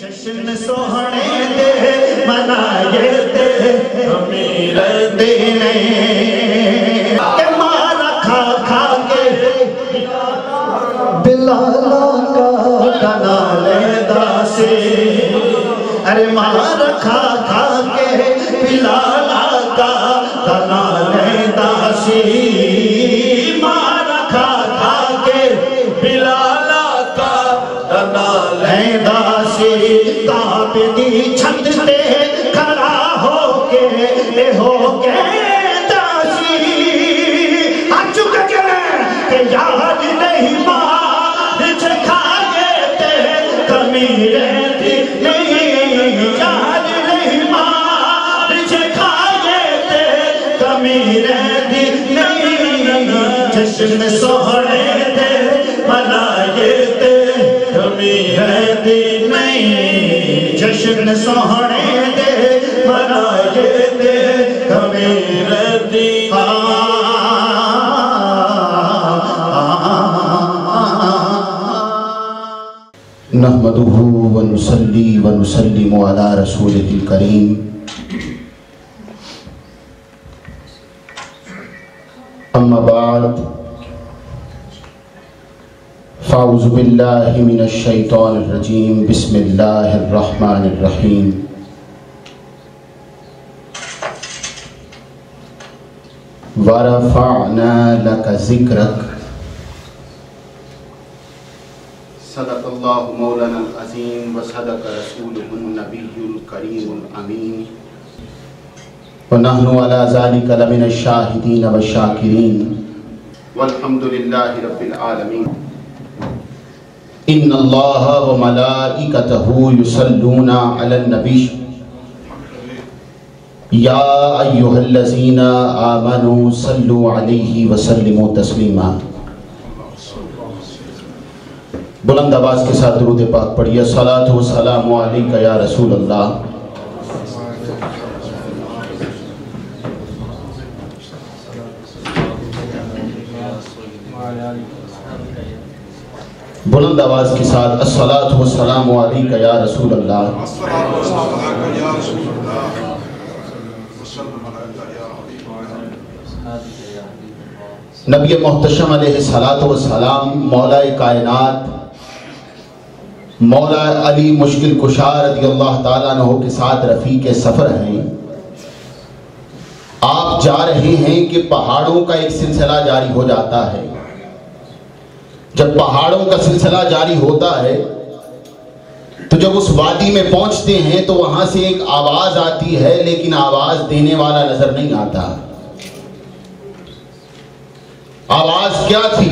جشن سوہنے دے منائے دے امیر دین کہ مارا کھا کھا کے بلالا کا کنا لیندہ سے ارے مارا کھا کھا کے بلالا کا کنا لیندہ سے مارا کھا کھا کے بلالا کا کنا لیندہ سے تاب دی چھت تے کھڑا ہو کے داسی اچھو کچھنے کہ یاد نہیں ماں چھکھائے تے کمی رہتی نہیں یاد نہیں ماں چھکھائے تے کمی رہتی نہیں جشن سوہنے تے منائے تے کمی رہتی نہیں جشن سوہنے دے منائے دے کمی رہتی نحمدہ ونصلی ونسلم علی رسولہ الکریم اما بعد فاعوذ باللہ من الشیطان الرجیم بسم اللہ الرحمن الرحیم وَرَفَعْنَا لَكَ ذِكْرَكَ صدق اللہ مولانا العظیم وصدق رسولہ النبی الکریم الامین وَنَحْنُ عَلَى ذَلِكَ لَمِنَ الشَّاهِدِينَ وَالشَّاكِرِينَ وَالْحَمْدُ لِلَّهِ رَبِّ الْعَالَمِينَ ان اللہ وملائکتہ یصلون علی النبی یا ایہا الذین آمنوا صلوا علیہ وسلموا تسلیما بلند آواز کے ساتھ درود پاک پڑھیے صلاۃ و سلام علیکہ یا رسول اللہ بلند آواز کے ساتھ الصلاۃ والسلام علیکہ یا رسول اللہ نبی محتشم علیہ السلام مولا کائنات مولا علی مشکل کشا رضی اللہ تعالیٰ عنہ کے ساتھ رفیق سفر ہیں آپ جا رہے ہیں کہ پہاڑوں کا ایک سلسلہ جاری ہو جاتا ہے جب پہاڑوں کا سلسلہ جاری ہوتا ہے تو جب اس وادی میں پہنچتے ہیں تو وہاں سے ایک آواز آتی ہے لیکن آواز دینے والا نظر نہیں آتا آواز کیا تھی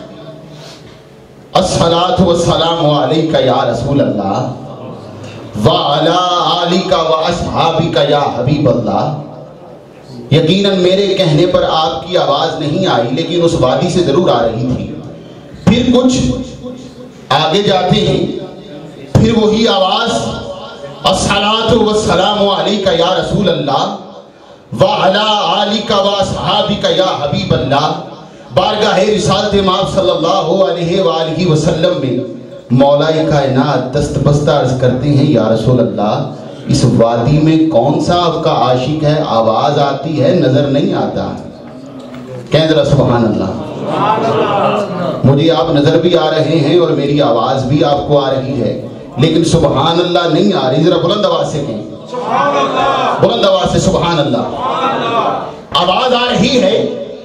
الصلاۃ والسلام علیکہ یا رسول اللہ وعلی آلکہ واصحابکہ یا حبیب اللہ یقیناً میرے کہنے پر آپ کی آواز نہیں آئی لیکن اس وادی سے ضرور آ رہی تھی پھر کچھ آگے جاتے ہیں پھر وہی آواز الصلاۃ والسلام علیکہ یا رسول اللہ وعلی آلکہ واصحابکہ یا حبیب اللہ بارگاہ رسالت امام صلی اللہ علیہ وآلہ وسلم میں مولا کائنات دست بستہ عرض کرتے ہیں یا رسول اللہ اس وادی میں کون سا آپ کا عاشق ہے آواز آتی ہے نظر نہیں آتا کہیں ذرا سبحان اللہ مجھے آپ نظر بھی آ رہے ہیں اور میری آواز بھی آپ کو آ رہی ہے لیکن سبحان اللہ نہیں آ رہی ذرا بلند آواز سے کہیں بلند آواز سے سبحان اللہ آواز آ رہی ہے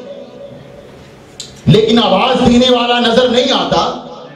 لیکن آواز دینے والا نظر نہیں آتا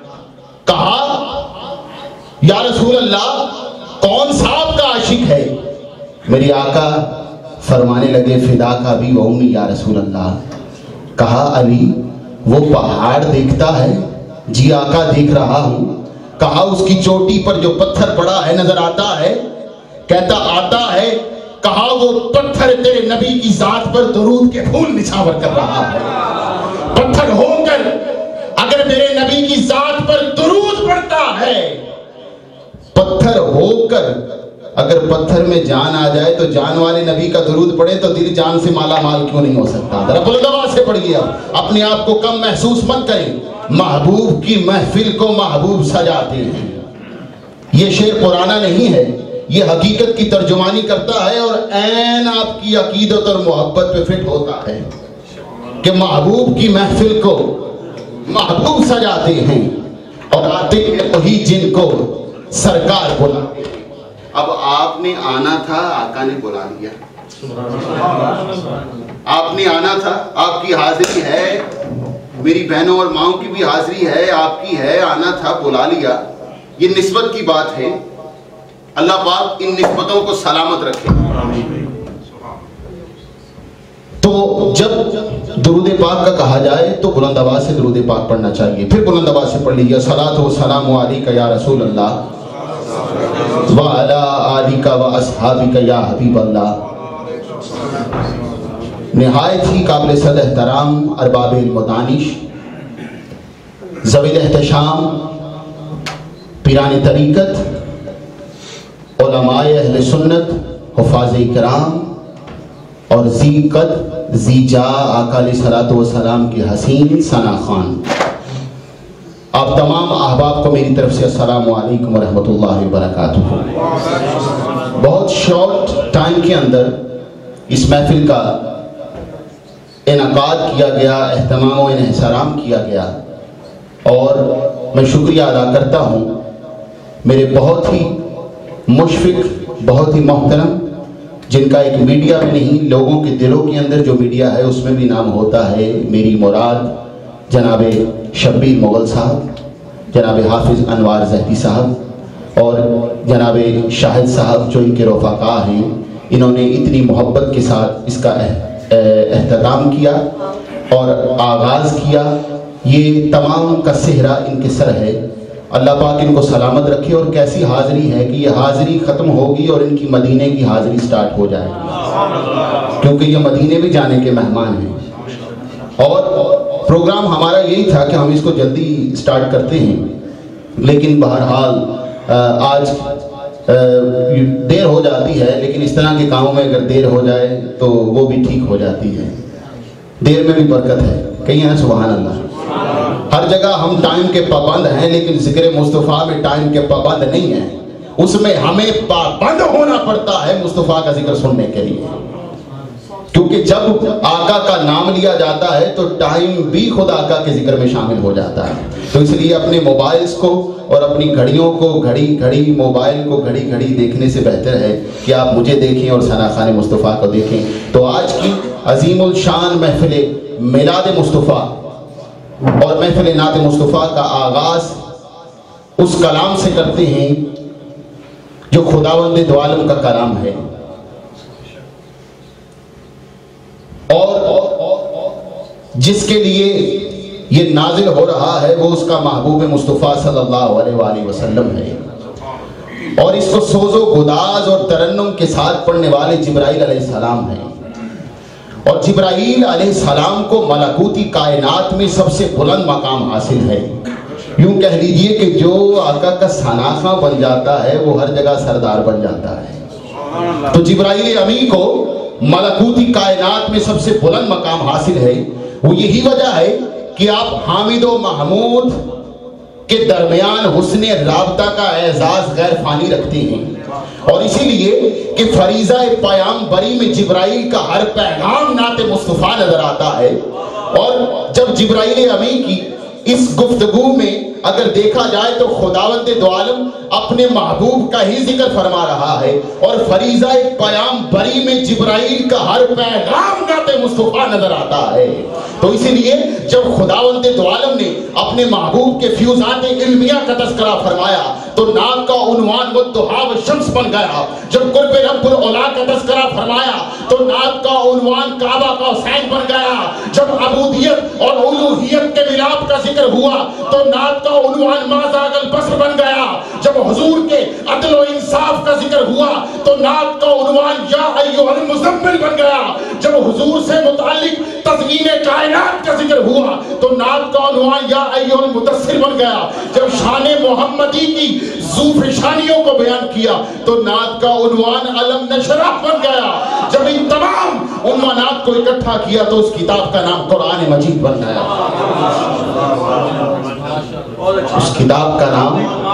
کہا یا رسول اللہ کون سا آپ کا عاشق ہے میری آقا فرمانے لگے فدا کا بھی و امی یا رسول اللہ کہا علی وہ پہاڑ دیکھتا ہے جی آقا دیکھ رہا ہوں کہا اس کی چوٹی پر جو پتھر پڑا ہے نظر آتا ہے کہتا آتا ہے کہا وہ پتھر تیرے نبی کی ذات پر درود کے پھول نچھاور کر رہا ہے پتھر ہو کر اگر میرے نبی کی ذات پر درود پڑتا ہے پتھر ہو کر اگر پتھر میں جان آ جائے تو جان والے نبی کا درود پڑھے تو دل جان سے مالا مال کیوں نہیں ہو سکتا ذرا بلند آواز سے پڑھیے آپ اپنے آپ کو کم محسوس مت کریں محبوب کی محفل کو محبوب سجاتے ہیں یہ شعر پرانا نہیں ہے، یہ حقیقت کی ترجمانی کرتا ہے اور عین آپ کی عقیدت اور محبت پہ فٹ ہوتا ہے کہ محبوب کی محفل کو محبوب سجاتے ہیں اور آتے ہیں وہی جن کو سرکار بلاتے ہیں۔ اب آپ نے آنا تھا، آقا نے بلا لیا۔ آپ نے آنا تھا، آپ کی حاضری ہے، میری بہنوں اور ماؤں کی بھی حاضری ہے، آپ کی ہے، آنا تھا، بلا لیا۔ یہ نسبت کی بات ہے، اللہ پاک ان نسبتوں کو سلامت رکھے۔ تو جب درود پاک کا کہا جائے تو بلند آواز سے درود پاک پڑھنا چاہیے۔ پھر بلند آواز سے پڑھ لیجیے، صلاۃ و سلام علیک یا رسول اللہ وعلی آلک و اصحابک یا حبیب اللہ۔ نہایت ہی قابل صد احترام ارباب المدانش، ذوی الاحتشام، پیران طریقت، علماء اہل سنت، حفاظ کرام اور ذی قد ذی جا آقا علیہ الصلوۃ والسلام کے حسین ثنا خان، آپ تمام احباب کو میری طرف سے السلام علیکم ورحمۃ اللہ وبرکاتہ۔ بہت شارٹ ٹائم کے اندر اس محفل کا انعقاد کیا گیا، اہتمام و انحصرام کیا گیا، اور میں شکریہ ادا کرتا ہوں میرے بہت ہی مشفق، بہت ہی محترم، جن کا ایک میڈیا میں نہیں لوگوں کے دلوں کے اندر جو میڈیا ہے اس میں بھی نام ہوتا ہے، میری مراد جناب شبیر مغل صاحب، جناب حافظ انوار زہدی صاحب اور جناب شاہد صاحب جو ان کے رفقا ہیں، انہوں نے اتنی محبت کے ساتھ اس کا اہتمام کیا اور آغاز کیا۔ یہ تمام کا صحرا ان کے سر ہے، اللہ پاک ان کو سلامت رکھے۔ اور کیسی حاضری ہے کہ یہ حاضری ختم ہوگی اور ان کی مدینے کی حاضری سٹارٹ ہو جائے گی، کیونکہ یہ مدینے بھی جانے کے مہمان ہیں۔ اور پروگرام ہمارا یہی تھا کہ ہم اس کو جلدی سٹارٹ کرتے ہیں، لیکن بہرحال آج دیر ہو جاتی ہے، لیکن اس طرح کے کاموں میں اگر دیر ہو جائے تو وہ بھی ٹھیک ہو جاتی ہے، دیر میں بھی برکت ہے، کہیں نا سبحان اللہ۔ ہر جگہ ہم ٹائم کے پابند ہیں، لیکن ذکر مصطفیٰ میں ٹائم کے پابند نہیں ہیں، اس میں ہمیں پابند ہونا پڑتا ہے مصطفیٰ کا ذکر سننے کے لیے، کیونکہ جب آقا کا نام لیا جاتا ہے تو ٹائم بھی خود آقا کے ذکر میں شامل ہو جاتا ہے۔ تو اس لیے اپنے موبائلز کو اور اپنی گھڑیوں کو گھڑی موبائل کو گھڑی دیکھنے سے بہتر ہے کہ آپ مجھے دیکھیں اور ثنا خان مصطفیٰ کو دیکھیں۔ تو آج کی عظیم الشان محفل میلاد مصطفیٰ اور محفل نعت مصطفیٰ کا آغاز اس کلام سے کرتے ہیں جو خداوند دو عالم کا کلام ہے، اور جس کے لیے یہ نازل ہو رہا ہے وہ اس کا محبوب مصطفیٰ صلی اللہ علیہ وآلہ وسلم ہے، اور اس کو سوز و گداز اور ترنم کے ساتھ پڑھنے والے جبرائیل علیہ السلام ہیں۔ اور جبرائیل علیہ السلام کو ملکوتی کائنات میں سب سے بلند مقام حاصل ہے۔ یوں کہہ لیجئے کہ جو آقا کا ثناخواں بن جاتا ہے وہ ہر جگہ سردار بن جاتا ہے۔ تو جبرائیل امین کو ملکوتی کائنات میں سب سے بلند مقام حاصل ہے۔ وہ یہی وجہ ہے کہ آپ حامد و محمود کے درمیان حسن رابطہ کا اعزاز غیر فانی رکھتے ہیں، اور اسی لیے کہ فریضہ پیام بری میں جبرائیل کا ہر پیغام نعت مصطفیٰ نظر آتا ہے۔ اور جب جبرائیل امین کی اس گفتگو میں اگر دیکھا جائے تو خداوند دو عالم اپنے محبوب کا ہی ذکر فرما رہا ہے، اور فریضہ پیام بری میں جبرائیل کا ہر پیغام نعت مصطفیٰ نظر آتا ہے۔ تو اسی لیے جب خداوند دو عالم نے اپنے محبوب کے فیوزات علمیہ کا تذکرہ فرمایا تو نعت کا عنوان والضحیٰ والشمس بن گیا۔ جب قرب رب العلا کا تذکرہ فرمایا تو نعت کا عنوان کعبہ کا حسین بن گیا۔ جب عبودیت اور الوہیت کے ملاپ کا ذکر ہوا تو نعت کا عنوان ما زاغ البصر بن گیا۔ جب حضور کے عدل و انصاف کا ذکر ہوا تو نعت کا عنوان یا ایھا المزمل بن گیا۔ جب حضور سے متعلق تزیین کائنات کا ذکر ہوا تو نعت کا عنوان یا ایھا المدثر بن گیا۔ جب شان محمدی کی ذوفشانیوں کو بیان کیا تو نعت کا عنوان علم نشرح بن گیا۔ جب ان تمام عنوانات کو اکٹھا کیا تو اس کتاب کا نام قرآن مجید بن گیا۔ اس کتاب کا نام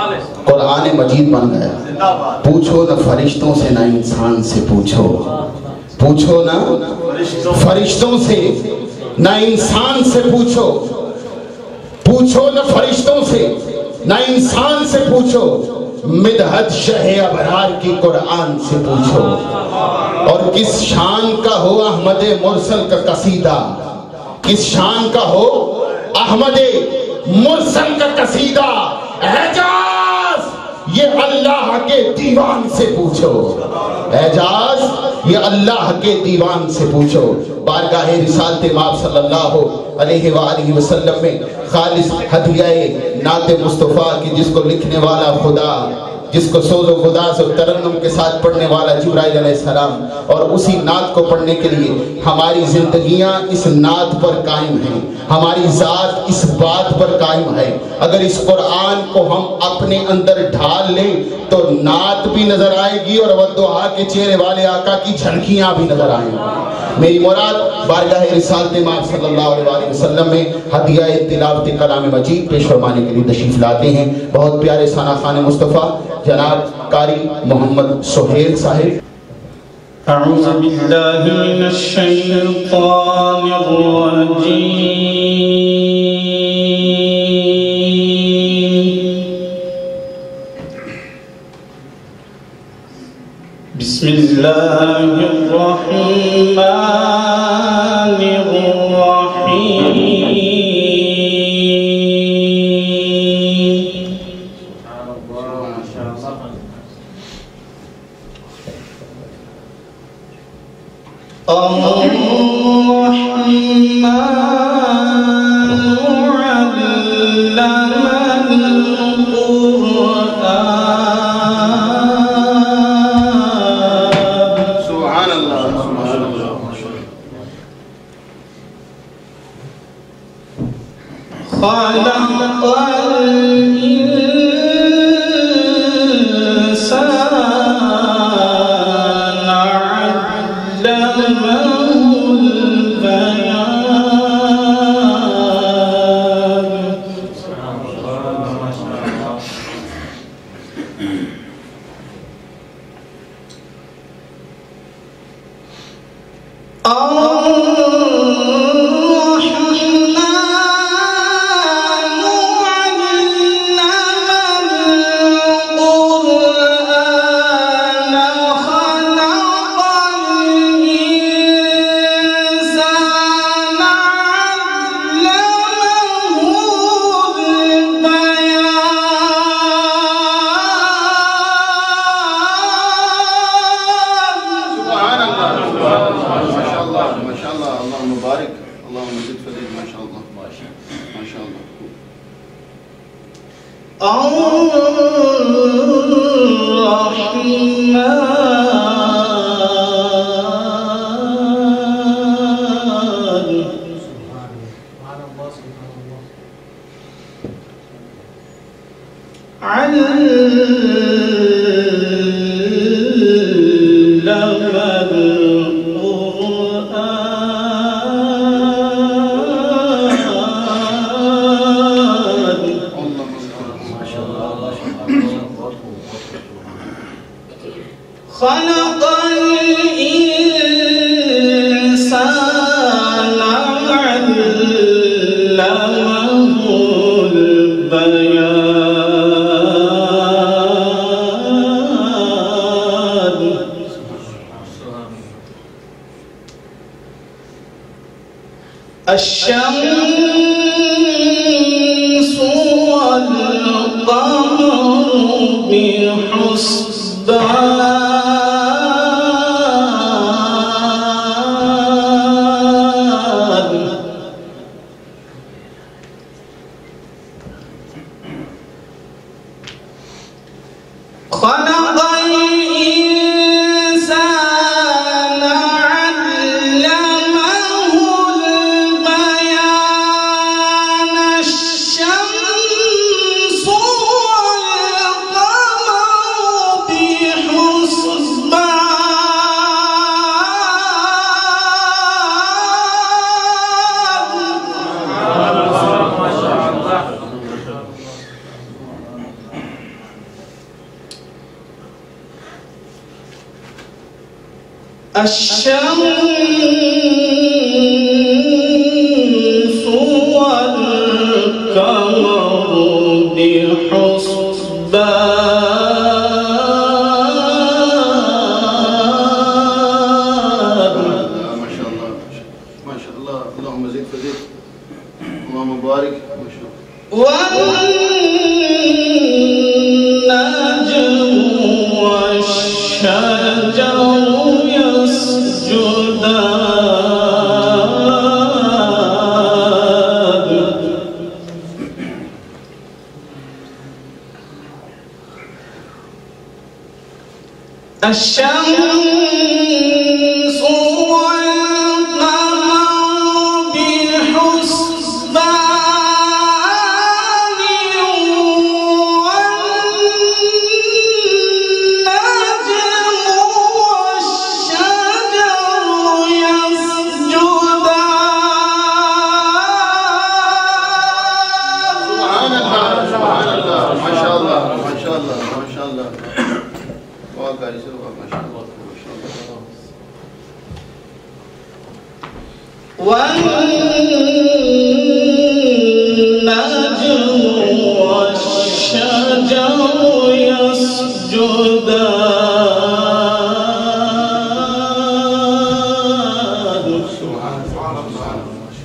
قرآن مجید بن گیا. پوچھو نہ فرشتوں سے نہ انسان سے پوچھو. پوچھو نہ فرشتوں سے نہ انسان سے پوچھو. پوچھو نہ فرشتوں سے نہ انسان سے پوچھو. مدحت شہ ابرار کی قرآن سے پوچھو. اور کس شان کا ہو احمد مرسل کا قصیدہ, کس شان کا ہو احمد مرسل کا قصیدہ, اعجاز یہ اللہ کے دیوان سے پوچھو. اعجاز یہ اللہ کے دیوان سے پوچھو. بارگاہ رسالت مآب صلی اللہ علیہ وآلہ وسلم میں خالص ہدیہ نعت مصطفیٰ کی, جس کو لکھنے والا خدا, جس کو سوز و گداز و ترنم کے ساتھ پڑھنے والا جبرائیل علیہ السلام, اور اسی نعت کو پڑھنے کے لیے ہماری زندگیاں اس نعت پر قائم ہیں, ہماری ذات اس بات پر قائم ہے. اگر اس قرآن کو ہم اپنے اندر ڈھال لیں تو نعت بھی نظر آئے گی اور والدعا کے چہرے والے آقا کی جھلکیاں بھی نظر آئیں گی. میری مراد بارگاہ رسالت مآب صلی اللہ علیہ وسلم میں ہدیہ تلاوت کلام مجید پیش فرمانے کے لیے تشریف لاتے ہیں بہت پیارے ثنا خوان مصطفیٰ جناب قاری محمد سہیل صاحب. اعوذ باللہ من الشیطان الرجیم. بسم اللہ الرحمن الرحیم. الشمس والقمر بحسبان خلق الإنسان علمه البيان الشمس والقمر بحسبان الشمس والقمر بحسبان. ما شاء الله ما شاء الله اللهم زد فزد اللهم بارك ما شاء الله. والنجم والشجر يسجدان. الشمس والقمر بحسبان والنجم والشجر يسجدان. سبحان الله ما شاء الله ما شاء الله ما شاء الله. واقع يسوع ما شاء الله ما شاء الله. والنجم والشجر يسجدان. سبحان الله.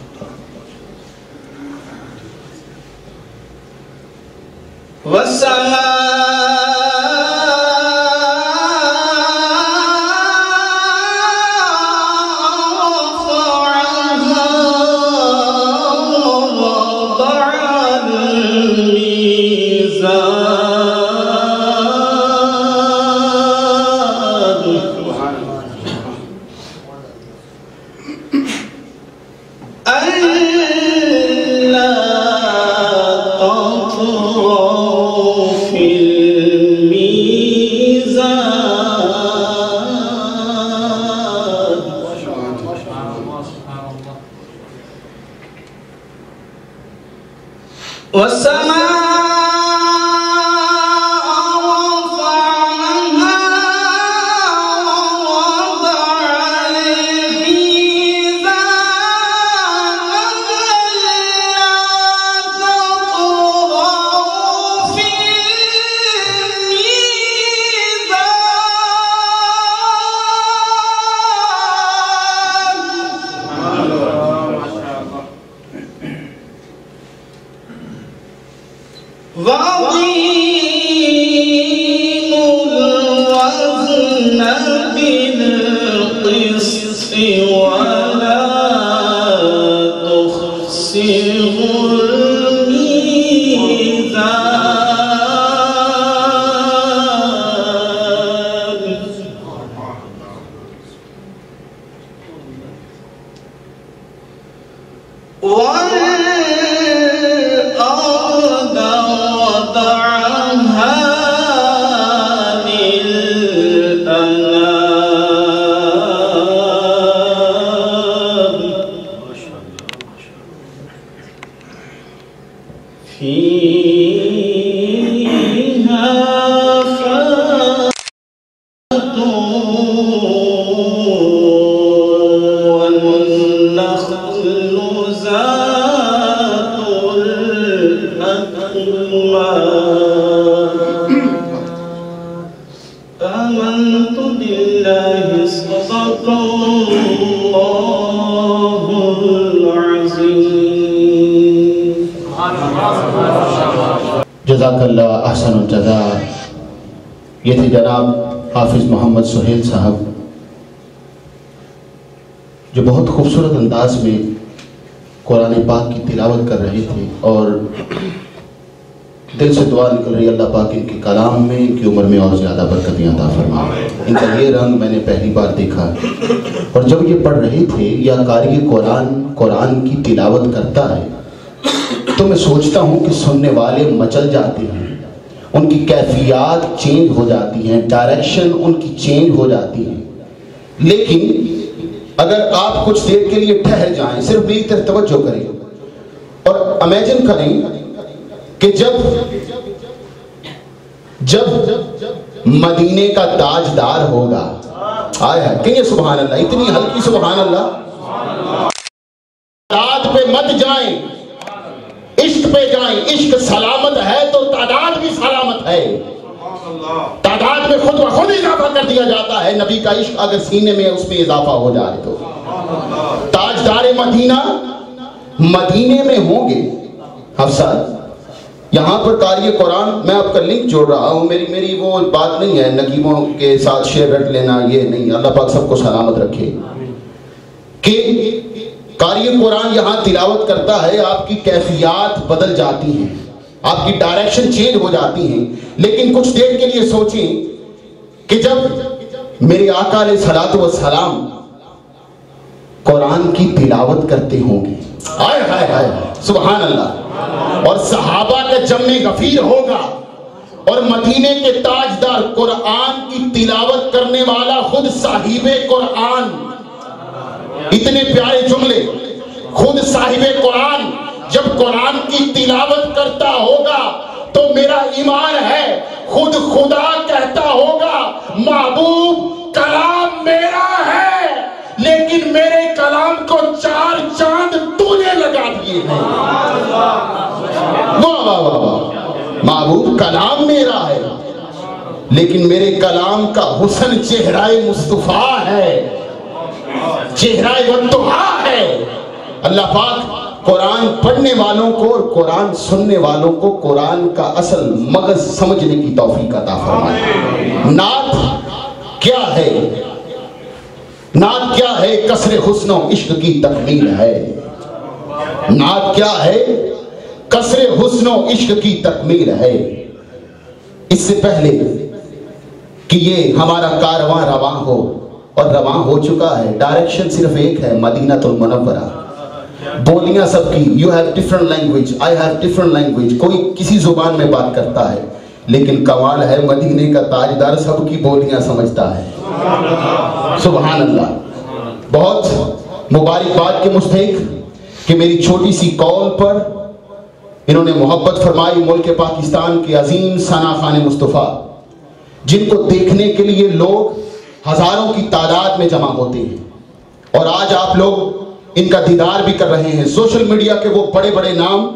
جزاک اللہ احسن الجزا. یہ تھے جناب حافظ محمد سہیل صاحب جو بہت خوبصورت انداز میں قرآن پاک کی تلاوت کر رہے تھے اور دل سے دعا نکل رہی اللہ پاک ان کے کلام میں ان کی عمر میں اور زیادہ برکتیں عطا فرمائے. ان کا یہ رنگ میں نے پہلی بار دیکھا اور جب یہ پڑھ رہے تھے یا قاری قرآن کی تلاوت کرتا ہے تو میں سوچتا ہوں کہ سننے والے مچل جاتے ہیں, ان کی کیفیات چینج ہو جاتی ہیں, ڈائریکشن ان کی چینج ہو جاتی ہے. لیکن اگر آپ کچھ دیر کے لیے ٹھہر جائیں, صرف میری طرف توجہ کریں اور امیجن کریں کہ جب مدینے کا تاجدار ہوگا آئے ہے کہیں سبحان اللہ, اتنی ہلکی سبحان اللہ. تعداد پہ مت جائیں, عشق پہ جائیں. عشق سلامت ہے تو تعداد بھی سلامت ہے. تعداد میں خود بخود اضافہ کر دیا جاتا ہے. نبی کا عشق اگر سینے میں اس میں اضافہ ہو جائے تو. تاجدار مدینہ مدینے میں ہوں گے. حفصہ یہاں پر قاری قرآن, میں آپ کا لنک جوڑ رہا ہوں, میری وہ بات نہیں ہے نقیبوں کے ساتھ شیئر رٹ لینا, یہ نہیں. اللہ پاک سب کو سلامت رکھے. کہ قاری قرآن یہاں تلاوت کرتا ہے, آپ کی کیفیات بدل جاتی ہیں, آپ کی ڈائریکشن چینج ہو جاتی ہیں. لیکن کچھ دیر کے لیے سوچیں کہ جب میرے آقا علیہ الصلوۃ والسلام قرآن کی تلاوت کرتے ہوں گے, آئے ہائے ہائے سبحان اللہ, اور صحابہ کا جمع غفیر ہوگا, اور مدینے کے تاجدار قرآن کی تلاوت کرنے والا خود صاحب قرآن, اتنے پیارے جملے, خود صاحب قرآن جب قرآن کی تلاوت کرتا ہوگا تو میرا ایمان ہے خود خدا کہتا ہوگا محبوب کلام میرا ہے لیکن میرے کلام کو 4 چاند تو نے لگا دیے ہیں. واہ واہ واہ واہ, محبوب کلام میرا ہے لیکن میرے کلام کا حسن چہرہ مصطفیٰ ہے, چہرہ والضحیٰ ہے. اللہ پاک قرآن پڑھنے والوں کو اور قرآن سننے والوں کو قرآن کا اصل مغز سمجھنے کی توفیق عطا فرمائے. نعت کیا ہے؟ نعت کیا ہے؟ کسر حسن و عشق کی تکمیل ہے. نعت کیا ہے؟ کسر حسن و عشق کی تکمیل ہے. اس سے پہلے کہ یہ ہمارا کارواں رواں ہو, اور رواں ہو چکا ہے, ڈائریکشن صرف ایک ہے, مدینہ المنورہ. بولیاں سب کی, you have different language, I have different language, کوئی کسی زبان میں بات کرتا ہے, لیکن کمال ہے مدینے کا تاجدار سب کی بولیاں سمجھتا ہے. سبحان اللہ. بہت مبارکباد کے مستحق کہ میری چھوٹی سی کال پر انہوں نے محبت فرمائی ملک پاکستان کے عظیم ثنا خان مصطفیٰ, جن کو دیکھنے کے لیے لوگ ہزاروں کی تعداد میں جمع ہوتے ہیں, اور آج آپ لوگ ان کا دیدار بھی کر رہے ہیں. سوشل میڈیا کے وہ بڑے بڑے نام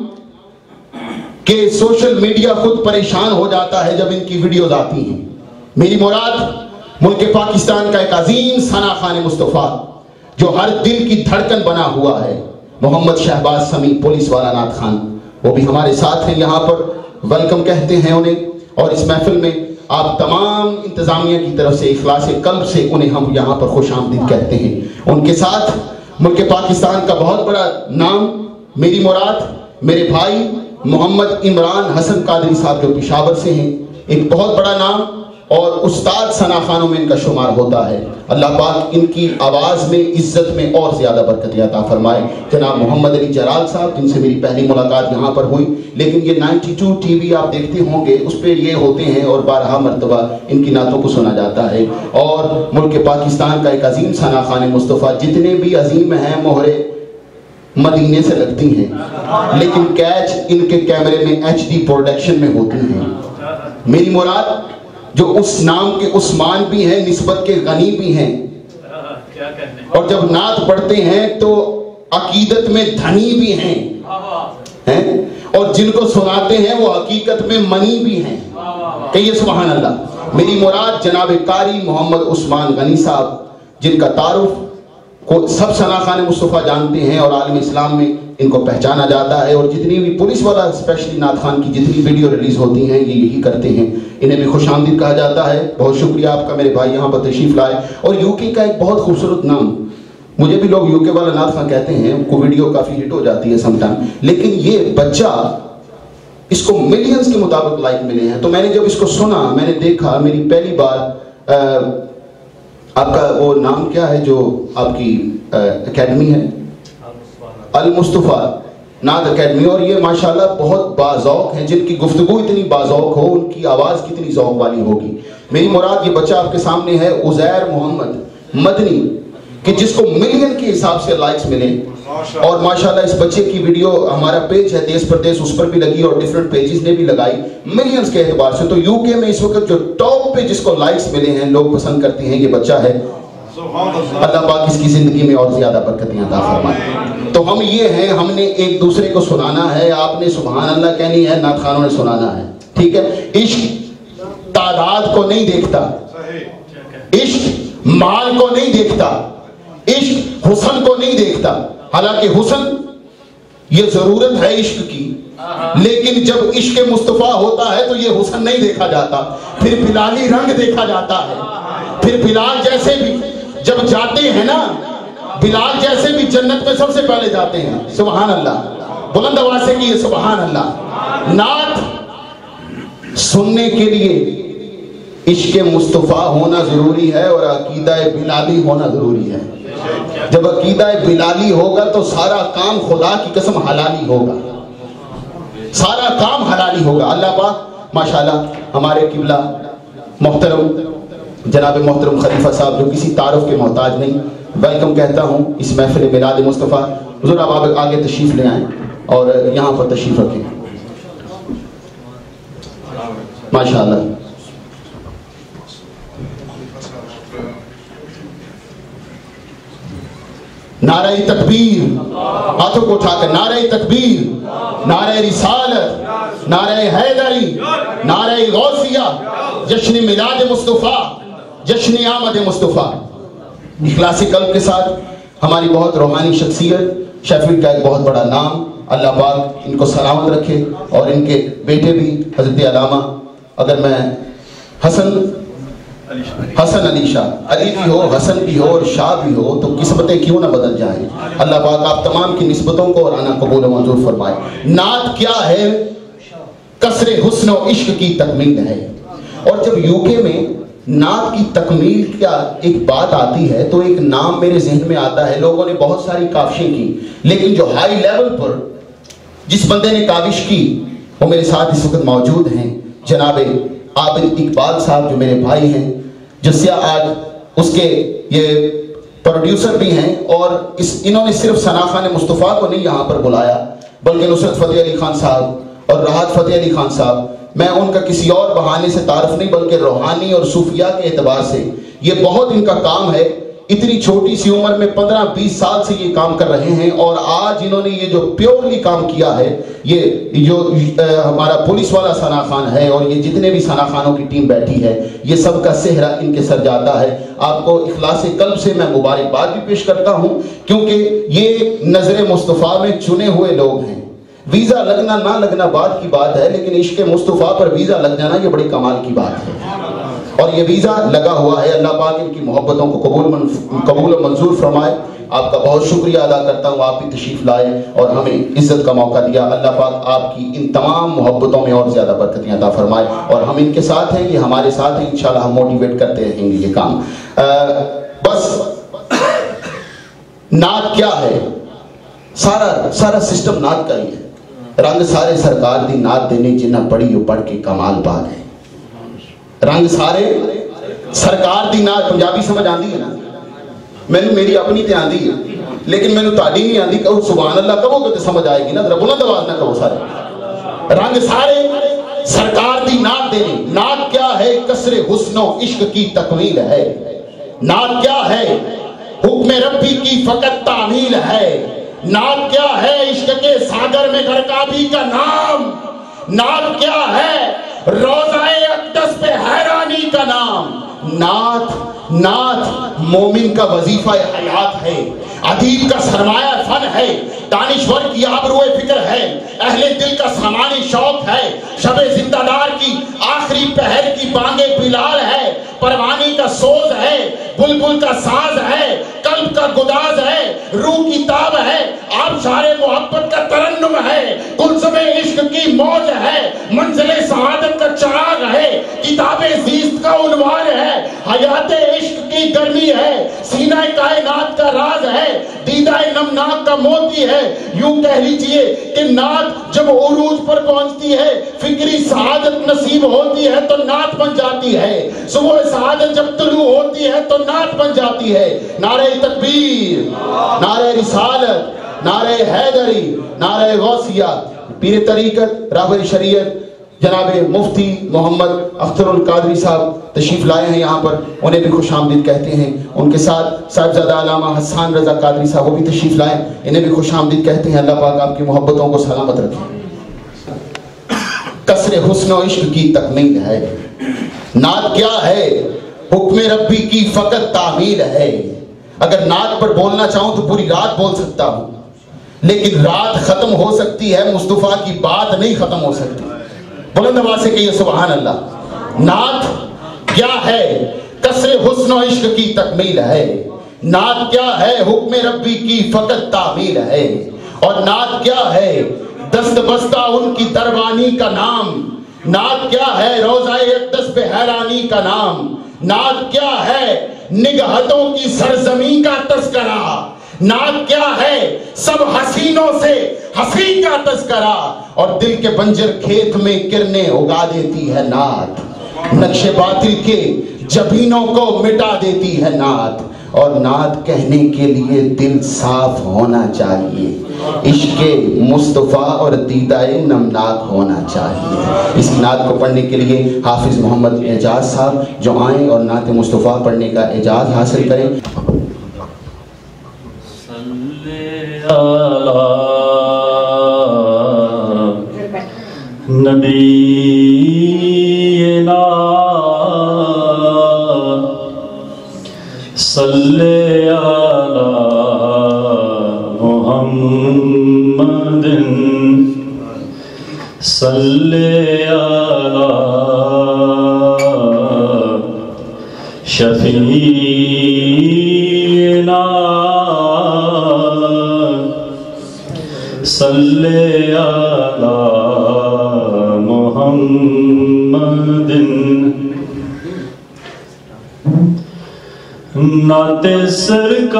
کہ سوشل میڈیا خود پریشان ہو جاتا ہے جب ان کی ویڈیوز آتی ہیں. میری مراد ملک پاکستان کا ایک عظیم ثنا خان مصطفیٰ جو ہر دل کی دھڑکن بنا ہوا ہے, محمد شہباز سمیع پولیس والا نعت خان, وہ بھی ہمارے ساتھ ہیں یہاں پر. ویلکم کہتے ہیں انہیں, اور اس محفل میں آپ تمام انتظامیہ کی طرف سے اخلاص قلب سے انہیں ہم یہاں پر خوش آمدید کہتے ہیں. ان کے ساتھ ملک پاکستان کا بہت بڑا نام, میری مراد میرے بھائی محمد عمران حسن قادری صاحب جو پشاور سے ہیں, ایک بہت بڑا نام, اور استاد ثنا خانوں میں ان کا شمار ہوتا ہے. اللہ پاک ان کی آواز میں عزت میں اور زیادہ برکت عطا فرمائے. جناب محمد علی جلال صاحب جن سے میری پہلی ملاقات یہاں پر ہوئی, لیکن یہ 92 ٹی وی آپ دیکھتے ہوں گے, اس پہ یہ ہوتے ہیں اور 12 مرتبہ ان کی نعتوں کو سنا جاتا ہے. اور ملک پاکستان کا ایک عظیم ثنا خان مصطفیٰ, جتنے بھی عظیم ہیں مہرے مدینے سے لگتی ہیں, لیکن کیچ ان کے کیمرے میں HD پروڈکشن میں ہوتی ہیں. میری مراد جو اس نام کے عثمان بھی ہیں, نسبت کے غنی بھی ہیں, اور جب نعت پڑھتے ہیں تو عقیدت میں دھنی بھی ہیں, اور جن کو سناتے ہیں وہ حقیقت میں منی بھی ہیں. کہیے سبحان اللہ. میری مراد جناب قاری محمد عثمان غنی صاحب, جن کا تعارف کو سب ثنا خان مصطفیٰ جانتے ہیں اور عالم اسلام میں ان کو پہچانا جاتا ہے. اور جتنی بھی پولیس والا اسپیشلی نعت خان کی جتنی ویڈیو ریلیز ہوتی ہیں یہ یہی کرتے ہیں, انہیں بھی خوش آمدید کہا جاتا ہے. بہت شکریہ آپ کا میرے بھائی یہاں پر تشریف لائے. اور UK کا ایک بہت خوبصورت نام, مجھے بھی لوگ UK والا نعت خان کہتے ہیں, کو ویڈیو کافی ہٹ ہو جاتی ہے سم ٹائم, لیکن یہ بچہ اس کو ملینز کے مطابق لائک ملے ہیں. تو میں نے جب اس کو سنا, میں نے دیکھا, میری پہلی بار آپ کا وہ نام کیا ہے جو آپ کی اکیڈمی ہے, المصطفیٰ نعت اکیڈمی, اور یہ ماشاءاللہ بہت باذوق ہیں, جن کی گفتگو اتنی باذوق ہو ان کی آواز کتنی ذوق والی ہوگی. میری مراد یہ بچہ آپ کے سامنے ہے عزیر محمد مدنی, کہ جس کو ملین کے حساب سے لائکس ملے, اور ماشاءاللہ اس بچے کی ویڈیو ہمارا پیج ہے دیس پردیس, اس پر بھی لگی اور ڈیفرنٹ پیجز نے بھی لگائی ملینز کے اعتبار سے. تو UK میں اس وقت جو ٹاپ پہ جس کو لائکس ملے ہیں, لوگ پسند کرتے ہیں, یہ بچہ ہے اللہ پاک اس کی زندگی میں اور زیادہ برکتیں عطا فرمائے۔ تو ہم یہ ہیں، ہم نے ایک دوسرے کو سنانا ہے، آپ نے سبحان اللہ کہنی ہے، نعت خوانوں نے سنانا ہے، ٹھیک ہے؟ عشق تعداد کو نہیں دیکھتا، عشق مال کو نہیں دیکھتا، عشق حسن کو نہیں دیکھتا، حالانکہ حسن یہ ضرورت ہے عشق کی، لیکن جب عشق مصطفیٰ ہوتا ہے تو یہ حسن نہیں دیکھا جاتا، پھر بلالی رنگ دیکھا جاتا ہے۔ پھر بلال جیسے بھی جب جاتے ہیں نا، بلال جیسے بھی جنت میں سب سے پہلے جاتے ہیں، سبحان اللہ، بلند آواز سے کہیے سبحان اللہ۔ نعت سننے کے لیے عشق مصطفیٰ ہونا ضروری ہے اور عقیدہ بلالی ہونا ضروری ہے۔ جب عقیدہ بلالی ہوگا تو سارا کام خدا کی قسم حلالی ہوگا، سارا کام حلالی ہوگا۔ اللہ پاک ماشاءاللہ ہمارے قبلہ محترم جناب محترم خلیفہ صاحب جو کسی تعارف کے محتاج نہیں، ویلکم کہتا ہوں اس محفل میلاد مصطفیٰ۔ حضور آپ آگے تشریف لے آئیں اور یہاں پر تشریف رکھیں، ماشاءاللہ۔ نعرہ تکبیر، ہاتھوں کو اٹھا کر نعرہ تکبیر، نعرہ رسالت، نعرہ حیدری، نعرہ غوثیہ، جشن میلاد مصطفیٰ، جشن آمد مصطفیٰ۔ اخلاص قلب کے ساتھ ہماری بہت روحانی شخصیت، شیفیلڈ کا ایک بہت بڑا نام، اللہ پاک ان کو سلامت رکھے، اور ان کے بیٹے بھی حضرت علامہ، اگر میں حسن علی شاہ، علی بھی ہو، حسن بھی ہو اور شاہ بھی ہو، تو قسمتیں کیوں نہ بدل جائیں۔ اللہ پاک آپ تمام کی نسبتوں کو اور آنا قبول و منظور فرمائے۔ نعت کیا ہے؟ کسر حسن و عشق کی تکمیل ہے۔ اور جب یوکے میں نعت کی تکمیل کیا ایک بات آتی ہے تو ایک نام میرے ذہن میں آتا ہے۔ لوگوں نے بہت ساری کاوشیں کی، لیکن جو ہائی لیول پر جس بندے نے کاوش کی وہ میرے ساتھ اس وقت موجود ہیں، جناب عابد اقبال صاحب، جو میرے بھائی ہیں، جو سیاہ آج اس کے یہ پروڈیوسر بھی ہیں، اور انہوں نے صرف ثنا خان مصطفیٰ کو نہیں یہاں پر بلایا بلکہ نصرت فتح علی خان صاحب اور راحت فتح علی خان صاحب۔ میں ان کا کسی اور بہانے سے تعارف نہیں بلکہ روحانی اور صوفیہ کے اعتبار سے یہ بہت ان کا کام ہے۔ اتنی چھوٹی سی عمر میں 15-20 سال سے یہ کام کر رہے ہیں، اور آج انہوں نے یہ جو پیورلی کام کیا ہے، یہ جو ہمارا پولیس والا ثنا خان ہے اور یہ جتنے بھی ثنا خانوں کی ٹیم بیٹھی ہے، یہ سب کا سہرا ان کے سر جاتا ہے۔ آپ کو اخلاص قلب سے میں مبارکباد بھی پیش کرتا ہوں، کیونکہ یہ نظر مصطفیٰ میں چنے ہوئے لوگ ہیں۔ ویزا لگنا نہ لگنا بات کی بات ہے، لیکن عشق مصطفیٰ پر ویزا لگ جانا یہ بڑی کمال کی بات ہے، اور یہ ویزا لگا ہوا ہے۔ اللہ پاک ان کی محبتوں کو قبول و منظور فرمائے۔ آپ کا بہت شکریہ ادا کرتا ہوں، آپ بھی تشریف لائے اور ہمیں عزت کا موقع دیا۔ اللہ پاک آپ کی ان تمام محبتوں میں اور زیادہ برکتیں عطا فرمائے، اور ہم ان کے ساتھ ہیں، یہ ہمارے ساتھ ہیں، انشاءاللہ ہم موٹیویٹ کرتے رہیں گے یہ کام۔ بس نعت کیا ہے؟ سارا سسٹم نعت کا ہی ہے۔ رنگ سارے سرکار دی نعت دینے جنہ پڑھی ہو پڑھ کے کمال باغ ہے۔ رنگ سارے سرکار دی نعت، پنجابی سمجھ آندی ہے نا؟ میری اپنی تے آندی ہے، لیکن میں نے تعلیم نہیں آندی۔ کہو سبحان اللہ کہو گے تو سمجھ آئے گی نا، ذرا بلند آواز نہ کہو سارے۔ رنگ سارے سرکار دی نعت دینے۔ نعت کیا ہے؟ کسر حسن و عشق کی تکمیل ہے۔ نعت کیا ہے؟ حکم ربی کی فقط تعمیل ہے۔ نعت کیا ہے؟ عشق کے ساگر میں گھرکابی کا نام۔ نعت کیا ہے؟ روضہ اقدس پہ حیرانی کا نام۔ نعت مومن کا وظیفہ حیات ہے، ادیب کا سرمایہ فن ہے، دانشور کی آبروئے فکر ہے، اہل دل کا سامان شوق ہے، شب زندہ دار کی آخری پہر کی بانگے بلال ہے، پروانی کا سوز ہے، بلبل کا ساز ہے، قلب کا گداز ہے، روح کی تاب ہے، آبشار محبت کا ترنم ہے، کلثم عشق کی موج ہے، منزل سعادت کا چراغ ہے، کتاب زیست کا عنوان ہے، حیات عشق کی گرمی ہے، سینہ کائنات کا راز ہے، دیدہ نمناک کا موتی ہے۔ یوں کہہ لیجئے کہ نعت جب عروج پر پہنچتی ہے، فکری سعادت نصیب ہوتی ہے تو نعت بن جاتی ہے، صبح سعادت جب طلوع ہوتی ہے تو نعت بن جاتی ہے۔ نعرہ تکبیر، نعرہ رسالت، نعرہ حیدری، نعرہ غوثیہ، پیر طریقت، راہبر شریعت، جناب مفتی محمد اختر القادری صاحب تشریف لائے ہیں یہاں پر، انہیں بھی خوش آمدید کہتے ہیں۔ ان کے ساتھ صاحبزادہ علامہ حسان رضا قادری صاحب وہ بھی تشریف لائے، انہیں بھی خوش آمدید کہتے ہیں۔ اللہ پاک آپ کی محبتوں کو سلامت رکھے۔ قصر حسن و عشق کی تکمیل ہے، نعت کیا ہے حکم ربی کی فقط تعمیل ہے۔ اگر نعت پر بولنا چاہوں تو پوری رات بول سکتا ہوں، لیکن رات ختم ہو سکتی ہے، مصطفیٰ کی بات نہیں ختم ہو سکتی۔ بلند آواز سے کہیے سبحان اللہ۔ نعت کیا ہے قصر حسن و عشق کی تکمیل ہے، نعت کیا ہے حکم ربی کی فقط تعمیل ہے، اور نعت کیا ہے دست بستہ ان کی دربانی کا نام، نعت کیا ہے روضہ اقدس پہ حیرانی کا نام، نعت کیا ہے نگہتوں کی سرزمین کا تذکرہ، نعت کیا ہے سب حسینوں سے حسین کا تذکرہ، اور دل کے بنجر کھیت میں کرنے اگا دیتی ہے نعت، نقش باطل کے جبینوں کو مٹا دیتی ہے نعت، اور نعت کہنے کے لیے دل صاف ہونا چاہیے، عشق مصطفیٰ اور دیدہ نمناک ہونا چاہیے۔ اس نعت کو پڑھنے کے لیے حافظ محمد اعجاز صاحب جو آئیں اور نعت مصطفیٰ پڑھنے کا اعجاز حاصل کریں۔ نبینا صلی علی محمد صلی علی شفیعنا صلی علی محمد۔ نعت سرکار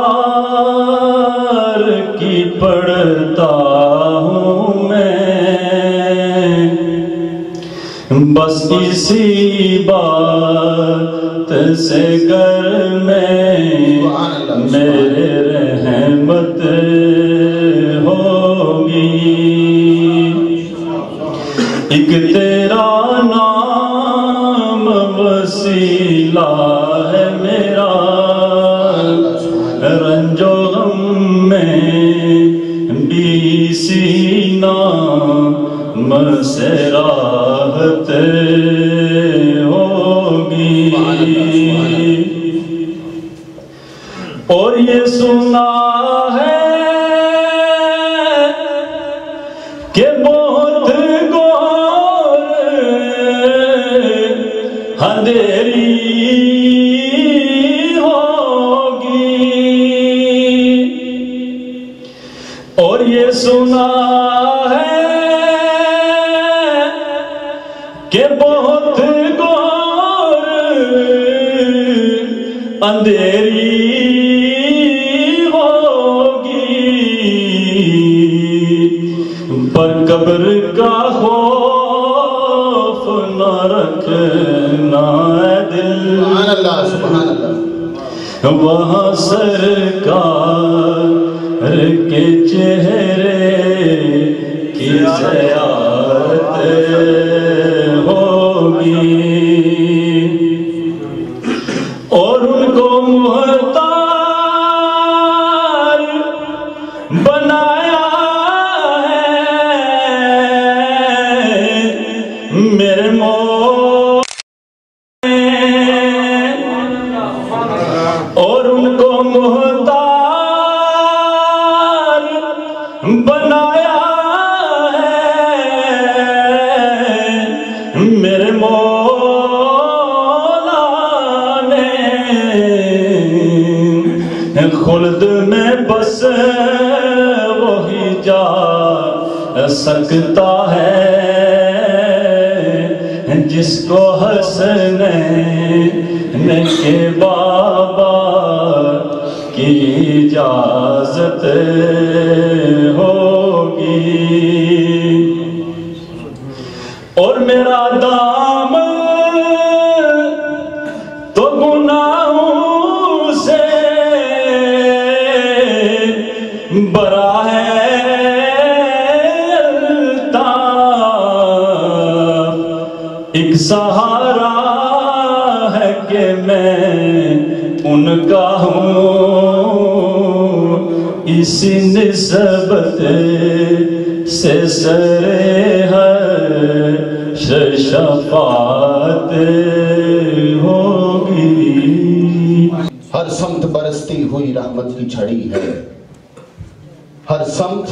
کی پڑھتا ہوں میں، بس اسی بات سے گر میں میرے رحمت ہوگی، ایک تیرا نام وسیلہ ہے میرا، رنج و غم میں بھی سینہ سے راحت ہوگی، اور یہ سنا ہے کہ بہت گور اندھیری ہوگی، اور یہ سنا ہے کہ بہت گور اندھیری پر قبر کا خوف نہ رکھنا ہے دل، سبحان اللہ سبحان اللہ۔ وہاں سرکار کے چہرے کی زیارت ہوگی، اور ان کو محتاج بنایا میرے مولا، اور ان کو محتاج بنایا ہے میرے مولا نے، خلد میں بس وہی جا سکتا ہے جس کو حسنین کے بابا کی اجازت ہوگی، اور میرا دامن تو گناہوں سے برا ہے، سہارا ہے کہ میں ان کا ہوں، اسی نسبت سے سرے ہے شفاعت ہوگی۔ ہر سمت برستی ہوئی رحمت کی جھڑی ہے، ہر سمت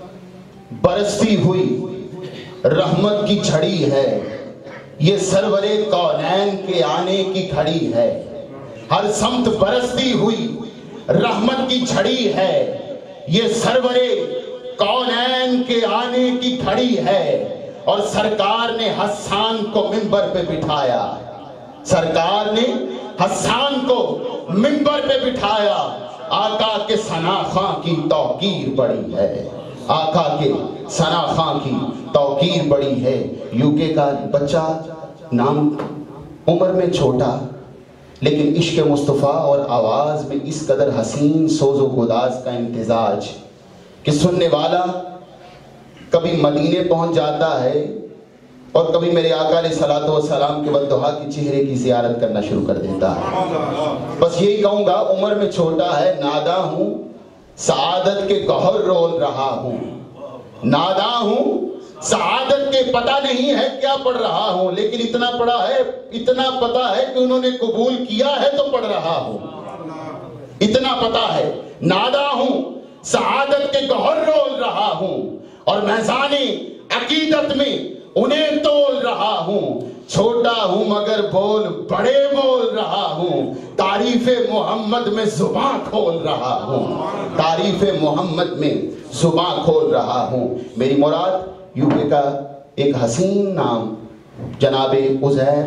برستی ہوئی رحمت کی جھڑی ہے، یہ سرور کونین کے آنے کی گھڑی ہے۔ ہر سمت برستی ہوئی رحمت کی جھڑی ہے، یہ سرور کونین کے آنے کی گھڑی ہے۔ اور سرکار نے حسان کو منبر پہ بٹھایا، سرکار نے حسان کو منبر پہ بٹھایا۔ آقا کے ثنا خاں کی توقیر بڑی ہے، آقا کے ثنا خاں کی توقیر بڑی ہے۔ یوکے کا بچہ، نام عمر میں چھوٹا لیکن عشق مصطفیٰ اور آواز میں اس قدر حسین سوز و گداز کا امتزاج کہ سننے والا کبھی مدینے پہنچ جاتا ہے اور کبھی میرے آقا علیہ الصلوۃ والسلام کے والدہا کی چہرے کی زیارت کرنا شروع کر دیتا ہے۔ بس یہی کہوں گا، عمر میں چھوٹا ہے، نادا ہوں، سعادت کے گوہر رول رہا ہوں، نادا ہوں، سعادت کے پتہ نہیں ہے کیا پڑھ رہا ہوں، لیکن اتنا پڑھا ہے، اتنا پتہ ہے کہ انہوں نے قبول کیا ہے تو پڑھ رہا ہوں، اتنا پتہ ہے۔ نادا ہوں، سعادت کے گوہر رول رہا ہوں، اور میزان عقیدت میں انہیں تول رہا ہوں۔ چھوٹا ہوں مگر بول بڑے بول رہا ہوں، تعریف محمد میں زباں کھول رہا ہوں، تعریف محمد میں زباں کھول رہا ہوں۔ میری مراد یوکے کا ایک حسین نام جناب عزیر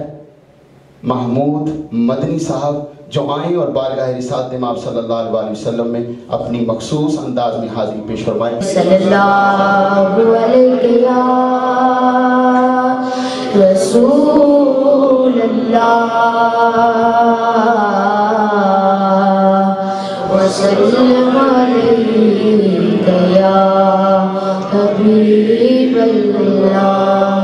محمود مدنی صاحب جو آئیں اور بارگاہ رسالت امام صلی اللہ علیہ وسلم میں اپنی مخصوص انداز میں حاضری پیش فرمائیں۔ صلی اللہ علیہ یا رسول اللہ وسلم علیہ یا حبیب اللہ،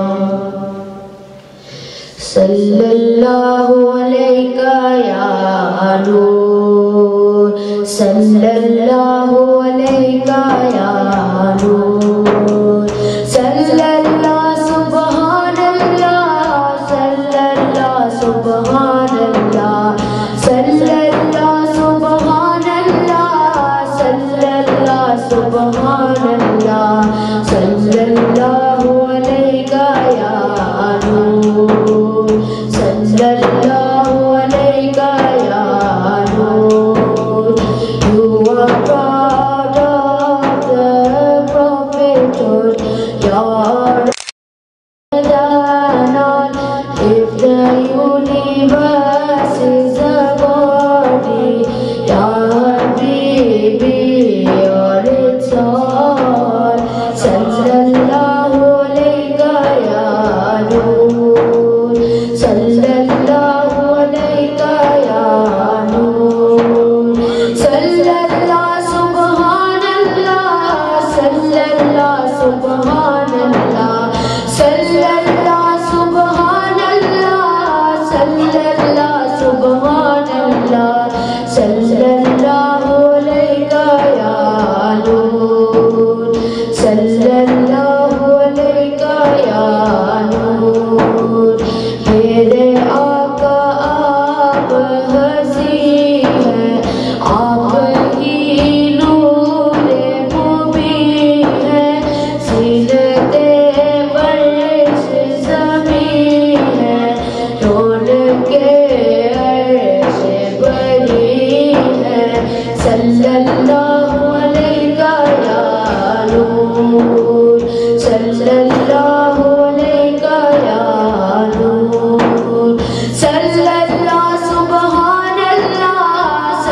صلی اللہ علیہ یا نور، صلی اللہ علیہ یا نور، صلی اللہ سبحان اللہ، صلی اللہ سبحان اللہ، صلی اللہ سبحان اللہ، صلی اللہ سبحان اللہ، صلی اللہ علیہ یا نور، صلی اللہ علیہ یا نور۔ You are God of the prophethood, your if the universe is a body, your baby, or it's all. Sallallahu alayka ya noor, sallallahu alayka ya noor, sallallahu subhanallah, sallallahu subhanallah, sallallahu subhanallah, sallallahu subhanallah, sallallahu alayka ya noor, sallallahu alayka ya noor۔ میرے آقا آپ ہنسی ہے، آپ ہی نور مبین ہے، زینت brush زمین ہے، رونق عرش بری ہے، صلی اللہ علیہ یا نور، صلی اللہ علیہ یا نور، صلی اللہ سبحان اللہ،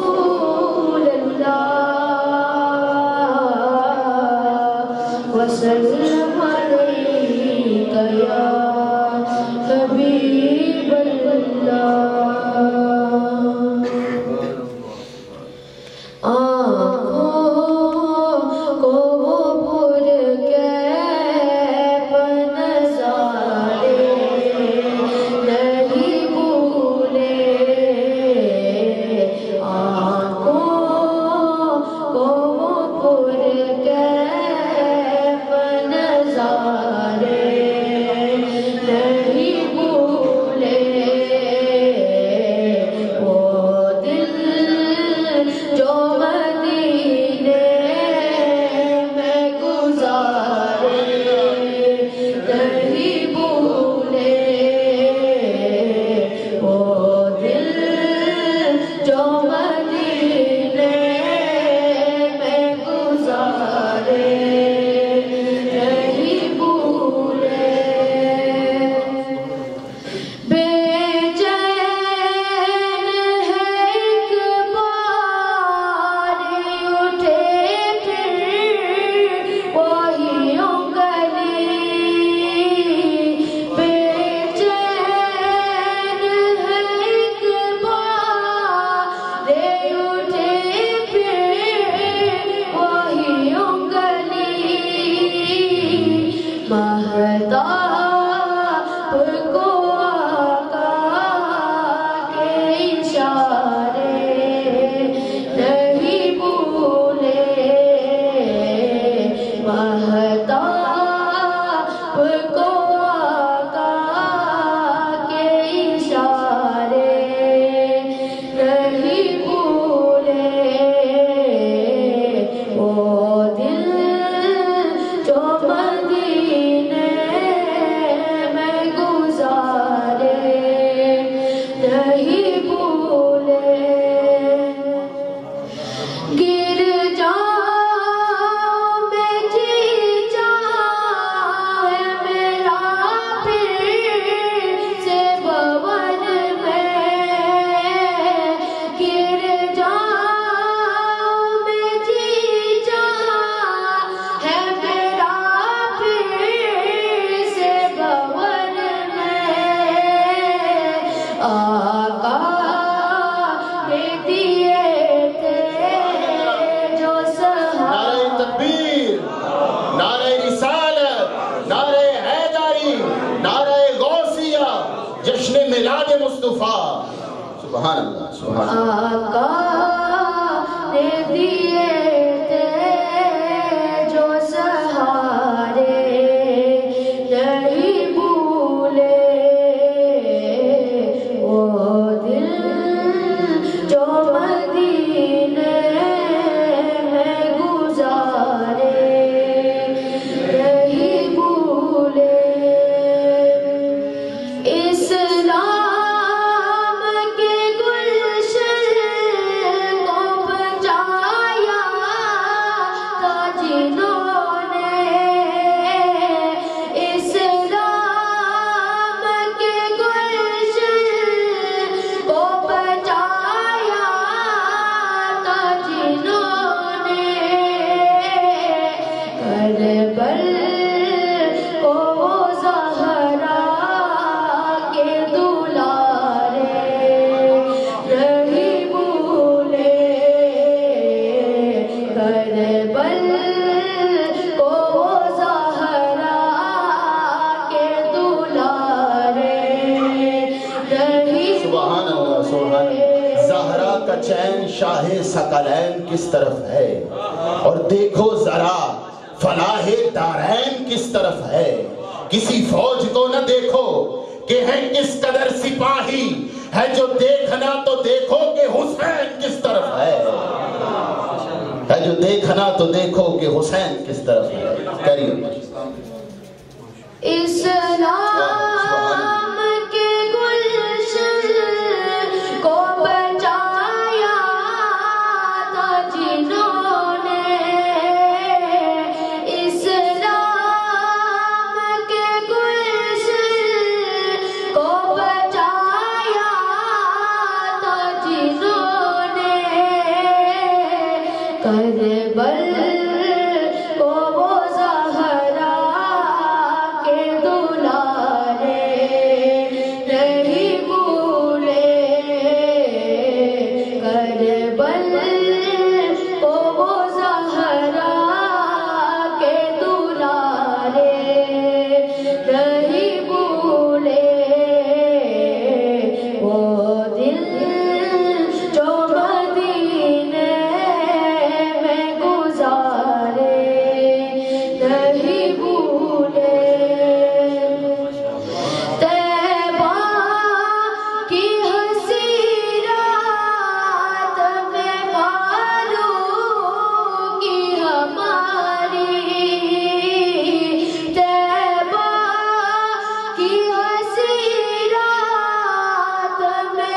رسول اللہ وسلم علیک یا حبیب اللہ سبحان اللہ سبحان اللہ آقا نے دیے تھے جو سہارے نہیں بھولے وہ دل جو مدینے میں گزارے نہیں بھولے اسلام چین شاہ ثقلین کس طرف ہے اور دیکھو ذرا فلاح دارین کس طرف ہے کسی فوج کو نہ دیکھو کہ ہے کس قدر سپاہی ہے جو دیکھنا تو دیکھو کہ حسین کس طرف ہے جو دیکھنا تو دیکھو کہ حسین کس طرف ہے کریم اسلام کے گلشن کو بچایا تھا جنہوں نے اسلام کے گلشن کو بچایا تھا جنہوں نے کربل کو وہ زہرا کے دلارے نہیں بھولے، کربل کو وہ زہرا کے دلارے نہیں بھولے، وہ دل جو مدینے میں گزارے نہیں بھولے، طیبہ کی ہنسی رات میں فاروقی ہماری، طیبہ کی ہنسی رات میں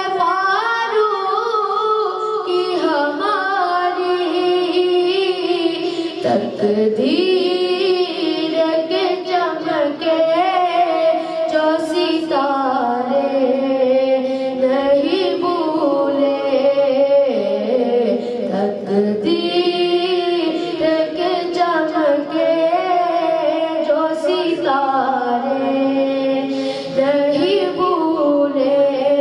فاروقی ہماری، تقدیر کے چمکے جو ستارے نہیں بھولے، تقدیر کے چمکے جو ستارے نہیں بھولے،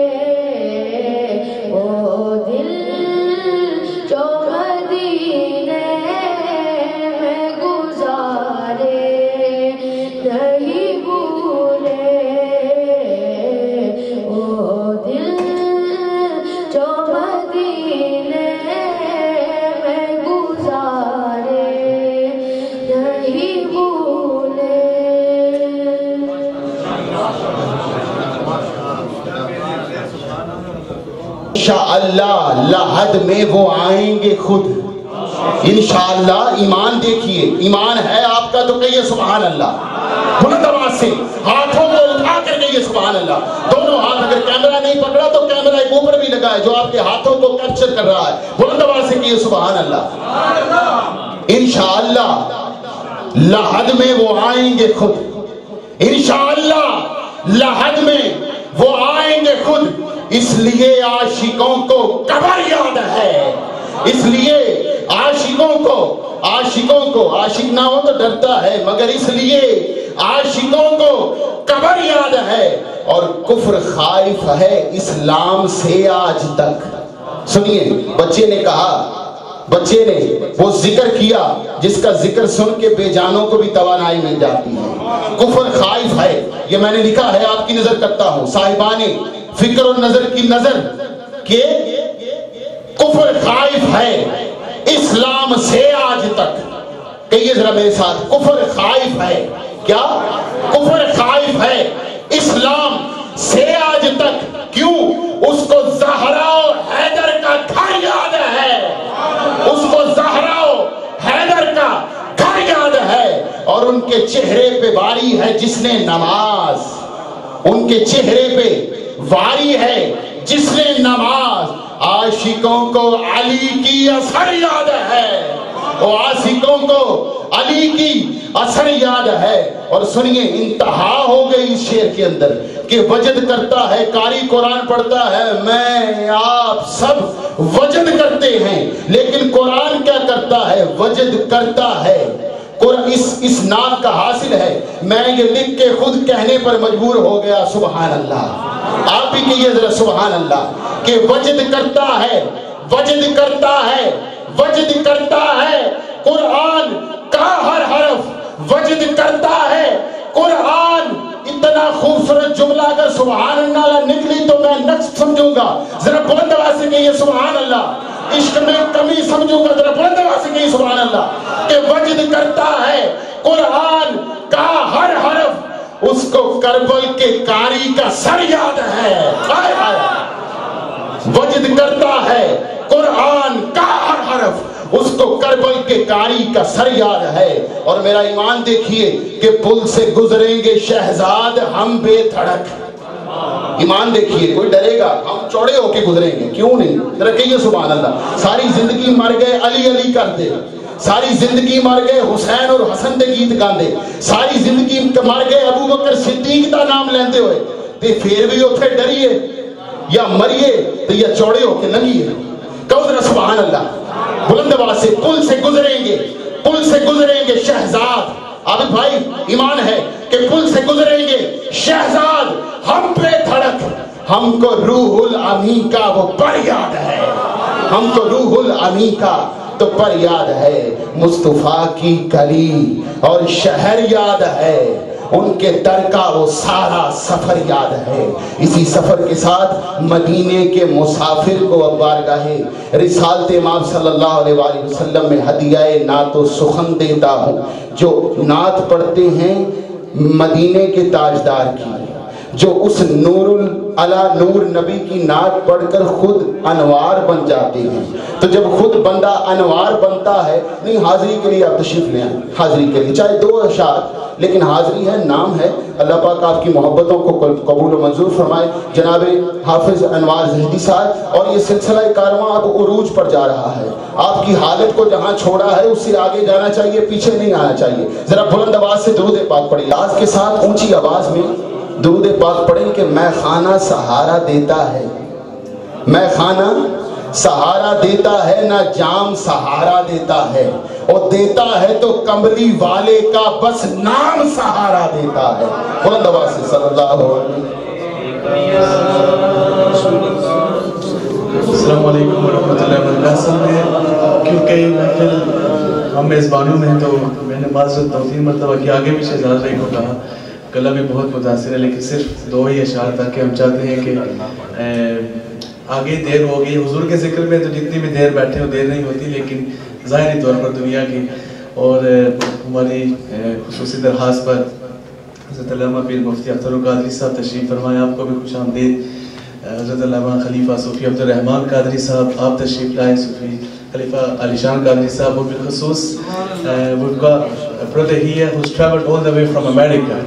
وہ دل جو مدینے میں گزارے نہیں بھولے، وہ دل جو مدینے میں گزارے نہیں بھولے۔ انشاءاللہ لحد میں وہ آئیں گے خود، انشاءاللہ۔ ایمان دیکھیے، ایمان ہے آپ کا تو کہیے سبحان اللہ، بلند آواز سے ہاتھوں کو اٹھا کر کہیے سبحان اللہ، دونوں ہاتھ۔ اگر کیمرہ نہیں پکڑا تو کیمرہ ایک اوپر بھی لگا ہے جو آپ کے ہاتھوں کو کیپچر کر رہا ہے، بلند آواز سے کہیے سبحان اللہ۔ انشاءاللہ لحد میں وہ آئیں گے خود، انشاءاللہ لحد میں وہ آئیں گے خود، اس لیے عاشقوں کو قبر یاد ہے، اس لیے عاشقوں کو عاشق نہ ہو تو ڈرتا ہے، مگر اس لیے عاشقوں کو قبر یاد ہے، اور کفر خائف ہے اسلام سے آج تک۔ سنیے، بچے نے کہا، بچے نے وہ ذکر کیا جس کا ذکر سن کے بے جانوں کو بھی توانائی مل جاتی ہے۔ کفر خائف ہے، یہ میں نے لکھا ہے، آپ کی نظر کرتا ہوں، صاحبان فکر و نظر کی نظر کہ کفر خائف ہے اسلام سے آج تک۔ کہیے ذرا میرے ساتھ، کفر خائف ہے، کیا کفر خائف ہے اسلام سے آج تک، کیوں؟ اس کو زہرا و حیدر کا گھر یاد ہے، اس کو زہرا و حیدر کا گھر یاد ہے، اور ان کے چہرے پہ واری ہے جس نے نماز، ان کے چہرے پہ واری ہے جس نے نماز۔ عاشقوں کو علی کی اثر یاد ہے، عاشقوں کو علی کی اثر یاد ہے۔ اور سنیے، انتہا ہو گئی اس شعر کے اندر کہ وجد کرتا ہے، قاری قرآن پڑھتا ہے، میں آپ سب وجد کرتے ہیں، لیکن قرآن کیا کرتا ہے؟ وجد کرتا ہے۔ اس نام کا حاصل ہے، میں یہ لکھ کے خود کہنے پر مجبور ہو گیا، سبحان اللہ۔ آپ بھی کہیے ذرا سبحان اللہ، کہ وجد کرتا ہے، وجد کرتا ہے، وجد کرتا ہے قرآن کا ہر حرف، وجد کرتا ہے قرآن۔ اتنا خوبصورت جملہ اگر سبحان اللہ نکلی تو میں نقص سمجھوں گا، ذرا بلند آواز سے کہیے سبحان اللہ۔ عشق میں کمی سمجھوں گا، ذرا بلند آواز سے کہیے سبحان اللہ، کہ وجد کرتا ہے قرآن کا ہر حرف، اس کو کربل کے قاری کا سر یاد ہے۔ وجد کرتا ہے قرآن کا ہر حرف، اس کو کربل کے قاری کا سر یاد ہے۔ اور میرا ایمان دیکھیے کہ پل سے گزریں گے شہزاد ہم بے دھڑک، ایمان دیکھیے، کوئی ڈرے گا؟ ہم چوڑے ہو کے گزریں گے، کیوں نہیں؟ ذرا کہیے سبحان اللہ۔ ساری زندگی مر گئے علی علی کرتے، ساری زندگی مر گئے حسین اور حسن دے گیت گاندے، ساری زندگی مر گئے ابو بکر صدیق دا نام لیندے ہوئے، تے پھر بھی اتھے ڈریے یا مریے تو یا چوڑے ہو کے ننگیے۔ کہو ذرا سبحان اللہ بلند آواز سے، پل پل سے گزریں گے شہزاد. عابد بھائی ایمان ہے کہ پل سے گزریں گے شہزاد, ہم پہ دھڑک, ہم کو روح الامی کا وہ پر یاد ہے, ہم کو روح الامی کا تو پر یاد ہے. مصطفیٰ کی گلی اور شہر یاد ہے, ان کے در کا وہ سارا سفر یاد ہے. اسی سفر کے ساتھ مدینے کے مسافر کو اب بارگاہ رسالت امام صلی اللہ علیہ وآلہ وسلم میں ہدیہ نعت و سخن دیتا ہوں. جو نعت پڑھتے ہیں مدینے کے تاجدار کی, جو اس نور علی نور نبی کی نعت پڑھ کر خود انوار بن جاتے ہیں. تو جب خود بندہ انوار بنتا ہے, نہیں حاضری کے لیے آپ تشریف لیں, حاضری کے لیے چاہے 2 اشعار, لیکن حاضری ہے, نام ہے. اللہ پاک آپ کی محبتوں کو قبول و منظور فرمائے. جناب حافظ انوار زہدی صاحب, اور یہ سلسلہ کارواں اب عروج پر جا رہا ہے. آپ کی حالت کو جہاں چھوڑا ہے اس سے آگے جانا چاہیے, پیچھے نہیں آنا چاہیے. ذرا بلند آواز سے درود پاک پڑھیے, آواز کے ساتھ اونچی آواز میں درود پاک پڑھیں کہ میں خانہ سہارا دیتا ہے, میں خانہ سہارا دیتا ہے, نہ جام سہارا دیتا ہے, اور دیتا ہے تو کملی والے کا بس نام سہارا دیتا ہے. بلند آواز سے صلی اللہ علیہ السلام علیکم ورحمۃ اللہ وبرکاتہ. کیونکہ محفل ہم میزبانوں میں ہیں تو میں نے معذرت 2-3 مرتبہ کہ آگے بھی شہزاد بھائی کو کہا, گلا میں بہت متاثر ہے, لیکن صرف 2 ہی اشعار تاکہ ہم چاہتے ہیں کہ آگے دیر ہو گئی. حضور کے ذکر میں تو جتنی بھی دیر بیٹھے ہو دیر نہیں ہوتی, لیکن ظاہری طور پر دنیا کی اور ہماری خصوصی درخواست پر حضرت علامہ پیر مفتی اختر القادری صاحب تشریف فرمائے. آپ کو بھی خوش آمدید. حضرت علامہ خلیفہ صوفی عبد الرحمن قادری صاحب آپ تشریف لائے. صوفی خلیفہ علی شان قادری صاحب, وہ بالخصوص we've got a brother here who's traveled all the way from America.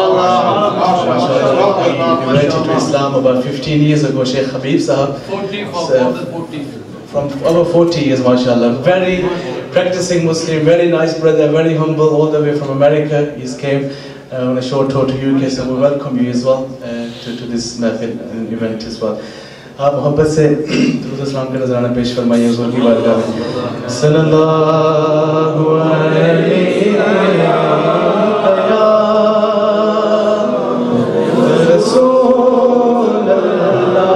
He converted to Islam about 15 years ago. Sheikh Habib Sahab, from over 40 years, mashallah. Very practicing Muslim, very nice brother, very humble, all the way from America. He's came on a short tour to UK, so we welcome you as well to this event as well. آپ محبت سے درود اسلام کا نذرانہ پیش فرمائیے حضور کی بارگاہ میں. صلی اللہ علیہ رسول اللہ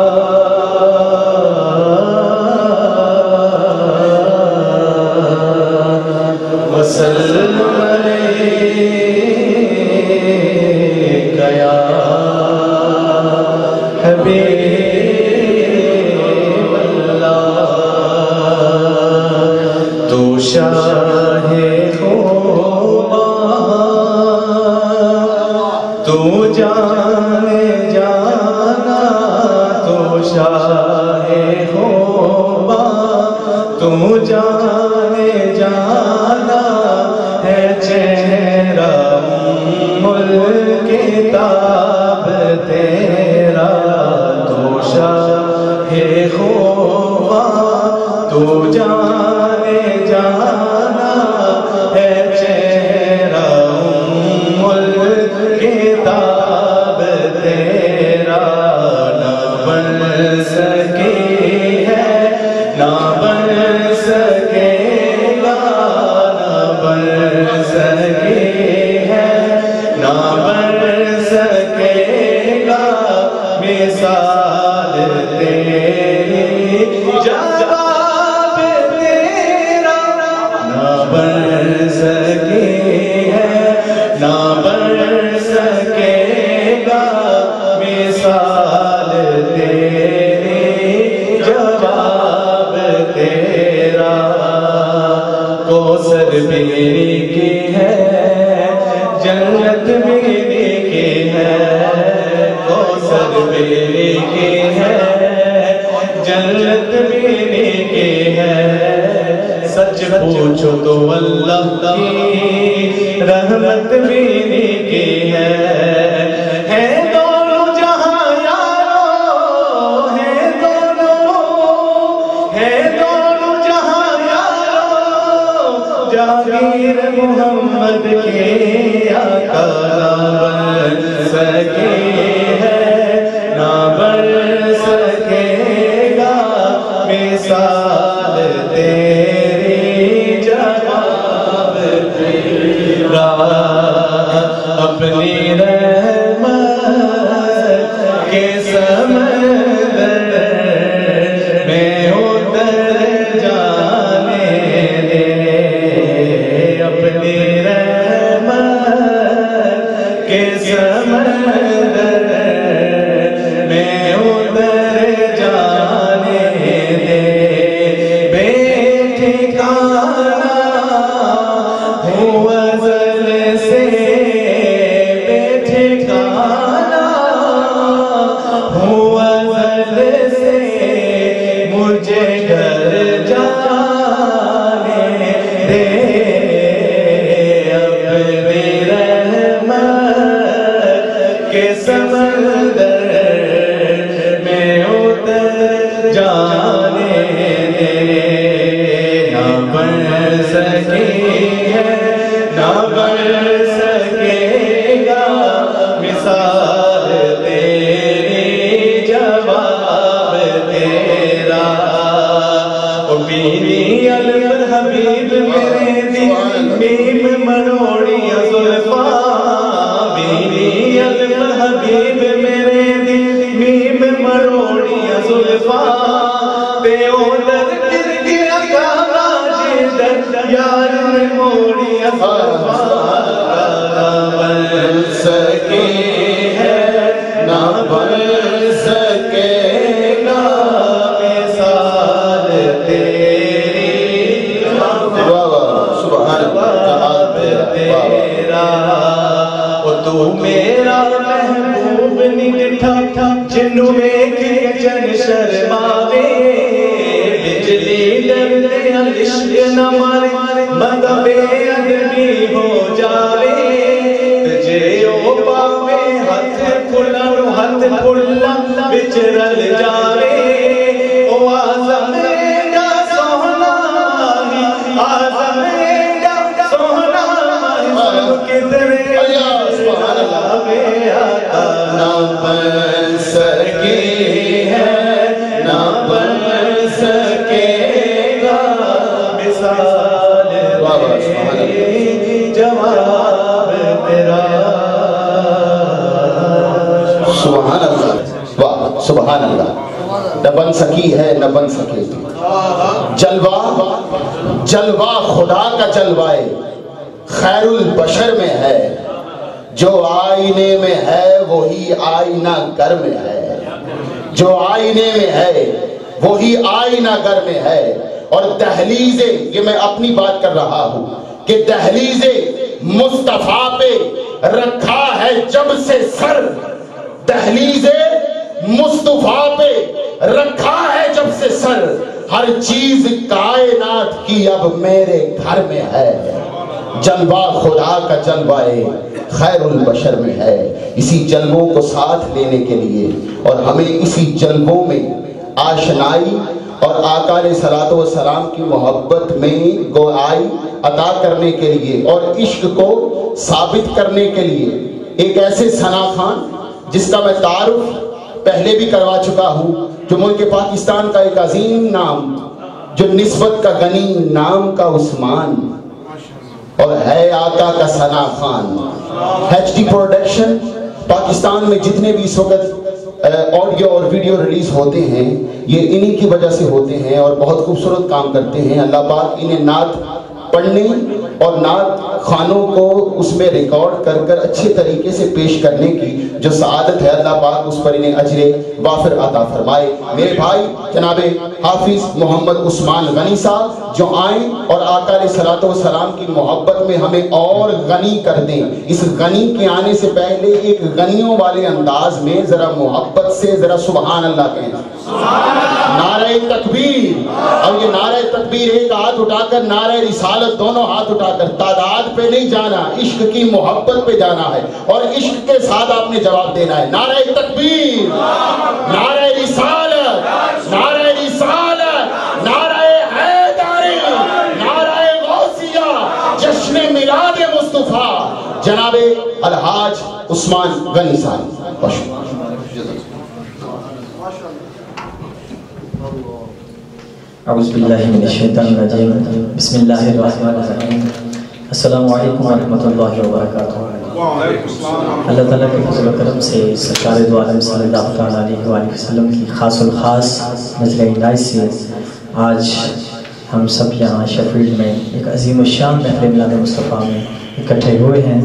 وسلم علیہ یا حبیب شاہ خوبا تو جانے جانا, تو شاہ خوبا تو جانے جانا ہے. چہرہ ملک کتاب تیرا, تو شاہ خوبا تو جانے جانا ہے. چہرہ ملک کتاب تیرا, نہ بن سکی ہے نہ بن سکے گا, نہ بن سکی ہے نہ بن سکے گا. مثال تیری جواب تیرا نہ بن سکی ہے نہ بن سکے گا. مثال تیری جواب تیرا. کوثر میری کی ہے جنت میری کی ہے, کوثر میری کی ہے جنت میری کی ہے. سچ پوچھو تو اللہ کی رحمت میری کی ہے دونوں جہاں یارو, ہے دونوں جہاں یارو. جاگیر محمد کے آقا نہ بن سکے ہے نہ بن سکے گا. مثال تیری جگہ जाने दे अपनी रहमत के समंदर में उतर जाने दे। ना बन सकी है ना बन सकेगा मिसाल तेरी जवाब तेरा। ओ बीनी अलवर हबीब मेरे दिल मीम मरोड़िया जुल्फा। बीनी अलवर हबीब मेरे दिल मीम मरोड़िया जुल्फा। ते ओ दर गिर गिर काला जिदर यार मोड़िया जुल्फा। ना बन सके है ना बन सकेगा मिसाल तेरी सुभान अल्लाह तेरा। ओ तू मेरा महबूब निठा जिन्नू वेख के जन शर्मावे। बिजली डरदे इश्क न मारे बंदा बेअदबी हो जावे। तुझे ओ पावे हथ फुल्ला विच रल जावे। ओ आज़म दा सोहना माही आज़म दा सोहना माही सब किधरे लावे आता। ना बन सकी है ना बन सकेगा मिसाल तेरी जवाब तेरा। सुभान अल्लाह, वाह सुभान अल्लाह। न बन सकी है न बन सकेगी। जलवा जलवा खुदा का जलवाए खैरुल बशर में है। जो आईने में है वही आईना घर में है। जो आईने में है वही आईना घर में है। और दहलीज़े, ये मैं अपनी बात कर रहा हूँ कि दहलीज़े मुस्तफा पे रखा है जब से सर। दहलीज़े मुस्तफा पे रखा है जब से सर। हर चीज कायनात की अब मेरे घर में है। जलवा खुदा का जलवाए खैरुल बशर में है। इसी जलवों को साथ लेने के लिए और हमें इसी जलवों में आशनाई और आका अलैहिस्सलातु वस्सलाम की मोहब्बत में गोआई अता करने के लिए और इश्क को साबित करने के लिए एक ऐसे सना खान जिसका मैं तारुफ पहले भी करवा चुका हूँ, जो मुल्क पाकिस्तान का एक अजीम नाम, जो निस्बत का गनी नाम का उस्मान और है आका का सना खान। HD प्रोडक्शन पाकिस्तान में जितने भी इस वक्त ऑडियो और वीडियो रिलीज होते हैं ये इन्हीं की वजह से होते हैं और बहुत खूबसूरत काम करते हैं। अल्लाह पाक इन्हें नात पढ़ने और नात खानों को उसमें रिकॉर्ड कर कर अच्छे तरीके से पेश करने की जो सआदत है, अल्लाह पाक उस पर इन्हें अजरे वाफिर अता फरमाए। मेरे भाई जनाबे हाफिज मोहम्मद उस्मान गनी साहब जो आए और आका अलैहिस्सलातु वस्सलाम की मोहब्बत में हमें और गनी कर दें। इस गनी के आने से पहले एक गनियों वाले अंदाज में जरा मोहब्बत से जरा सुभान अल्लाह कहें। नारे तकबीर। और ये नारे तकबीर एक हाथ उठाकर, नारे रिसालत दोनों हाथ उठाकर, तादाद पे नहीं जाना, इश्क की मोहब्बत पे जाना है और इश्क के साथ आपने जवाब देना है। नारे तकबीर, नारे रिसालत, नारे रिसालत, नारे हैदरी, नारे गौसिया, जश्न मिलाद मुस्तफा जनाबे अलहाज उस्मान गनी साहब। औज़ुबिल्लाहिमिनश्शैतानिर्रजीम बिस्मिल्लाहिर्रहमानिर्रहीम अस्सलामु अलैकुम व रहमतुल्लाहि व बरकातुहू। अल्लाह ताला के फज़ल व करम से सरकार दो आलम सल्लल्लाहु अलैहि वसल्लम की खासुल खास नज़र इनायत से आज हम सब यहाँ शेफील्ड में एक अजीम शान महफ़िल मिलाद मुस्तफ़ा में इकट्ठे हुए हैं।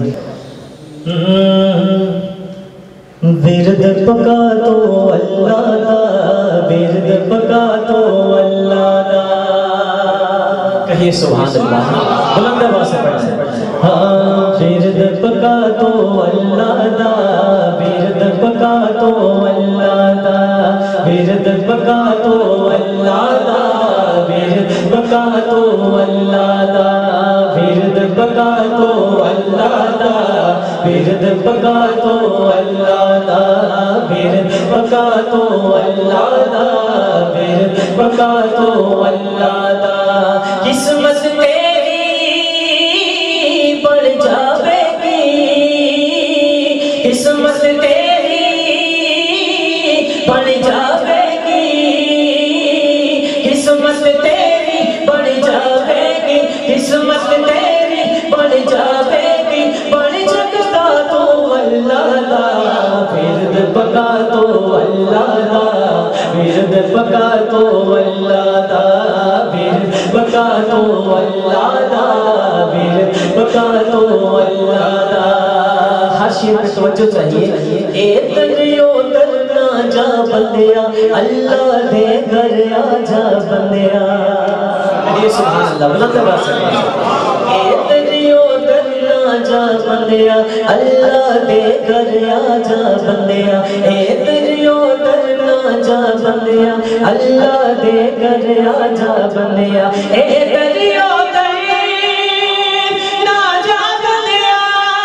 विरद पका तो अल्लाह दा, विरद पका तो अल्लाह दा। कहिए सुभान अल्लाह, बुलंद आवाज़ से पढ़ें। हाँ, विरद पका तो अल्लाह दा, विरद पका तो अल्लाह दा, विरद पका तो अल्लाह दा, ورد بقا تو اللہ دا ورد بقا تو اللہ دا ورد بقا تو اللہ دا ورد بقا تو اللہ دا ورد بقا تو اللہ دا قسمت تیری بڑھ جاوے گی قسمت تیری بڑھ جاوے گی قسمت تیری بڑھ جاوے گی قسمت تیری بڑھ جاوے گی بڑھ جگتا تو اللہ دا ورد بقا تو اللہ دا ورد بقا تو اللہ دا ورد بقا تو اللہ دا ورد بقا تو اللہ دا ہر شیر پہ توجہ چاہیے اے دریو درنا جا بندیا اللہ دے گھر آ جا بندیا یہ سبحان اللہ بلند آواز سے اے دریو درنا جا بندیا اللہ دے گھر آ جا بندیا اے دریو درنا جا بندیا اللہ دے گھر آ جا بندیا اے دریو درنا جا بندیا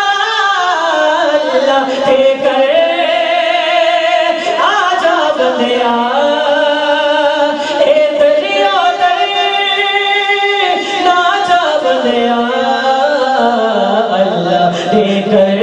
اللہ دے گھر آ جا بندیا اے دریو درنا جا بندیا اللہ دے گھر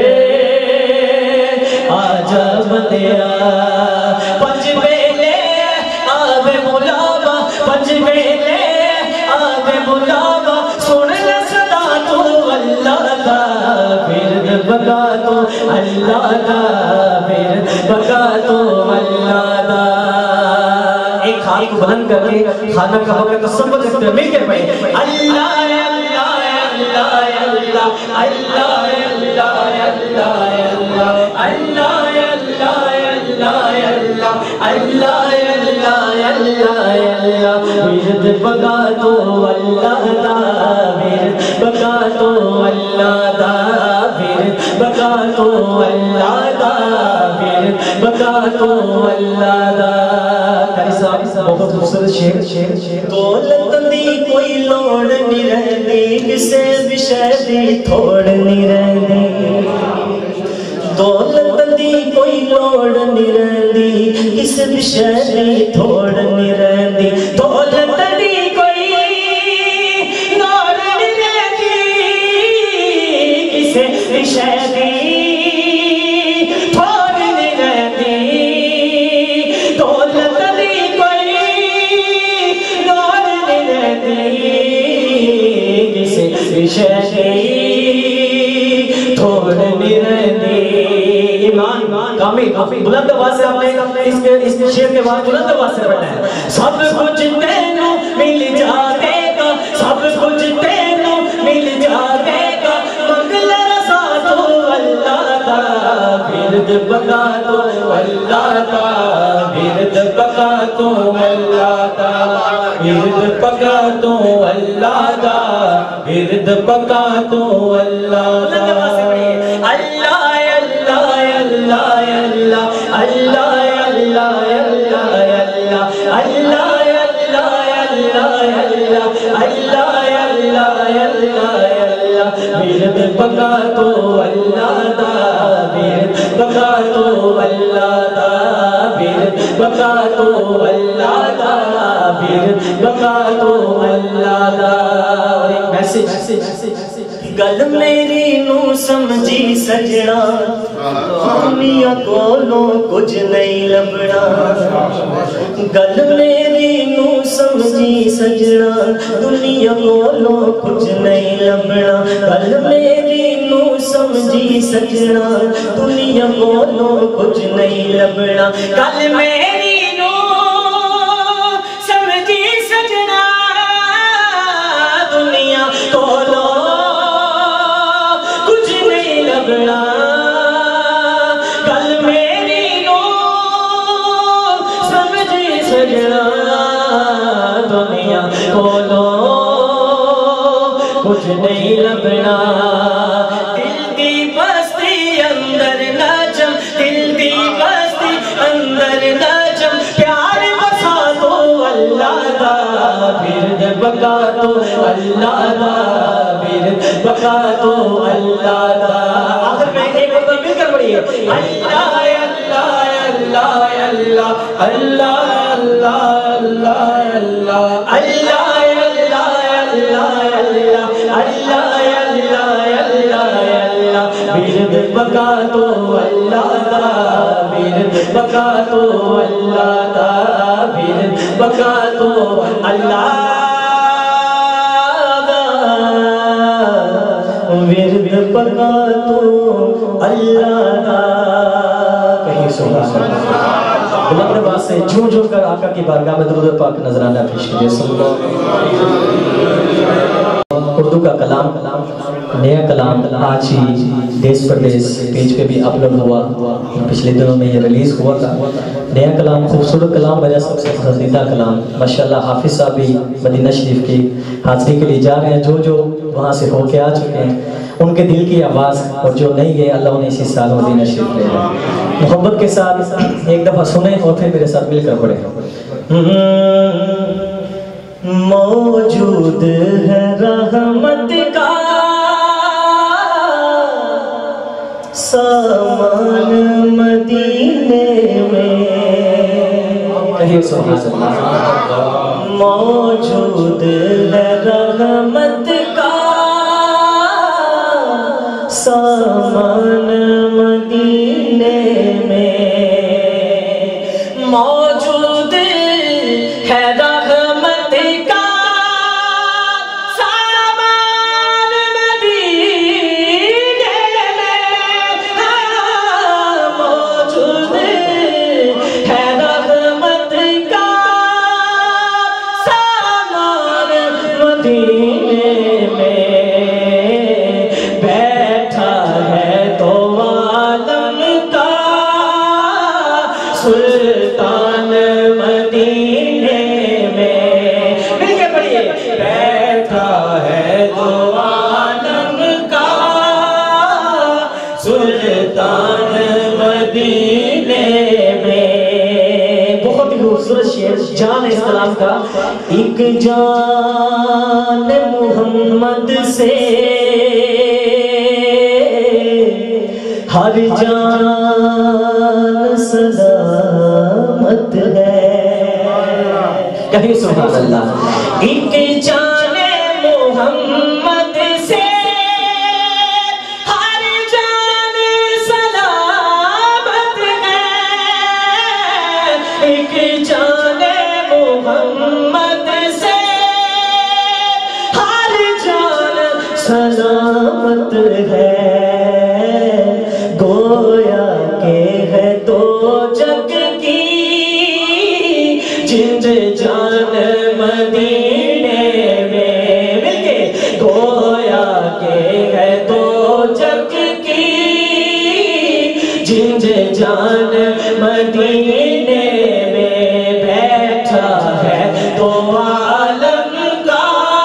آجا بندیا پنج ویلے آوے ملاوا پنج ویلے آوے ملاوا سن لے صدا تو اللہ دا ورد بقا تو اللہ دا ورد بقا تو اللہ دا ایک ہاتھ کو بلند کر کے خانہ کا وقت تصور کرتے ہیں مل کے پڑھیں اللہ اللہ اللہ اللہ اللہ ورد بقا تو اللہ دا ورد بقا تو اللہ دا ورد بقا تو اللہ دا ورد بقا تو اللہ دا قاری صاحب بہت خوبصورت شعر دولت دی کوئی لوڑ نہیں رہتی کسے بھی شے دی تھوڑ نہیں رہتی دولت دی کوئی لوڑ نہیں رہتی کسے بھی شے دی تھوڑ نہیں رہتی دولت دی کوئی لوڑ نہیں رہتی کسے بھی شے دی تھوڑ نہیں رہتی دولت دی کوئی لوڑ نہیں رہتی کسے بھی شے دی تھوڑ نہیں رہتی ایمان کامل بلند آواز سے آپ نے اس شعر کے بعد بلند آواز سے پڑھنا ہے سب کچھ تینوں مل جائے گا سب کچھ تینوں مل جائے گا منگل رضا تو اللہ دا ورد بقا تو اللہ دا ورد بقا تو اللہ دا ورد بقا تو اللہ دا ورد بقا تو اللہ دا اللہ ورد بقا تو اللہ دا ورد بقا تو اللہ دا ورد بقا تو اللہ دا ورد بقا تو اللہ دا اور ایک میسج گل میری نو سمجھی سجنا دنیا کولوں کچھ نہیں لبنا گل میری نو سمجھی سجنا دنیا کولوں کچھ نہیں لبنا گل میری نو سمجھی سجنا دنیا کولوں کچھ نہیں لبنا گل میری نو سمجھی سجنا دنیا کولوں گل میری نو سمجھی سجنا دنیا کولوں کچھ نہیں لبنا دل دی بستی اندر نجم دل دی بستی اندر نجم پیار بسا تو اللہ دا ورد بقا تو اللہ دا، بیرد بقا تو اللہ دا. آخر میں ایک مرتبہ مل کر پڑھیے اللہ اللہ اللہ اللہ اللہ اللہ اللہ اللہ بیرد بقا تو اللہ دا، بیرد بقا تو اللہ دا، بیرد بقا تو اللہ دا، بیرد بقا تو اللہ دا. کہیں سبحان اللہ. بلند آواز سے جھوم جھوم کر آقا کی بارگاہ میں درود پاک نذرانہ پیش کیجیے. صلی اللہ علیہ وسلم. اردو کا کلام نیا کلام آج ہی دیس پردیس پیج پہ بھی اپلوڈ ہوا، پچھلے دنوں میں یہ ریلیز ہوا تھا. نیا کلام خوبصورت کلام بجا سب سے پسندیدہ کلام. ماشاءاللہ حافظ صاحب بھی مدینہ شریف کی حاضری کے لیے جا رہے ہیں. جو وہاں سے ہو کے آ چکے ہیں ان کے دل کی آواز، اور جو نہیں گئے اللہ انہیں اسی سال مدینہ شریف لے جائے. محبت کے ساتھ ایک دفعہ سنیں اور پھر میرے ساتھ مل کر پڑھیں. موجود ہے رحمت کا سامان مدینے میں. کہیں سبحان اللہ. موجود ہے رحمت کا سامان مدینے میں. موجود ہے رحمت کا سامان مدینے میں. موجود ہے رحمت کا سامان مدینے میں. بیٹھا ہے تو عالم کا سلطان مدینے میں. مل کے پڑھیے. بیٹھا ہے تو عالم کا سلطان مدینے میں. بہت ہی خوبصورت شعر جان اسلام کا. ایک جان محمد سے ہر جان سلامت ہے. کہیں سبحان اللہ. ایک جان محمد سے ہر جان سلامت ہے. ایک جان محمد سے ہر جان سلامت ہے. گویا کہ ہے تو جگ کی جند جان مدینے میں. مل کے. گویا کہ ہے تو جگ کی جند جان مدینے میں. بیٹھا ہے تو عالم کا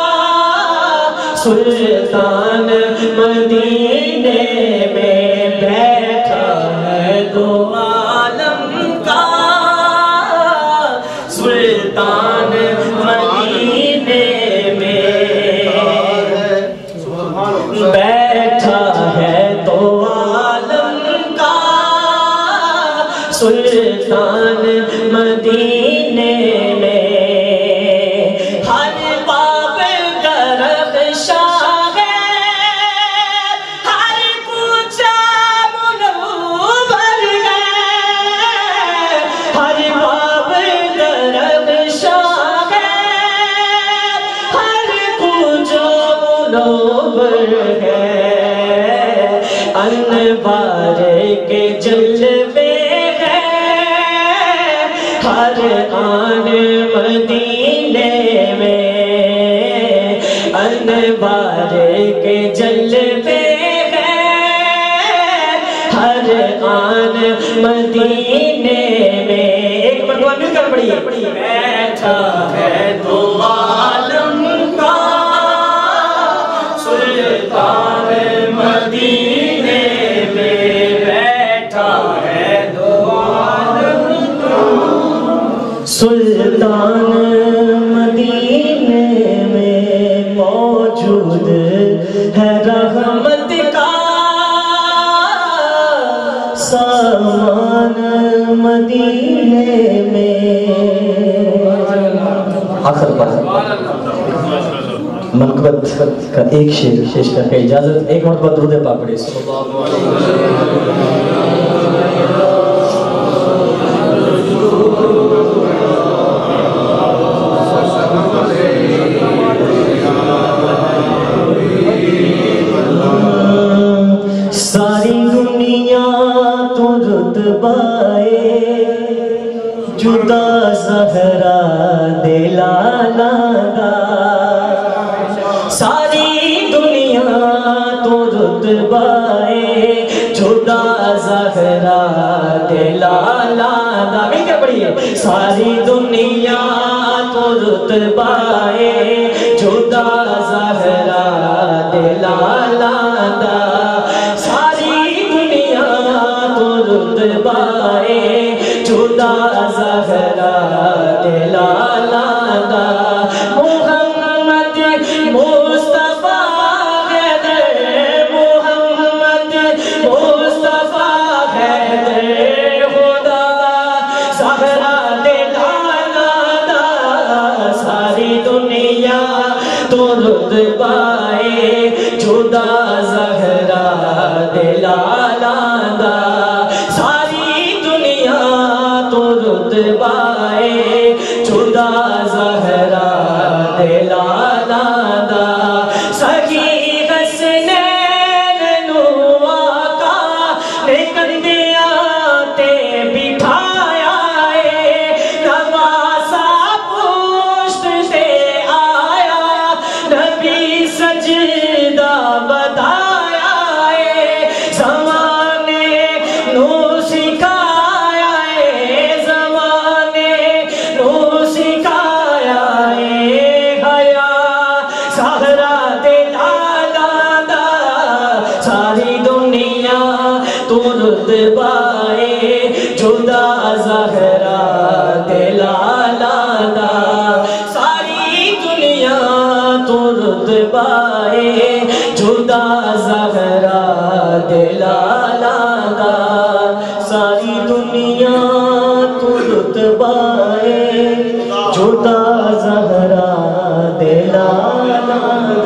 سلطان مدینے میں. بیٹھا ہے تو عالم کا سلطان مدینے میں. بیٹھا ہے تو عالم کا سلطان مدینے میں. ہر باب گرد شاہ ہے، ہر کوچہ منور ہے. ہر باب گرد شاہ ہے، ہر کوچہ منور ہے. انوار کے جلوے ہر آن مدینے میں. انوار کے جلوے ہیں ہر آن مدینے میں. ایک مرتبہ مل کر پڑھیے. بیٹھا ہے تو عالم کا سلطان مدینے میں. بیٹھا ہے تو عالم کا سلطان مدینے موجود ہے رحمت کا سامان مدینے میں. آخر بار منقبت کا ایک شعر پیش کر کے اجازت. ایک مرتبہ درود پاک پڑھیں. ساری دنیا تو رتبائے جدا زہرا دلالا دا. ساری دنیا تو رتبائے جدا زہرا دلالا دا. مل کے پڑھیے. ساری دنیا تو رتبائے جدا زہرا دلالا دا. ساری دنیا تو رتبائے جدا زہرا دلالا دا. محمد مصطفیٰ حیدر محمد مصطفیٰ حیدر خدا زہرا دلالا دا. ساری دنیا تو رتبائے جدا زہرا دلالا دا. ساری دنیا تو رتبائے جدا زہرا دلالا دا. سخی حسنین نو آقا نے کندیا تے بٹھایا ہے. نواسا پشت سے آیا نبی سجدہ بتایا ہے. زمانے نو سکھایا ہے زمانے نو سکھایا ہے. حیا زہرا دلالا دا. ساری دنیا تو رتبائے جدا زہرا دلالا دا. ساری دنیا تو رتبائے جدا زہرا دلالا دا. ساری دنیا تو رتبائے جدا زہرا دلالا دا.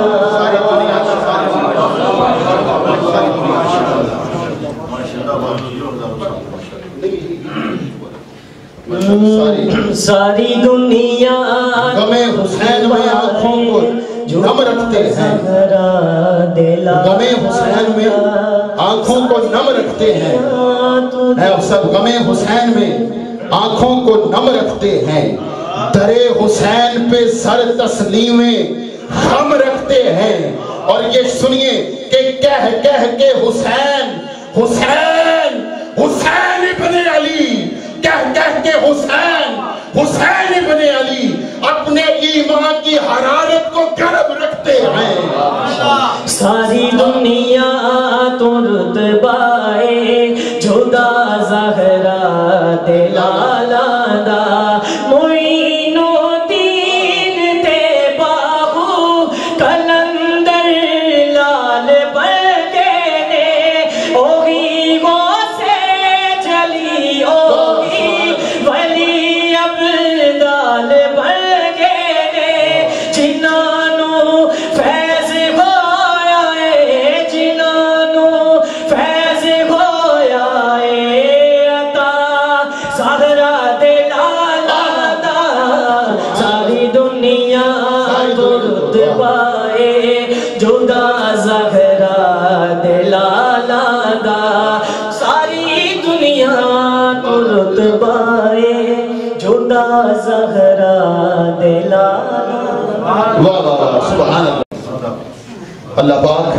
ساری دنیا غم حسین میں آنکھوں کو نم رکھتے ہیں. غم حسین میں آنکھوں کو نم رکھتے ہیں. اے سب غم حسین میں آنکھوں کو نم رکھتے ہیں. در حسین پہ سر تسلیمیں ہم رکھتے ہیں. اور یہ سنیے کہ کہہ کے حسین حسین حسین ابن علی کہہ کے حسین حسین ابن علی اپنے ایمان کی حرارت کو گرم رکھتے ہیں. ساری دنیا تو رتبائے جدا زہرا دلالا دا. معین الدین تے باہو کلندر لال بلدے نے اوہی غوثے جلی اوہی ولی عبدال بلدے نے جنانو فیض ہویا ہے جنانو فیض ہویا ہے. عطا زہرا دلالا دا. ساری دنیا تو رتبائے جدا زہرا دلالا دا. ساری دنیا تو رتبائے جدا زہرا دلالا. واہ واہ واہ سبحان اللہ. اللہ پاک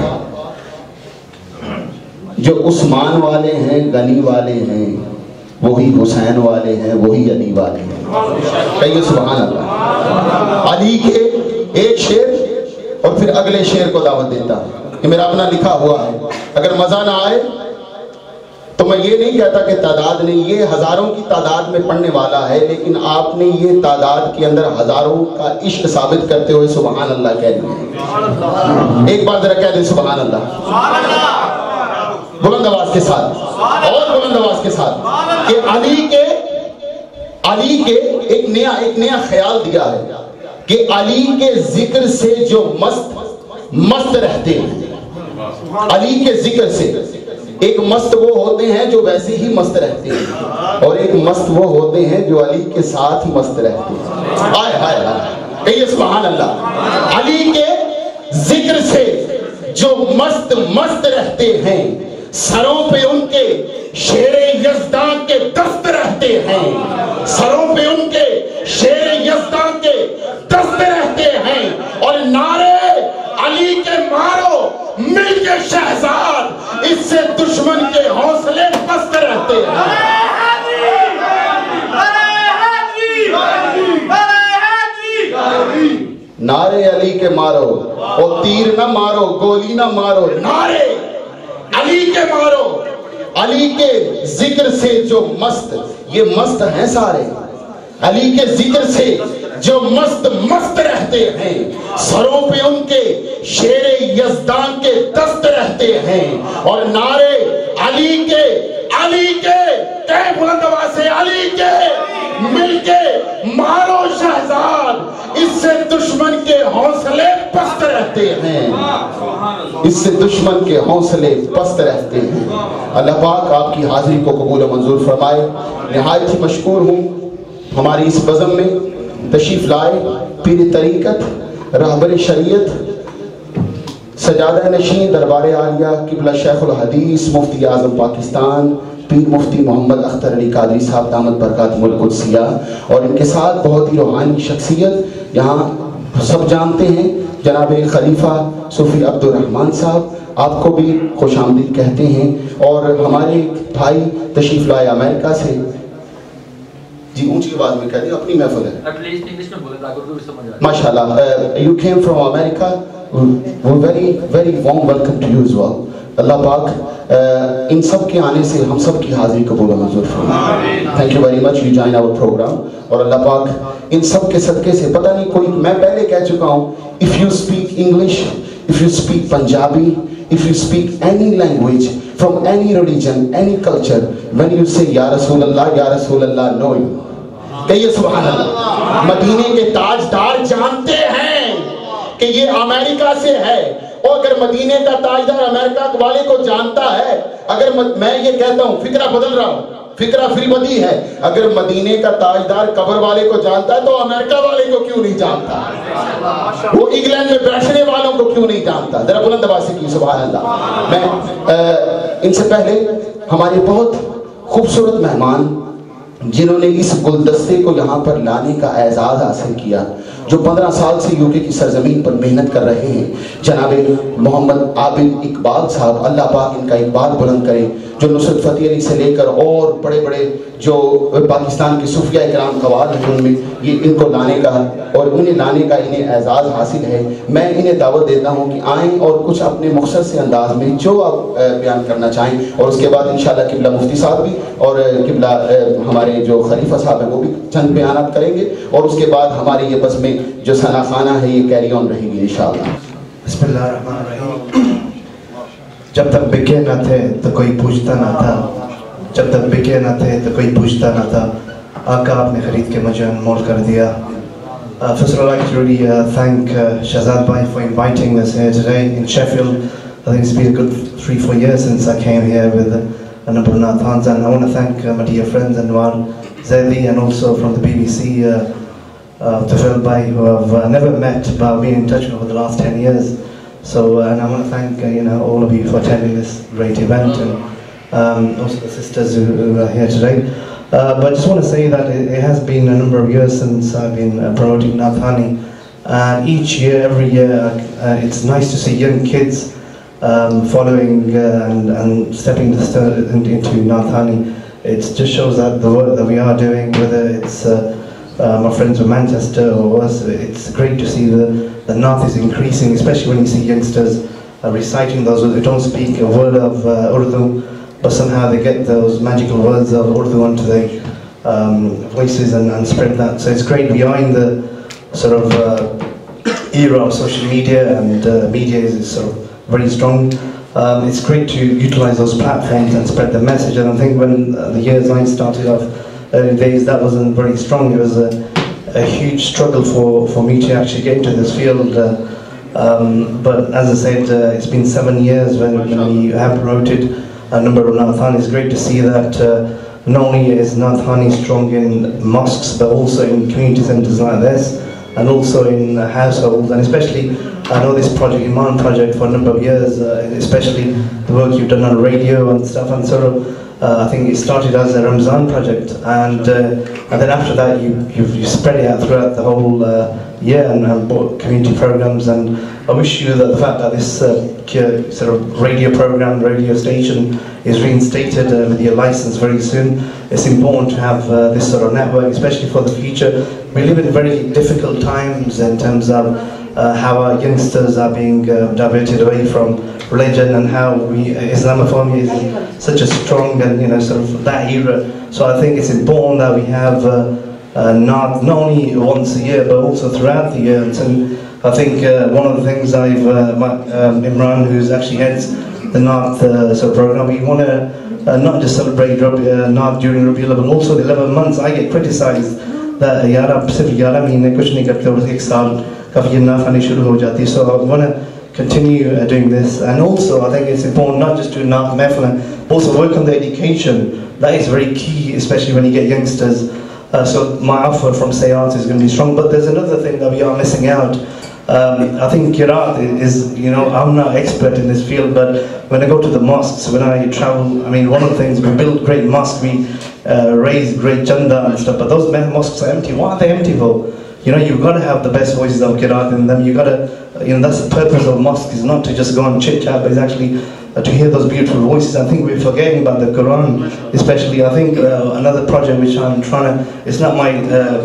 جو عثمان والے ہیں غنی والے ہیں وہی حسین والے ہیں وہی علی والے ہیں. کہیے سبحان اللہ. علی کے ایک شعر اور پھر اگلے شعر کو دعوت دیتا. یہ میرا اپنا لکھا ہوا ہے. اگر مزہ نہ آئے تو میں یہ نہیں کہتا کہ تعداد نہیں، یہ ہزاروں کی تعداد میں پڑھنے والا ہے، لیکن آپ نے یہ تعداد کے اندر ہزاروں کا عشق ثابت کرتے ہوئے سبحان اللہ کہہ دیا۔ ایک بار ذرا کہہ دیں سبحان اللہ بلند آواز کے ساتھ، اور بلند آواز کے ساتھ، کہ علی کے ایک نیا خیال دیا ہے کہ علی کے ذکر سے جو مست رہتے ہیں، علی کے ذکر سے ایک مست وہ ہوتے ہیں جو ویسے ہی مست رہتے ہیں، اور ایک مست وہ ہوتے ہیں جو علی کے ساتھ ہی مست رہتے ہیں۔ آئے ہائے ہائے، کہیے سبحان اللہ۔ علی کے ذکر سے جو مست رہتے ہیں، سروں پہ ان کے شیر یزداں کے دست رہتے ہیں، سروں پہ ان کے شیر یزداں کے دست رہتے ہیں، اور نعرے علی کے مارو مل کے شہزاد، اس سے دشمن کے حوصلے پست رہتے ہیں۔ نعرے علی کے مارو، اور تیر نہ مارو، گولی نہ مارو، نعرے علی کے مارو۔ علی کے ذکر سے جو مست، یہ مست ہیں سارے، علی کے ذکر سے جو مست رہتے ہیں، سروں پہ ان کے شیر یزداں کے دست رہتے ہیں، اور نعرے علی کے کہے بلند آواز سے، علی کے مل کے مارو شہزاد، اس سے دشمن کے حوصلے پست رہتے ہیں، اس سے دشمن کے حوصلے پست رہتے ہیں۔ اللہ پاک آپ کی حاضری کو قبول و منظور فرمائے۔ نہایت ہی مشکور ہوں ہماری اس بزم میں تشریف لائے پیر طریقت، رہبر شریعت، سجادہ نشین دربار عالیہ قبلہ شیخ الحدیث مفتی اعظم پاکستان پیر مفتی محمد اختر علی قادری صاحب دامت برکاتہم القدسیہ، اور ان کے ساتھ بہت ہی روحانی شخصیت یہاں سب جانتے ہیں جناب خلیفہ صوفی عبد الرحمن صاحب، آپ کو بھی خوش آمدید کہتے ہیں، اور ہمارے بھائی تشریف لائے امریکہ سے، جی اونچی آواز میں کہہ دیں، اپنی محفل ہے ماشاءاللہ۔ You came from America, very warm welcome to you as well۔ اللہ پاک ان سب کے آنے سے ہم سب کی حاضری قبول و منظور فرمائے۔ Thank you very much, you join our program۔ اور اللہ پاک ان سب کے صدقے سے، پتہ نہیں کوئی، میں پہلے کہہ چکا ہوں، if you speak English, if you speak Punjabi, if you speak any language from any religion, any culture, when you say Ya Rasul Allah, know you۔ کہیے سبحان اللہ۔ مدینے کے تاجدار جانتے ہیں کہ یہ امریکہ سے ہے، اور اگر مدینے کا تاجدار امریکہ والے کو جانتا ہے، اگر میں یہ کہتا ہوں، فکرہ بدل رہا ہوں، فکرہ فی البدیہہ ہے، اگر مدینے کا تاجدار قبر والے کو جانتا ہے تو امریکہ والے کو کیوں نہیں جانتا؟ وہ انگلینڈ میں بیٹھنے والوں کو کیوں نہیں جانتا؟ ذرا بلند آواز سے کی سبحان اللہ۔ میں ان سے پہلے ہمارے بہت خوبصورت مہمان جنہوں نے اس گلدستے کو یہاں پر لانے کا اعزاز حاصل کیا، جو 15 سال سے یوکے کی سرزمین پر محنت کر رہے ہیں، جناب محمد عابد اقبال صاحب، اللہ پاک ان کا اقبال بلند کرے، جو نصرت فتح علی سے لے کر اور بڑے بڑے جو پاکستان کے صوفیاء کرام قوال ہیں، ان میں یہ ان کو لانے کا اور انہیں لانے کا انہیں اعزاز حاصل ہے۔ میں انہیں دعوت دیتا ہوں کہ آئیں اور کچھ اپنے مختصر سے انداز میں جو آپ بیان کرنا چاہیں، اور اس کے بعد انشاءاللہ قبلہ مفتی صاحب بھی اور قبلہ ہمارے جو خلیفہ صاحب ہیں وہ بھی چند بیانات کریں گے، اور اس کے بعد ہمارے یہ بس میں جو ثنا خانہ ہے یہ کیری آن رہے گی انشاءاللہ۔ بسم اللہ الرحمن الرحیم۔ جب تک بکے نہ تھے تو کوئی پوچھتا نہ تھا، جب تک بکے نہ تھے تو کوئی پوچھتا نہ تھا، آقا آپ نے خرید کے مجھے انمول کر دیا۔ First of all, I'd like to really thank Shahzad Bhai for inviting us here today in Sheffield. I think it's been a good 3-4 years since I came here with a number of Nathans, and I want to thank my dear friends Anwar Zaidi and also from the BBC Tufel Bhai, who I've never met but I've been in touch with over the last 10 years. So and I want to thank all of you for attending this great event, and also the sisters who are here today. But I just want to say that it has been a number of years since I've been promoting Nathani, and each year, every year, it's nice to see young kids following and stepping into Nathani. It just shows that the work that we are doing, whether it's my friends from Manchester or us, it's great to see the Nath is increasing, especially when you see youngsters reciting those who don't speak a word of Urdu, but somehow they get those magical words of Urdu onto their voices and spread that. So it's great. We are in the sort of era of social media, and media is sort of very strong. It's great to utilize those platforms and spread the message. And I think when the years I started off, early days, that wasn't very strong. It was a huge struggle for me to actually get into this field. But as I said, it's been 7 years when we have promoted a number of Naathani. It's great to see that not only is Naathani strong in mosques, but also in community centres like this, and also in households, and especially I know this project, Iman project, for a number of years, especially the work you've done on radio and stuff, and sort of I think it started as a Ramzan project, and then after that you spread it out throughout the whole year and bought community programs. And I wish you that the fact that this sort of radio program, radio station is reinstated with your license very soon. It's important to have this sort of network, especially for the future. We live in very difficult times in terms of how our youngsters are being diverted away from religion, and how Islamophobia is such a strong and sort of that era. So I think it's important that we have not only once a year but also throughout the year. And I think one of the things Imran, who's actually heads the Naat sort of program, we want to not just celebrate Naat during Rabiul Awwal, but also the 11 months. I get criticized that सिर्फ 11 महीने कुछ नहीं करते और एक साल काफी नात आनी शुरू हो जाती है. So I want to continue doing this, and also I think it's important not just to Naat Mehfil, also work on the education. That is very key, especially when you get youngsters. So my offer from Sayat is going to be strong. But there's another thing that we are missing out. I think Qiraat is, I'm not expert in this field, but when I go to the mosques, when I travel, I mean, one of the things, we build great mosques, we raise great chanda and stuff, but those mosques are empty. What are they empty for? You've got to have the best voices of Qiraat in them. You've got to, that's the purpose of mosques, is not to just go and chit-chat, but it's actually to hear those beautiful voices. I think we're forgetting about the Quran, especially. I think another project which I'm trying to, it's not my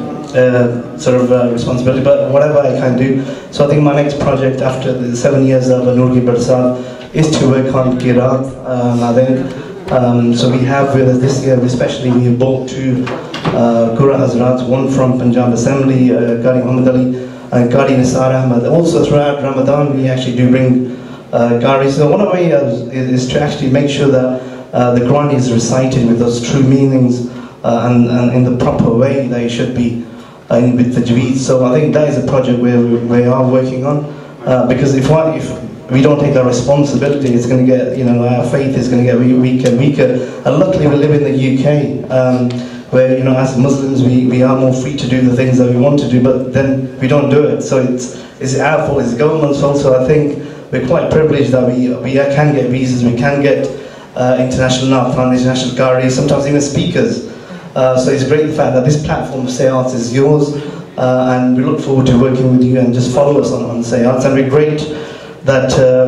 sort of responsibility, but whatever I can do. So I think my next project after the 7 years of Noor Ki Barsat is to work on Qiraat. I think so we have with us this year, especially we have bought 2 Qura Hazrats, one from Punjab Assembly, Qari Muhammad Ali, and Qari Nisar Ahmad. Also throughout Ramadan we actually do bring Qari. So one of my is to actually make sure that the Quran is recited with those true meanings and in the proper way that it should be with the Tajweed. So I think that is a project where we are working on, because if we don't take our responsibility, it's going to get, our faith is going to get weaker and weaker. And luckily we live in the UK, where, as Muslims we are more free to do the things that we want to do, but then we don't do it. So it's our fault, it's the government's fault. So I think we're quite privileged that we can get visas, we can get international Naat, international Qari, sometimes even speakers. So it's great the fact that this platform, Sayat, is yours, and we look forward to working with you, and just follow us on Sayat. And we're great that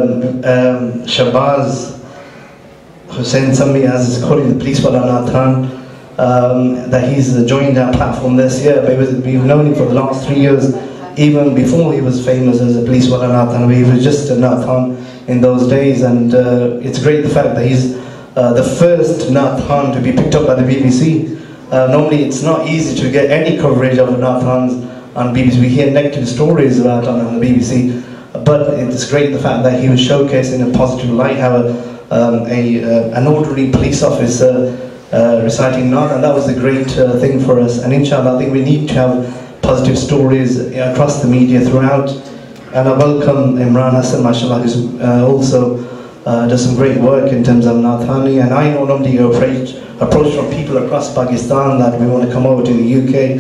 Shabaz Hussain Sammi, as is calling the police wala Naathan, that he's joined our platform this year. But we've known him for the last 3 years, even before he was famous as a police wala Naathan. He was just a Naathan in those days, and it's great the fact that he's the first Naathan to be picked up by the BBC. Normally it's not easy to get any coverage of Naathans on BBC. We hear negative stories about on the BBC, but it's great the fact that he was showcased in a positive light, how an ordinary police officer reciting Naat, and that was a great thing for us. And inshallah I think we need to have positive stories across the media throughout. And I welcome Imran Hassan, mashallah, who's also does some great work in terms of Naathani. And I know normally you approach from people across Pakistan that we want to come over to the UK.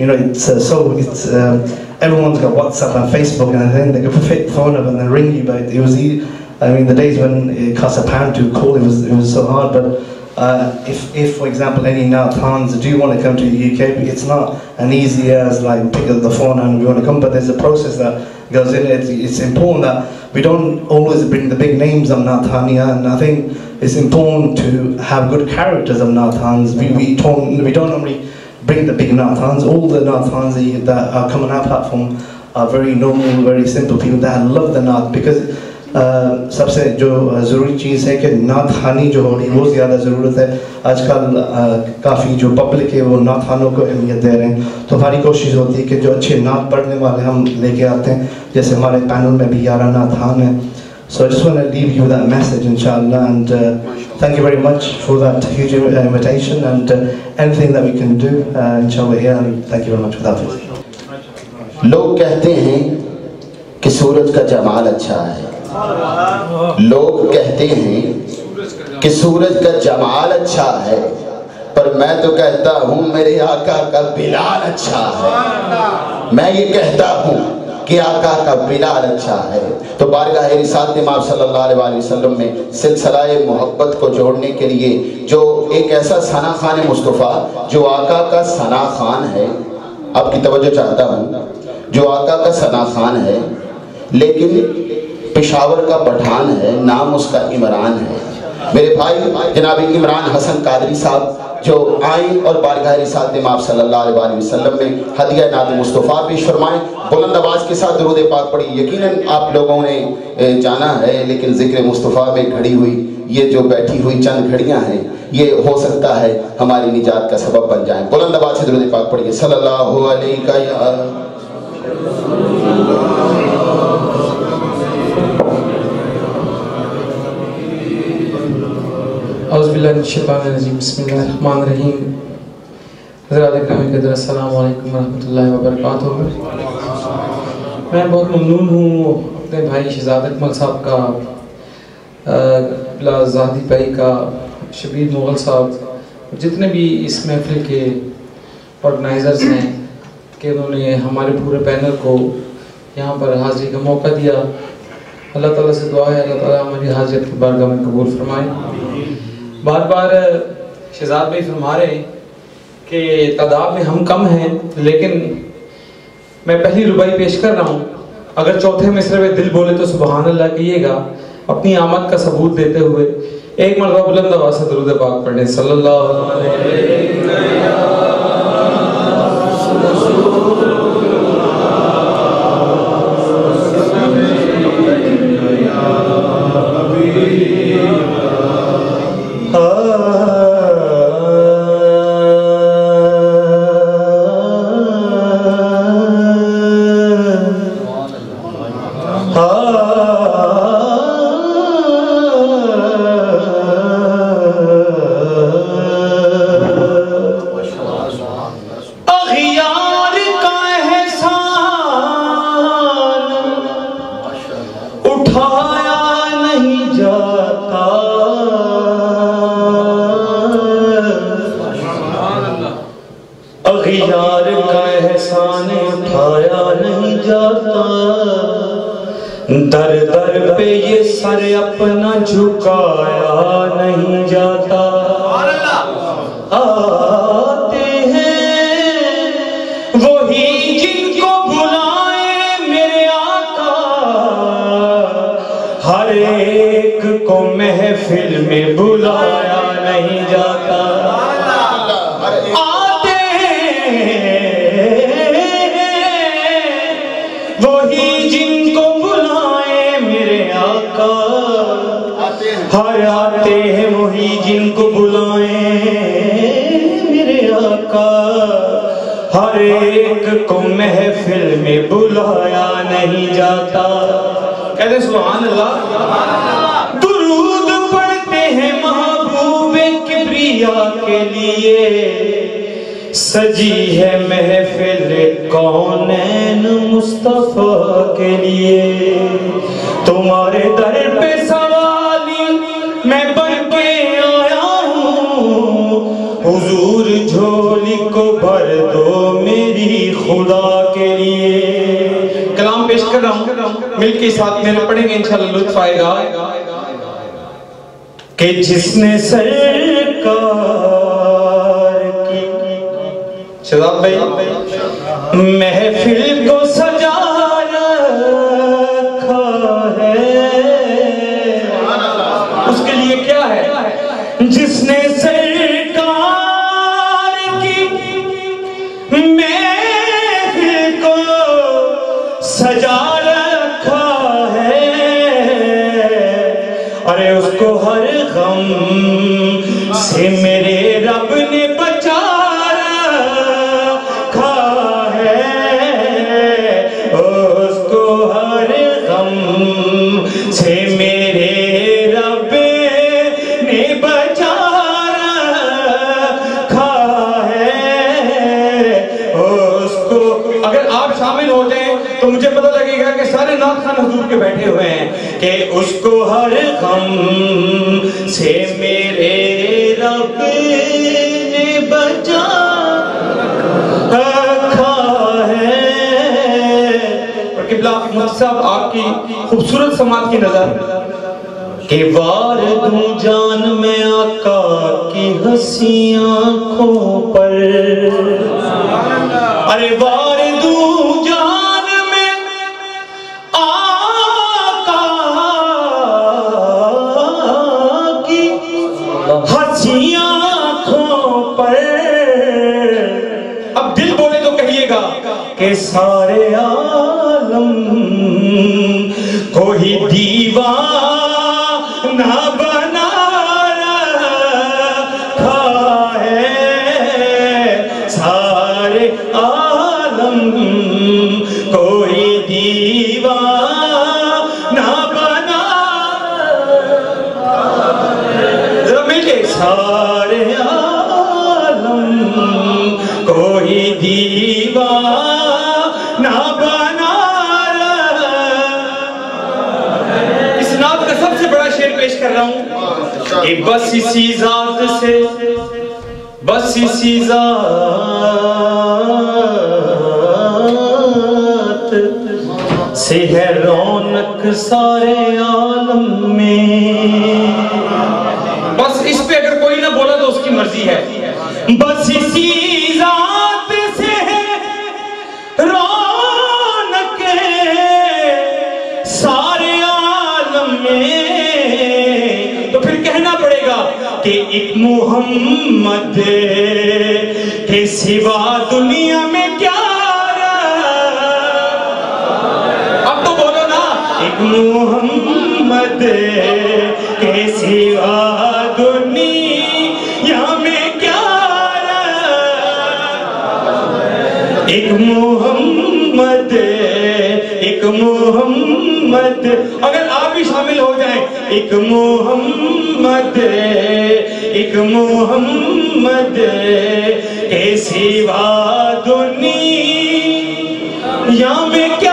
Everyone's got WhatsApp and Facebook, and then they can pick the phone up and then ring you. But it was, the days when it cost £1 to call, it was so hard. But if for example any Naathans do want to come to the UK, it's not an easy as like pick up the phone and we want to come. But there's a process that goes in. It's important that we don't always bring the big names of Naathania, and I think it's important to have good characters of Naathans. We don't normally bring the big Naathans. All the Naathans that are coming on our platform are very normal, very simple people that love the Naat, because सबसे जो ज़रूरी चीज़ है कि नात खानी जो होगी वो ज़्यादा ज़रूरत है। आजकल काफ़ी जो पब्लिक है वो नात खानों को अहमियत दे रहे हैं, तो हमारी कोशिश होती है कि जो अच्छे नात पढ़ने वाले हम लेके आते हैं, जैसे हमारे पैनल में भी 11 नात खान हैं। So I just want to leave you with that message, inshallah, and thank you very much for that huge invitation, and anything that we can do, inshallah, here, and thank you very much for that. लोग कहते हैं कि सूरज का जमाल अच्छा है, लोग कहते हैं कि सूरज का जमाल अच्छा है, पर मैं तो कहता हूँ मेरे आका का बिलाल अच्छा है। मैं ये कहता हूँ कि आका का बिलाल अच्छा है। तो बारगाह रिसालत इमाम सल्लल्लाहु अलैहि वसल्लम में सिलसिलाए मोहब्बत को जोड़ने के लिए जो एक ऐसा सना खान मुस्तफ़ा जो आका का सना खान है, आपकी तवज्जो चाहता हूँ, जो आका का सना खान है लेकिन पेशावर का पठान है, नाम उसका इमरान है। मेरे भाई जनाब इमरान हसन कादरी साहब जो आए और बारगाह रिसालत इमाम सल्लल्लाहु अलैहि वसल्लम में हदिया नात मुस्तफ़ा पेश फरमाएं, बुलंद आवाज़ के साथ दुरूद पाक पढ़ी। यकीनन आप लोगों ने जाना है, लेकिन ज़िक्र मुस्तफ़ा में खड़ी हुई ये जो बैठी हुई चंद घड़ियां हैं, ये हो सकता है हमारी निजात का सबब बन जाए। बुलंद आवाज़ से दुरूद पाक पढ़िए, सल्लल्लाहु अलैहि औज़ुबिल्लाहिमिनश्शैतानिर्रजीम बिस्मिल्लाहिर्रहमानिर्रहीम। हज़रात इकराम क़दर अस्सलामु अलैकुम वरहमतुल्लाहि वबरकातुहू। मैं बहुत ममनून हूँ अपने भाई शहजाद अकमल साहब का, ज़ादी भाई का, शबीर मुग़ल साहब, जितने भी इस महफिल के ऑर्गेनाइज़र्स हैं कि उन्होंने हमारे पूरे पैनल को यहाँ पर हाज़िरी का मौका दिया। अल्लाह ताला से दुआ है अल्लाह ताला हमारी हाज़ियत की बारगाह में कबूल फरमाए। बार बार शहजाद भाई फरमा रहे हैं कि तादाद में हम कम हैं, लेकिन मैं पहली रुबाई पेश कर रहा हूँ। अगर चौथे मिसरे में दिल बोले तो सुबहान अल्लाह कहिएगा, अपनी आमद का सबूत देते हुए एक मरतबा बुलंद आवाज़ से दुरूद पाक पढ़ने, सल्लल्लाहु अलैहि दर दर पे ये सर अपना झुकाया नहीं जाता। आते हैं वही जिनको बुलाए मेरे आका, हर एक को महफिल में बुलाया नहीं जाता। आते हैं वही जिनको हर आते हैं वही जिनको बुलाए मेरे आका, हर एक को महफिल में बुलाया नहीं जाता। कहते सुभान अल्लाह। दुरूद पढ़ते हैं महबूबे किब्रिया के लिए, सजी है महफिल कौनैन मुस्तफा के लिए। तुम्हारे दर पे सवाली मैं बन के आया हूँ, हुजूर झोली को भर दो मेरी खुदा के लिए। कलाम पेश कर रहा हूँ, मिलके साथ मेरे पढ़ेंगे इंशाल्लाह, लुत्फ आएगा। कि जिसने सरकार की शहजाद भाई महफिल को सजा जिसने सरकार की महफिल को सजा रखा है, उसको हर गम से मेरे रब ने बचा रखा है, उसको हर गम से मेरे रब ने बचा रखा है उसको। अगर आप शामिल हो जाएं तो मुझे पता लगेगा कि सारे नाथ खान हुजूर के बैठे हुए हैं कि उसको हर गम से मेरे रब ने बचा रखा है। और क़िबला मुफ्ती साहब आपकी खूबसूरत समात की नजर कि वार दूं जान में आका की हंसी आंखों पर, अरे वार दूं जान में आका की हंसी आंखों पर। अब दिल बोले तो कहिएगा कि सारे आलम को ही दीवाना बना रखा है, सारे आलम कोई दीवाना बना, जरा मिलके सारे आलम कोई दीवाना बना। इस नात का सबसे बड़ा शेर पेश कर रहा हूं कि बस इसी जात से, बस इसी जात से है रौनक सारे आलम में। बस इस पे अगर कोई ना बोला तो उसकी मर्जी है। बस इसी जात से है रौनक सारे आलम में, तो फिर कहना पड़ेगा कि एक मोहम्मद के सिवा दुनिया में क्या। अब तो बोलो ना, एक मोहम्मद के सिवा दुनिया में क्या, एक मोहम्मद, एक मोहम्मद। अगर आप भी शामिल हो जाएं, एक मोहम्मद, एक मोहम्मद के सिवा दुनिया में क्या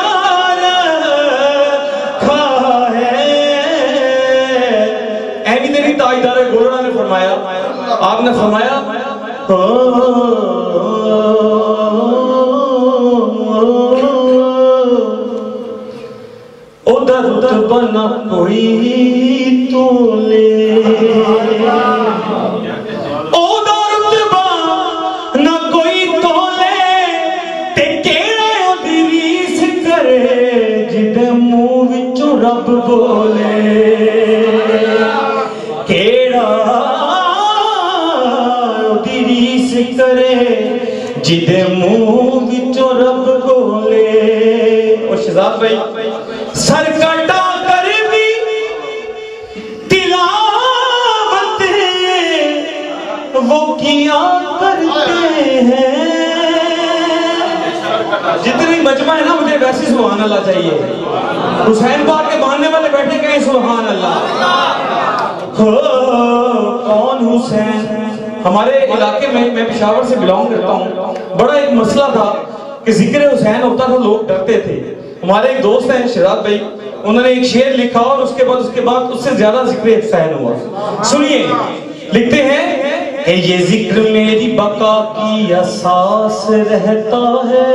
रखा है। ऐनी तेरी ताजदार गोलड़ा ने फरमाया, आपने फरमाया उधर बना कोई तोले, उधर बना कोई तोले ते केड़ा ओदी रीस करे जिदे मुंह विचों रब बोले, केड़ा ओदी रीस करे जिदे मुंह विचों रब बोले। और शहजाद भाई सर कटा कर भी तिलावत वो किया करते हैं। जितनी मजमा है ना मुझे वैसे सुभान अल्लाह चाहिए। हुसैन पाक के मानने वाले बैठे कहें सुभान अल्लाह। हो कौन हुसैन? हमारे इलाके में, मैं पेशावर से बिलोंग करता हूँ, बड़ा एक मसला था कि जिक्र हुसैन होता था, लोग डरते थे। हमारे एक दोस्त हैं शहजाद भाई, उन्होंने एक शेर लिखा और उसके बाद उससे ज्यादा जिक्र हुसैन हुआ। सुनिए, लिखते हैं कि ये जिक्र मेरी बका की असास रहता है,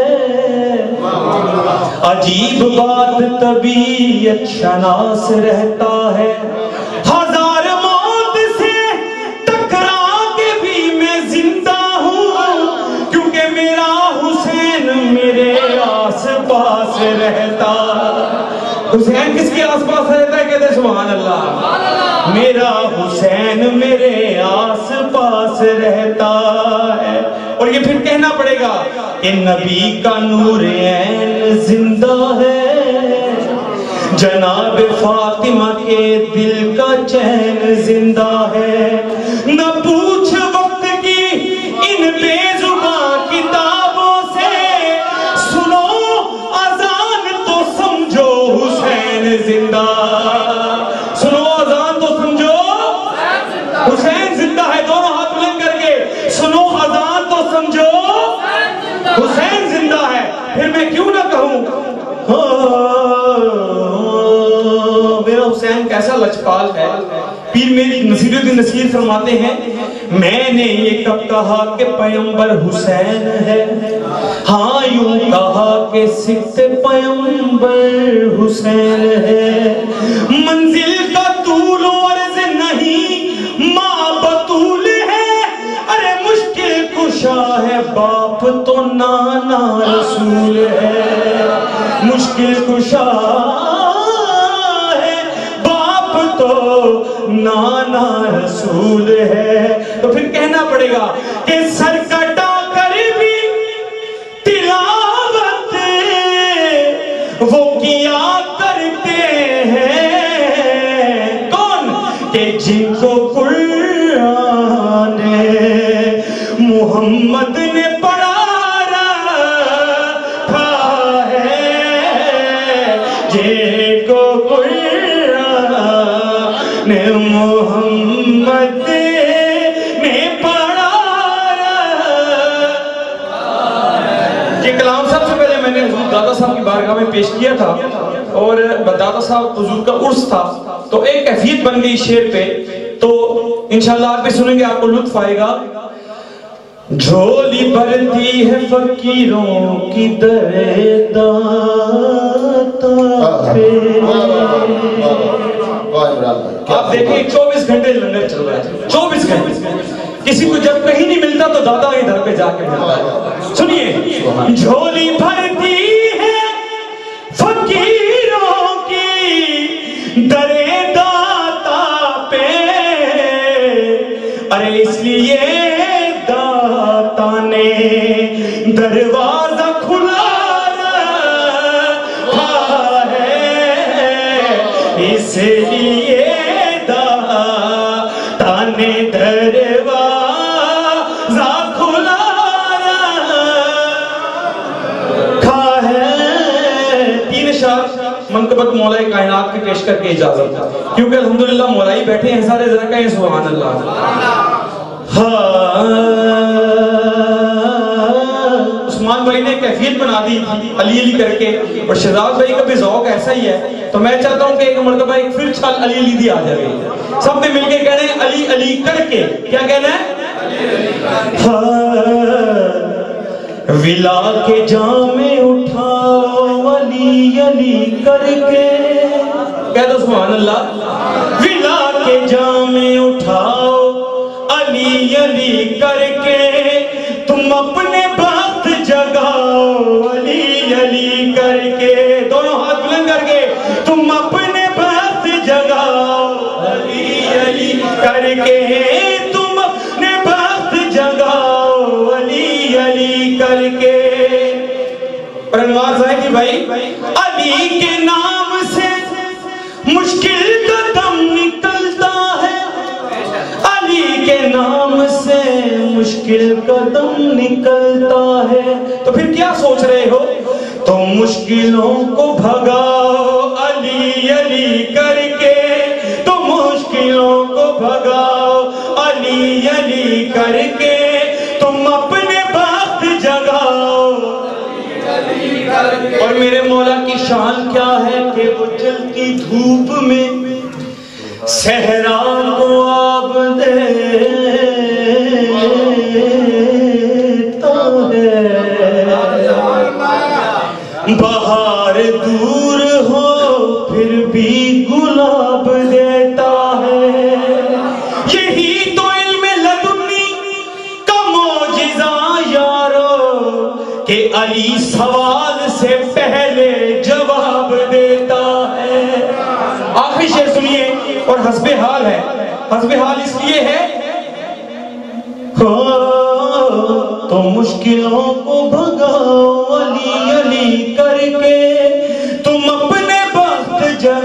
अजीब बात तबीयत शनास रहता है, हजार मौत से टकरा के भी मैं जिंदा हूँ, क्योंकि मेरा हुसैन मेरे आस पास रहता। हुसैन किसके आस पास रहता है? कहते सुभान अल्लाह। मेरा हुसैन मेरे आस पास रहता है। और ये फिर कहना पड़ेगा कि नबी का नूर ऐन जिंदा है, जनाब फातिमा के दिल का चैन जिंदा है। न पूछ वक्त की इन बेजुबान किताबों से, सुनो अजान तो समझो हुसैन जिंदा। सुनो अजान तो समझो हुसैन जिंदा है। दोनों हाथ बुलंद करके सुनो अजान तो समझो हुसैन जिंदा है। फिर मैं क्यों ना कहूं मेरा हुसैन कैसा लचपाल है। पीर मेरी नसीरुद्दीन नसीर फरमाते हैं, मैंने ये कब कहा कि पैगंबर हुसैन है, हाँ यूं कहा कि सिक्ते पैगंबर हुसैन है। मंजिल का तूल अर्ज़ नहीं माँ बतूल है, अरे मुश्किल कुशा है बाप तो नाना रसूल है। मुश्किल कुशा है बाप तो नाना रसूल है। तो फिर कहना पड़ेगा कि सर कटा कर भी तिलावत वो किया करते हैं। कौन? कि जिनको कुरान मुहम्मद ने पढ़ा रखा है, जिनको कुरान मुहम्मद ने पढ़ा रखा। ये कलाम सबसे पहले मैंने हुजूर दादा साहब की बारगाह में पेश किया था, और दादा साहब हुजूर का उर्स था, तो एक कैफियत बन गई शेर पे। तो इंशाल्लाह आप भी सुनेंगे, आपको लुत्फ आएगा। झोली भरती है फकीरों की दरदाता पे। आप देखें 24 घंटे लंगर चल रहा है, 24 घंटे। किसी को जब कहीं नहीं मिलता तो दादा के घर पे जाके मिलता है। सुनिए, झोली भरती है फकीरों की दरदाता पे, अरे इसलिए दाता ने दरवाजा खुला रखा है, इसलिए दाता ने दरवाजा खुला रखा है। तीन शार मनकबत मौलाई कायनात की पेश करके इजाजत था, क्योंकि अल्हम्दुलिल्लाह मौलाई बैठे हैं सारे, जरा कहें सुभान अल्लाह। उस्मान भाई ने कैफियत बना दी अली अली करके, और शहजाद भाई का भी ज़ौक़ ऐसा ही है। तो मैं चाहता हूँ कि एक मर्तबा एक फिर छाल अली अली दी आ जाए, सब ने मिलके कहना है अली अली करके। क्या कहना है? विला के जामे उठाओ अली अली करके, कह दो सुभान अल्लाह। विला के जामे उठाओ अली अली करके, तुम अपने बात जगाओ अली अली करके। दोनों हाथ बुलंद करके, तुम अपने बात जगाओ अली अली करके, तुम अपने बात जगाओ अली अली करके। और अनवार साहब की भाई, अली के नाम से मुश्किल कदम निकलता है, अली के नाम से मुश्किल कदम निकलता है। तो फिर क्या सोच रहे हो? तो मुश्किलों को भगाओ अली अली करके, तो मुश्किलों को भगाओ अली अली करके, तुम अपने बात जगाओ अली करके। और मेरे मौला की शान क्या है कि वो जलती धूप में सहरा को आब देता है, बहार दूर हो फिर भी गुलाब देता है। यही तो इल्म लदुन्नी का मौजिज़ा यारो, कि अली सवाल से पहले जवाब देता है। आखिरी शेर सुनिए, और हस्बे हाल है। हस्बे हाल इसलिए है तो मुश्किलों को भगाओ अली अली करके, तुम अपने वक्त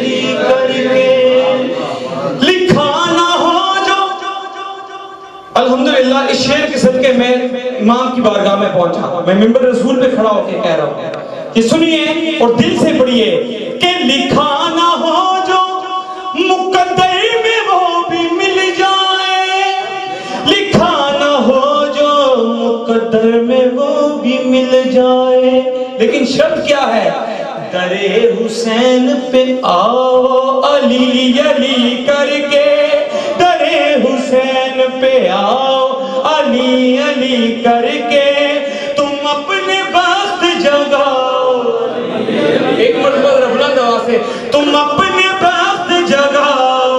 अली करके लिखा ना हो जो। अल्हम्दुलिल्लाह इस शेर के सदके में इमाम की बारगाह में पहुंचा, मैं मिंबर रसूल पे खड़ा होकर कह रहा हूं कि सुनिए और दिल से पढ़िए कि लिखा ना हो जो मुकद्दर में वो भी मिल जाए, लिखा ना हो जो मुकद्दर में वो भी मिल जाए, लेकिन शर्त क्या है? दरे हुसैन पे आओ अली अली करके, दरे हुसैन पे आओ अली अली करके, तुम अपने बख्त जगाओ। एक मरतबा बुलंद आवाज से तुम अपने बख्त जगाओ,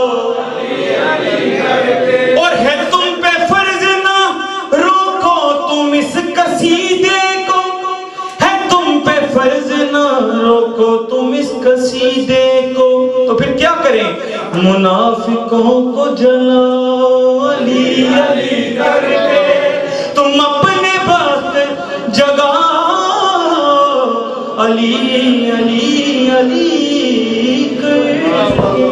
और है तुम पे फर्ज ना रोको तुम इस कसीदे को, है तुम पे फर्ज ना रोको तुम इस कसीदे को। तो फिर क्या करें? मुनाफिकों को जलाओ अली अली करके, तुम अपने वक्त जगाओ अली अली अली करके।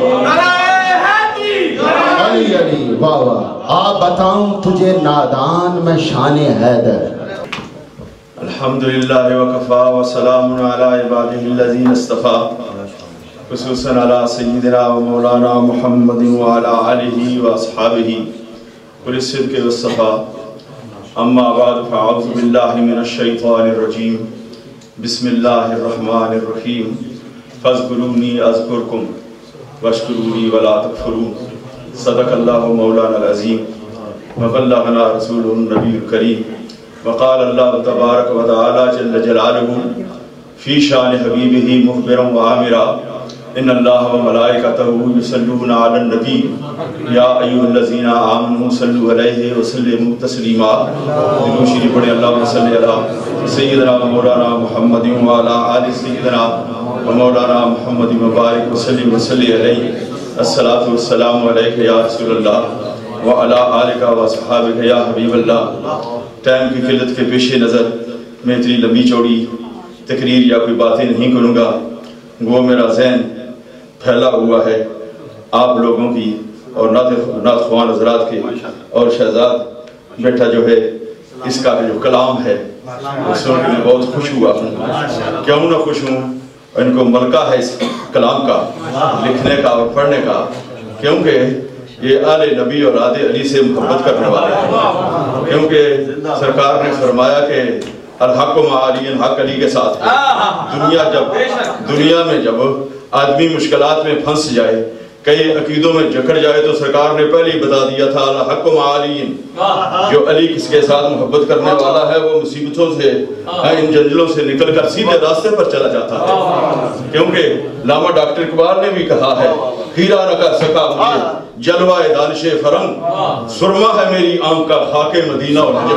अली अली वाह वाह। आप बताऊं तुझे नादान में शान हैदर। अल्हम्दुलिल्लाह वकफ़ा व सलामुन अला इबादिहिल्लज़ीन इस्तफ़ा, खुसूसन अला सय्यिदिना व मौलाना मुहम्मदिन व अला आलिहि व अस्हाबिहि कुल सिद्क़ व सफ़ा। अम्मा बाद फ़अऊज़ु बिल्लाहि मिनश शैतानिर रजीम। बिस्मिल्लाहिर रहमानिर रहीम। फ़ज़्कुरूनी अज़्कुरकुम वश्कुरूनी वला तकफ़ुरून। सदक़ल्लाहु मौलाना अज़ीम व बल्लगना रसूलुन नबीयुल करीम। वक़ाल अल्लाह तबारक व तआला जल्ल जलालुहु फ़ी शान हबीबिही मुख़बिरन व आमिरा, इन्नल्लाह व मलाइकतहु युसल्लूना अलन नबी या अय्युहल्लज़ीना आमनू सल्लु अलैहि व सल्लिमू तस्लीमा। दुरूद शरीफ पढ़ें। अल्लाहुम्मा सल्लि अला सय्यिदिना व मौलाना मुहम्मदिन व अला आलि सय्यिदिना व मौलाना मुहम्मदिन व बारिक व सल्लिम व सल्लि अलैहि। अस्सलातु वस्सलामु अलैका या रसूलल्लाह व अला आलिका व अस्हाबिका या हबीबल्लाह। टाइम की किल्लत के पेश नज़र मैं इतनी लंबी चौड़ी तकरीर या कोई बातें नहीं करूँगा। वो मेरा ज़हन फैला हुआ है आप लोगों की और नात ख्वान हज़रात के, और शहजाद बेटा जो है इसका जो कलाम है वो सुन के मैं बहुत खुश हुआ हूँ। क्यों ना खुश हूँ? इनको मलका है इस कलाम का लिखने का और पढ़ने का, क्योंकि ये आले नबी और आदे अली से मोहब्बत करने वाले हैं। क्योंकि सरकार ने फरमाया कि अल-हक़्क़ु मअ अली, हक अली के साथ है। दुनिया में जब आदमी मुश्किलात में फंस जाए, कई अकीदों में जकड़ जाए, तो सरकार ने पहले ही बता दिया था अल-हक़्क़ु मअ अली, जो अली किसके साथ मोहब्बत करने वाला है वो मुसीबतों से, इन जंजलों से निकलकर सीधे रास्ते पर चला जाता है। क्योंकि लामा डॉक्टर इकबाल ने भी कहा है, हीरा न कर सका मुझे जलवाए दानिशे फरंग, सुरमा है मेरी आंख का खाके मदीना और नजफ।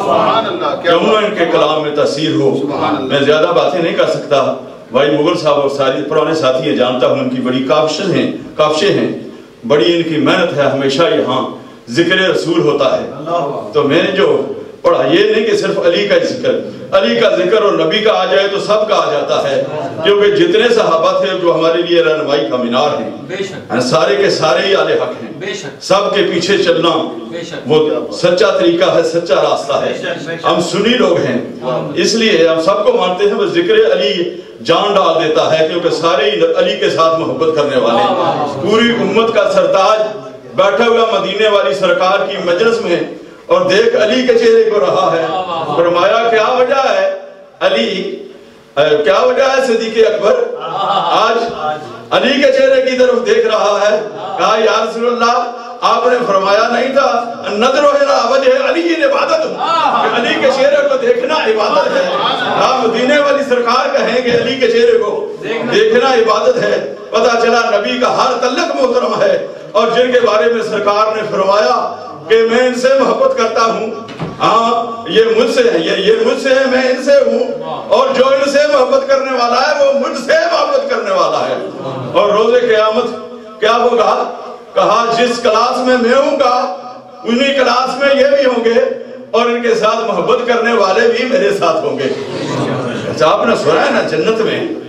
क्यों ना इनके कलाम में तासीर हो। मैं ज्यादा बातें नहीं कर सकता। भाई मुगल साहब और सारी पुराने साथी है, जानता हूँ इनकी बड़ी काविशें हैं, बड़ी इनकी मेहनत है। हमेशा यहाँ जिक्र रसूल होता है। तो मैंने जो पढ़ा ये नहीं कि सिर्फ अली का जिक्र और नबी का आ जाए तो सब का आ जाता है, क्योंकि जितने सहाबा थे जो हमारे लिए रहनुमाई का मीनार हैं, सारे के सारे ही आले हक हैं। सब के पीछे चलना वो सच्चा तरीका है, सच्चा रास्ता है। हम सुन्नी लोग हैं, इसलिए हम सबको मानते हैं। वो जिक्र अली जान डाल देता है, क्योंकि सारे ही अली के साथ मोहब्बत करने वाले। पूरी उम्मत का सरताज बैठा हुआ मदीने वाली सरकार की मजलिस में, और देख अली के चेहरे को रहा है। फरमाया क्या वजह है अली, क्या वजह है सिद्दीक़ अकबर आज अली के चेहरे की तरफ देख रहा है? कहा या रसूलल्लाह, आपने फरमाया नहीं था नज़र वजह अली इबादत, अली के चेहरे को देखना इबादत है। आप मदीने वाली सरकार कहेंगे अली के चेहरे को देखना इबादत है। पता चला नबी का हर तल्लक मोहतरम है, और जिनके बारे में सरकार ने फरमाया कि मैं इनसे मोहब्बत करता हूँ, हाँ ये मुझसे है, ये मुझसे है, मैं इनसे हूँ, और जो इनसे मोहब्बत करने वाला है वो मुझसे मोहब्बत करने वाला है। और रोज़े क़यामत क्या होगा? कहा जिस क्लास में मैं हूँगा उन्हीं क्लास में ये भी होंगे, और इनके साथ मोहब्बत करने वाले भी मेरे साथ होंगे। अच्छा आपने सुना है ना जन्नत में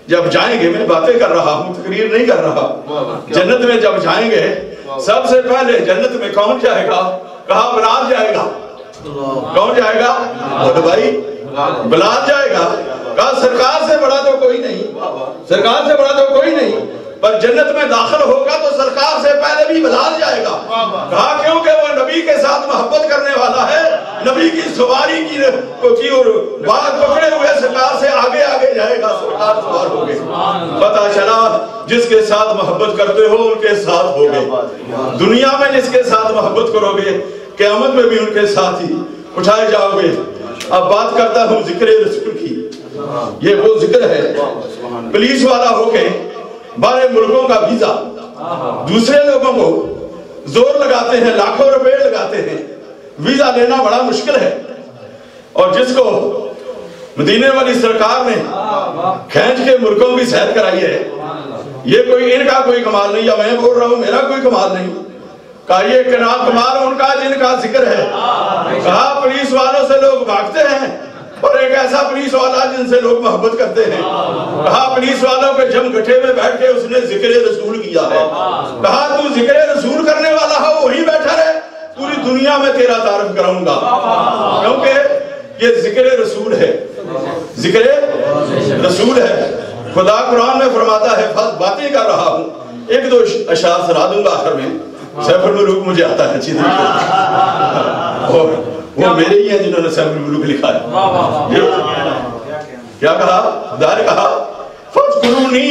जब जाएंगे, मैं बातें कर रहा हूँ, तकरीर नहीं कर रहा, जन्नत में जब जाएंगे सबसे पहले जन्नत में कौन जाएगा? कहा बिलाल जाएगा। कौन जाएगा? बोलो भाई, बिलाल जाएगा। कहा सरकार से बड़ा तो कोई नहीं, सरकार से बड़ा तो कोई नहीं, पर जन्नत में दाखिल होगा तो सरकार से पहले भी बिलाल जाएगा। कहा क्योंकि वो नबी के साथ मोहब्बत करने वाला है, नबी की सवारी की और बात पकड़े हुए सरकार से आगे आगे जाएगा, सरकार सवार हो गए। पता चला जिसके साथ मोहब्बत करते हो उनके साथ हो गए। दुनिया में जिसके साथ मोहब्बत करोगे क़यामत में भी उनके साथ ही उठाए जाओगे। अब बात करता हूँ जिक्र रसूल की। ये वो जिक्र है, पुलिस वाला होके बाहर मुल्कों का वीजा दूसरे लोगों को जोर लगाते हैं, लाखों रुपए लगाते हैं, वीजा लेना बड़ा मुश्किल है। और जिसको मदीने वाली सरकार ने खींच के मुल्कों की सैर कराई है, ये कोई इनका कोई कमाल नहीं, या मैं बोल रहा हूं मेरा कोई कमाल नहीं। कहा ये कमाल उनका जिनका जिक्र है। कहा पुलिस वालों से लोग भागते हैं और एक ऐसा पुलिस वाला जिनसे लोग मोहब्बत करते हैं। कहा पुलिस वालों के जमघटे में बैठ के उसने जिक्र रसूल किया है। कहा तू जिक्र रसूल करने वाला है, वही बैठा रहे, पूरी दुनिया में तेरा तारीफ कराऊंगा, क्योंकि ये जिक्र रसूल है, जिक्र रसूल है। खुदा कुरान में फरमाता है, बातें कर रहा हूँ, एक दो अशार सुना दूंगा आखिर में। सैफुल मुलूक मुझे आता है अच्छी तरीके, और वो मेरे ही हैं जिन्होंने सैफुल मुलूक लिखा है। क्या कहा? खुदा ने कहा फज़कुरूनी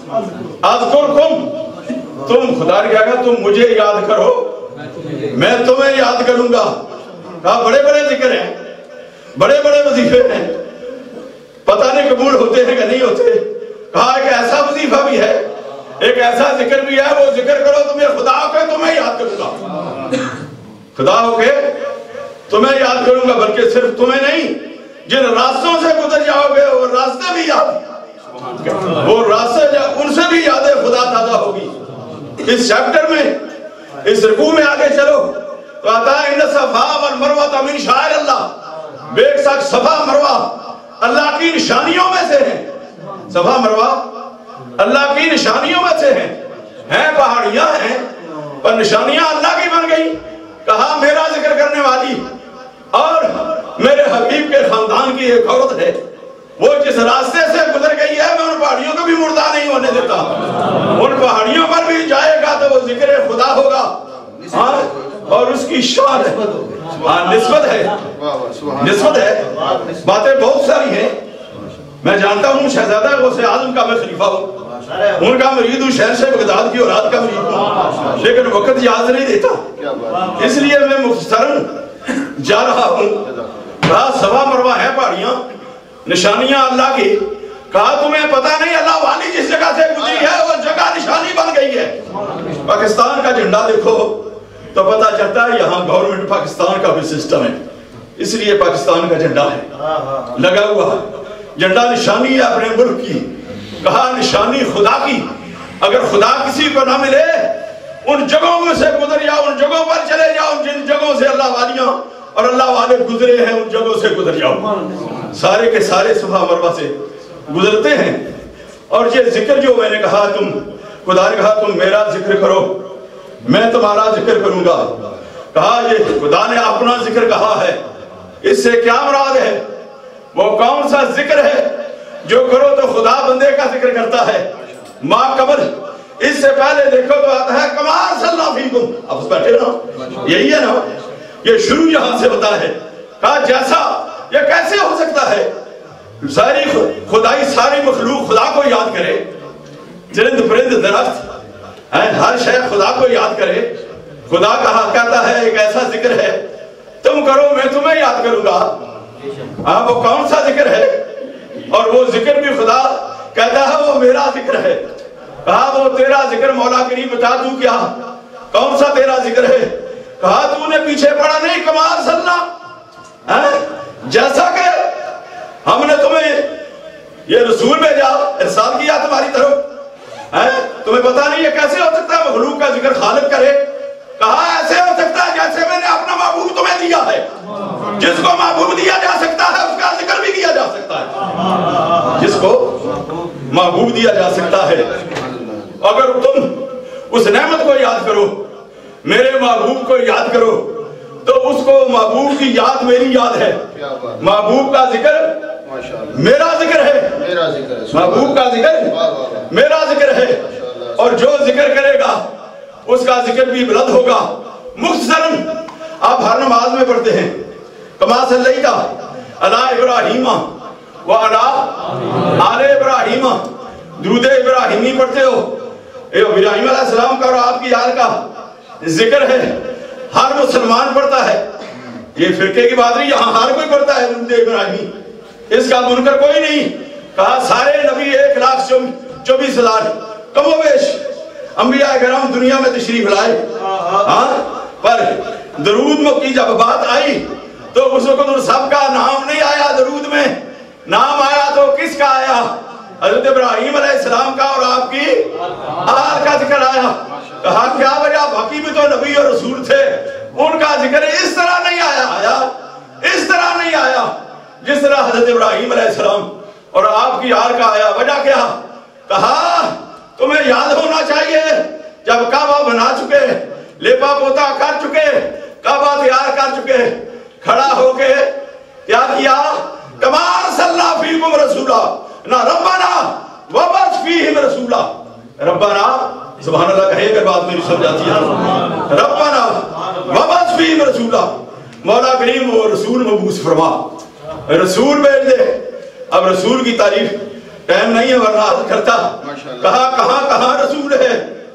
अज़कुरकुम, तुम खुदा ने कहा तुम मुझे याद करो, मैं तुम्हें याद करूंगा। कहा बड़े बड़े जिक्र हैं, बड़े बड़े वजीफे हैं, पता नहीं कबूल होते हैं कि नहीं होते। कहा एक ऐसा वजीफा भी है, एक ऐसा जिक्र भी है, वो जिक्र करो तुम्हें खुदा होके तुम्हें याद करूंगा, खुदा होके तुम्हें याद करूंगा। बल्कि सिर्फ तुम्हें नहीं, जिन रास्तों से गुजर जाओगे वो रास्ते भी याद, वो रास्ते उनसे भी यादें खुदा ताजा होगी। इस चैप्टर में, इस रुकू में आगे चलो तो आता है इन सफा वल मरवा मिन शाइर अल्लाह, बेशक सफा मरवा अल्लाह की निशानियों में से है। सफा मरवा अल्लाह की निशानियों में से हैं, पहाड़ियां हैं पर निशानियां अल्लाह की बन गई। कहा मेरा जिक्र करने वाली और मेरे हबीब के खानदान की एक औरत है, वो जिस रास्ते से गुजर गई है मैं उन पहाड़ियों को भी मुर्दा नहीं होने देता। उन पहाड़ियों पर भी जाएगा तो वो जिक्र खुदा होगा। हाँ, और उसकी शान है, हाँ निस्बत है, निस्बत है। बातें बहुत सारी हैं। मैं जानता हूँ शहजादा गौसे आजम का मैं खलीफा हूँ, उनका मरीद हूँ, शहर से बगदाद की औलाद का मरीद हूँ, लेकिन वक्त याद नहीं देता, इसलिए मैं मुख्तसरन जा रहा हूँ। कहा सवा मरवा है पहाड़ियां, निशानियां अल्लाह की। कहा तुम्हें पता नहीं अल्लाह वाली जिस जगह से गुजरी है वो जगह निशानी बन गई है। पाकिस्तान का झंडा देखो तो पता चलता है यहाँ गवर्नमेंट पाकिस्तान का भी सिस्टम है, इसलिए पाकिस्तान का झंडा है लगा हुआ। झंडा निशानी है अपने मुल्क की। कहा निशानी खुदा की, अगर खुदा किसी को ना मिले उन जगहों से गुजर जाओ, उन जगहों पर चले जाओ जिन जगहों से अल्लाह वालियां और अल्लाह वाले गुजरे हैं, उन जगहों से गुजर जाओ। सारे के सारे सफा मरवा से गुजरते हैं। और ये जिक्र जो मैंने कहा, तुम खुदा ने कहा तुम मेरा जिक्र करो, मैं तुम्हारा जिक्र करूंगा। कहा ये खुदा ने अपना जिक्र कहा है, इससे क्या मुराद है? वो कौन सा जिक्र है जो करो तो खुदा बंदे का जिक्र करता है। माँ कबल इससे पहले देखो तो आता है कमाल सल्लल्लाहु अलैहि वसल्लम। अब बैठे ना, यही है ना, ये शुरू यहां से होता है। कहा जैसा ये कैसे हो सकता है, सारी खुदाई सारी मखलूक खुदा को याद करे, चरिंद परिंद दरख्त हर शय खुदा को याद करे। खुदा कहा कहता है एक ऐसा जिक्र है तुम करो मैं तुम्हें याद करूंगा। हाँ वो कौन सा जिक्र है? और वो जिक्र भी खुदा कहता है वो मेरा जिक्र है। कहा वो तेरा जिक्र मौला करीम बता दूं क्या, कौन सा तेरा जिक्र है? कहा तूने पीछे पड़ा नहीं, कमाल सल्लल्लाहु जैसा कि हमने तुम्हें ये रसूल भेजा, इरसाल किया तुम्हारी तरफ, तुम्हें पता नहीं ये कैसे हो सकता है मखलूक का जिक्र खालिक करे? कहा ऐसे हो सकता है जैसे मैंने अपना महबूब तुम्हें दिया है। जिसको महबूब दिया जा सकता है उसका जिक्र भी किया जा सकता है। जिसको महबूब दिया जा सकता है। अगर तुम उस नेमत को याद करो, मेरे महबूब को याद करो, तो उसको महबूब की याद मेरी याद है। महबूब का जिक्र मेरा जिक्र है, महबूब का जिक्र मेरा जिक्र है। और जो जिक्र करेगा उसका जिक्र भी बुलंद होगा। मुख्तसरन आप हर नमाज में पढ़ते हैं, कमा सल्लैता अला इब्राहीमा व अला आले इब्राहीमा, दुरूद इब्राहीमी पढ़ते हो। इब्राहीम अलैहिस्सलाम का और आपकी याद का जिक्र है, हर मुसलमान पढ़ता है। ये फिरके की बात नहीं, यहाँ हर कोई पढ़ता है दुरूद इब्राहीमी, इसका मुनकर कोई नहीं। कहा सारे नबी 1,24,000 कमोवेश अंबिया करम दुनिया में तशरीफ लाए, पर दरूद की जब बात आई तो उसको सबका नाम नहीं आया। दरूद में नाम आया तो किसका आया? हज़रत इब्राहीम अलैहिस्सलाम का और आपकी आल का जिक्र आया। कहा क्या वजह, बाकी भी तो नबी और रसूल थे, उनका जिक्र इस तरह नहीं आया, इस तरह नहीं आया जिस तरह हज़रत इब्राहीम अलैहिस्सलाम और आपकी आल का आया। वजह क्या? कहा तुम्हें याद होना चाहिए जब काबा बना चुके, लेपा पोता कर चुके, काबा तैयार कर चुके, खड़ा होके क्या किया? कमाल सल्ला फीकुम रसूला ना रब्बाना वबस फीहिम रसूला। रब्बाना सुभान अल्लाह कहे अगर बात मेरी समझ आती है। रब्बाना वबस फीहिम रसूला, मौला करीम वो रसूल मबूस फरमा, रसूल भेज दे। अब रसूल की तारीफ टाइम नहीं है वरना करता। कहा कहां कहां रसूल है?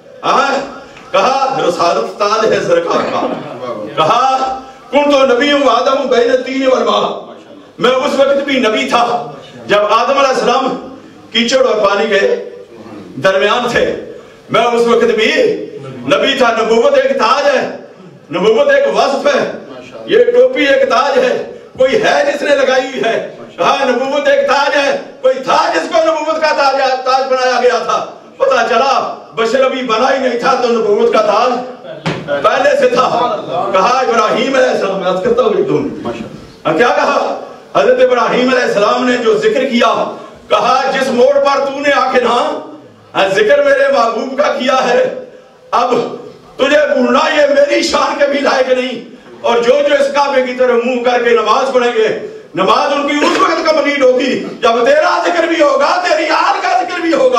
कहा रसालत ताज है सरकार का। कहा कुन तो नबी हूं आदम बैन तीन वल मा, मैं उस वक्त भी नबी था जब आदम अलैहिस्सलाम कीचड़ और पानी के दरमियान थे। मैं उस वक्त भी नबी था। नबूवत एक ताज है, नबूवत एक वस्फ है, ये टोपी एक ताज है, कोई है जिसने लगाई हुई है। कहा नबूवत एक ताज है, कोई था जिसको नबूवत का ताज बनाया गया था। पता चला बशर अभी बना ही नहीं था तो नबूवत का ताज पहले से था। कहा इब्राहीम अलैहिस्सलाम, मैं करता हूं तुम क्या कहा? हजरत इब्राहीम अलैहिस्सलाम ने जो जिक्र किया, कहा जिस मोड़ पर तूने आके ना जिक्र मेरे महबूब का किया है, अब तुझे भूलना ये मेरी शान के भी लायक नहीं। और जो जो इस काबे की तरफ मुंह करके नमाज पढ़ेंगे, नमाज उनकी उस वक्त कंप्लीट होगी जब तेरा जिक्र भी होगा, तेरी आल का जिक्र भी होगा।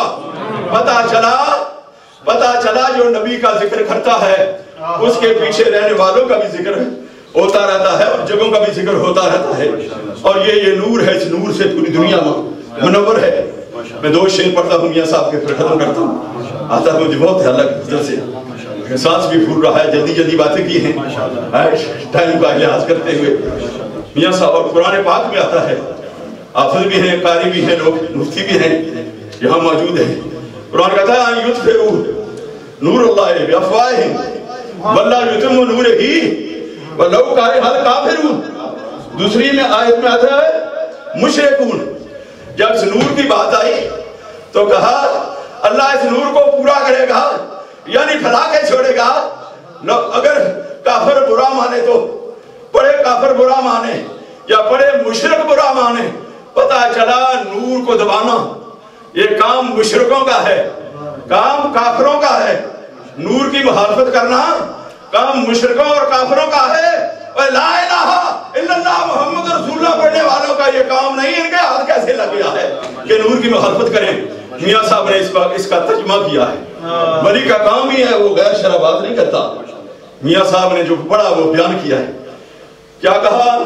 पता चला जो नबी का जिक्र करता है उसके पीछे रहने वालों का भी जिक्र होता रहता है और जगहों का भी जिक्र होता रहता है। और ये नूर है, इस नूर से पूरी दुनिया मुनव्वर है। मैं 2 शेर पढ़ता हूँ मियाँ साहब के, फिर खत्म करता हूँ। आता है मुझे बहुत अलग से, सांस भी फूल रहा है, जल्दी जल्दी बातें की हैं टाइम का लिहाज करते हुए। मियाँ साहब और कुरान पाक में आता है, हाफिज भी हैं, कारी भी हैं, लोग मुफ्ती भी हैं, यहाँ मौजूद है। कुरान कहता है युत्फिउ नूरुल्लाह बिअफ़वाहिहिम वल्लाहु युतिम्मु नूरिही वलौ करिहल काफ़िरून। दूसरी में आयत में आता है मुशरिकून। जब इस नूर की बात आई तो कहा अल्लाह इस नूर को पूरा करेगा, यानी फैला के छोड़ेगा। अगर काफिर बुरा माने तो बड़े काफिर बुरा माने या बड़े मुशरिक बुरा माने, पता चला नूर को दबाना ये काम मुशरिकों का है, काम काफिरों का है। नूर की मुखालफत करना काम मुशरिकों और काफिरों का है। और ला इलाहा इल्लल्लाह मुहम्मद रसूलुल्लाह पढ़ने वालों का ये काम नहीं। इनके हाथ कैसे लग गया है कि नूर की मुखालफत करें? मियाँ साहब ने इसका तर्जुमा किया है। वली का काम ही है, वो गैर शरअ बात नहीं करता। मियाँ साहब ने जो पढ़ा वो बयान किया है। क्या कहा?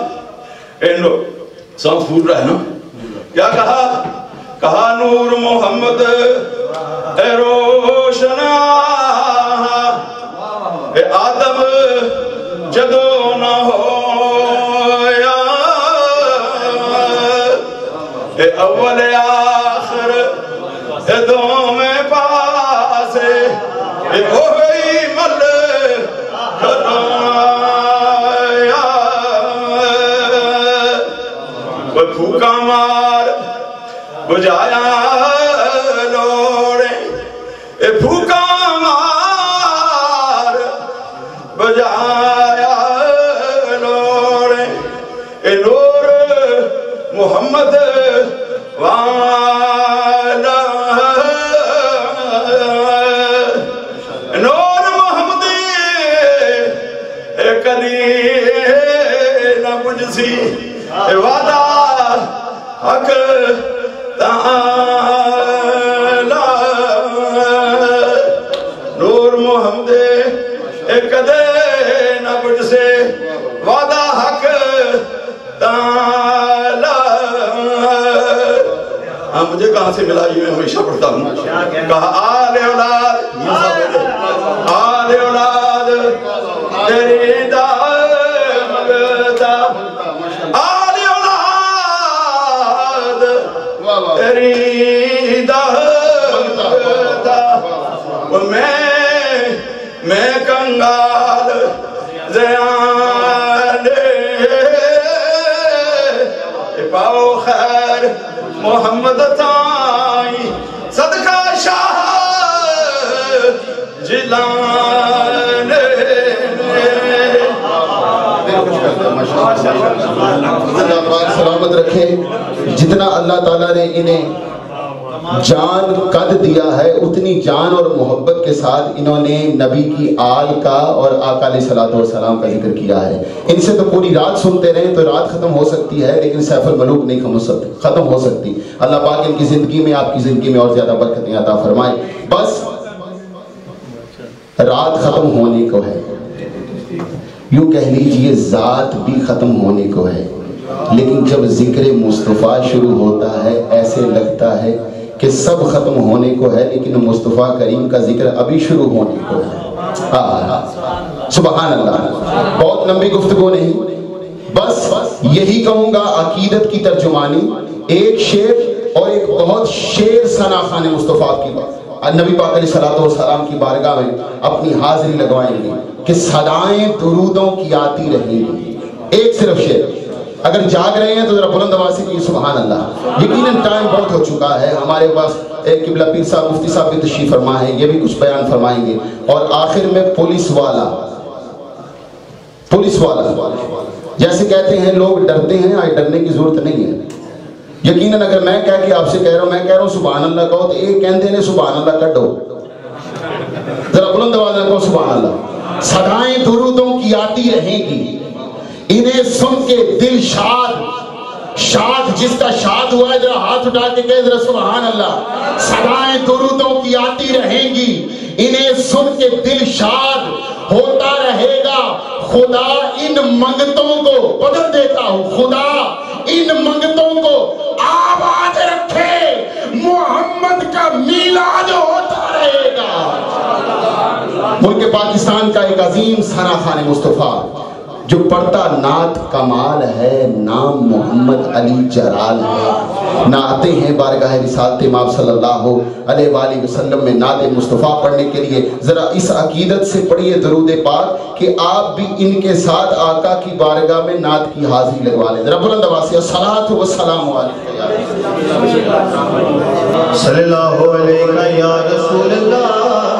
सांस फूल रहा है ना? क्या कहा? कहा नूर मोहम्मद रोशना आदम जदो न हो अव्वल आखिर दो में पासे हो गई मल कोई फूका मार बुझाया लोड़े, फूका मार बुझाया लोड़े, नूर मोहम्मद वाला سی وعدہ حق تعالی نور محمد کدے نہ بڑھ سے وعدہ حق تعالی. مجھے کہاں سے ملا یہ میں ہمیشہ پڑھتا ہوں. کہا آل اولاد آل اولاد تیری داد مگتا آل اولاد تیری داد مگتا میں کنگال زیان پاؤ خیر محمد تائی صدقہ شاہ جلان. سلامت رکھے. جتنا اللہ تعالیٰ نے انہیں جان قد دیا ہے اتنی جان اور محبت کے ساتھ انہوں نے نبی کی آل کا اور آقا علیہ الصلوۃ والسلام کا ذکر کیا ہے. ان سے تو پوری رات سنتے رہے تو رات ختم ہو سکتی ہے لیکن سیف الملوک نہیں ختم ہو سکتی. اللہ پاک ان کی زندگی میں آپ کی زندگی میں اور زیادہ برکتیں عطا فرمائے. بس رات ختم ہونے کو ہے, یوں کہہ لیجئے ذات بھی ختم ہونے کو ہے, لیکن جب ذکر مصطفیٰ شروع ہوتا ہے ایسے لگتا ہے کہ سب ختم ہونے کو ہے لیکن مصطفیٰ کریم کا ذکر ابھی شروع ہونے کو ہے. سبحان اللہ. بہت لمبی گفتگو نہیں, بس یہی کہوں گا عقیدت کی ترجمانی ایک شعر اور ایک بہت شعر ثنا خوان مصطفیٰ کی بات نبی پاک علیہ الصلوۃ والسلام کی بارگاہ میں اپنی حاضری لگوائیں گے کہ صدائیں درودوں کی آتی رہیں گی. ایک صرف شعر, اگر جاگ رہے ہیں تو ذرا بلند آواز سے کہیے سبحان اللہ. یقیناً ٹائم بہت ہو چکا ہے, ہمارے پاس قبلہ پیر صاحب مفتی صاحب بھی تشریف فرما ہے, یہ بھی کچھ بیان فرمائیں گے. اور آخر میں پولیس والا جیسے کہتے ہیں لوگ ڈرتے ہیں, آج ڈرنے کی ضرورت نہیں ہے. یقیناً اگر میں کہہ کے آپ سے کہہ رہا ہوں سبحان اللہ کہو تو ایک کہندے نے سبحان اللہ کڈو, ذرا بلند آواز میں کہو سبحان اللہ. صدائیں درودوں کی آتی رہیں گی, انہیں سن کے دل شاد جس کا شاد ہوا ہے ذرا ہاتھ اٹھا کے کہے ذرا سبحان اللہ. صدائیں درودوں کی آتی رہیں گی, انہیں سن کے دل شاد ہوتا رہے گا. خدا ان منگتوں کو بدل دیتا ہوں, خدا ان منگتوں کو آباد رکھے, محمد کا میلاد ہوتا رہے گا. ملک پاکستان کا ایک عظیم ثنا خوان مصطفیٰ جو پڑھتا نعت کمال ہے, نام محمد علی جلال ہے. نعتیں ہیں بارگاہ رسالت امام صلی اللہ علیہ وآلہ وسلم میں نعت مصطفیٰ پڑھنے کے لیے ذرا اس عقیدت سے پڑھیے درود پاک کہ آپ بھی ان کے ساتھ آقا کی بارگاہ میں نعت کی حاضری لگوا لیں. ذرا بلند آواز سے الصلاۃ والسلام علیکم صلی اللہ علیہ یا رسول اللہ.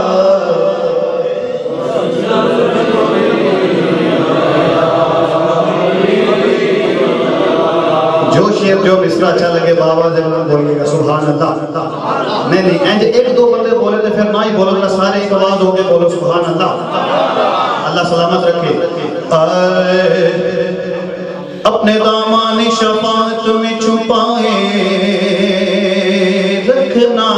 جو شعر جو مصرع اچھا لگے بابا جب بولیے گا سبحان اللہ. نہیں اینج ایک دو بندے بولے تو پھر نہ ہی بولو, گا سارے ایک آواز ہو کے بولو سبحان اللہ. اللہ سلامت رکھے. اپنے دامان شفاعت میں چھپائے رکھنا,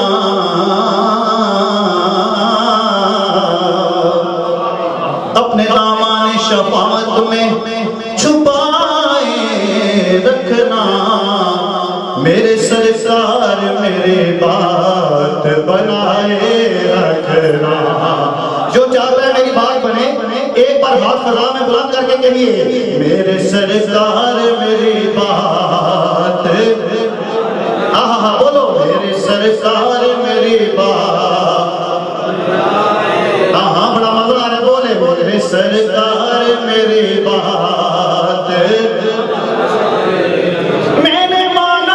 اپنے دامان شفاعت میں چھپائے رکھنا. میرے سرکار میرے بات بنائے رکھنا. جو چاہتا ہے میری بات بنے ایک بار ہاتھ فضا میں بلند کر کے کہیے میرے سرکار میری بات. بولو میرے سرکار میری بات. بڑا مزہ آ رہا ہے, بولے میرے سرکار میری بات. میں نے مانا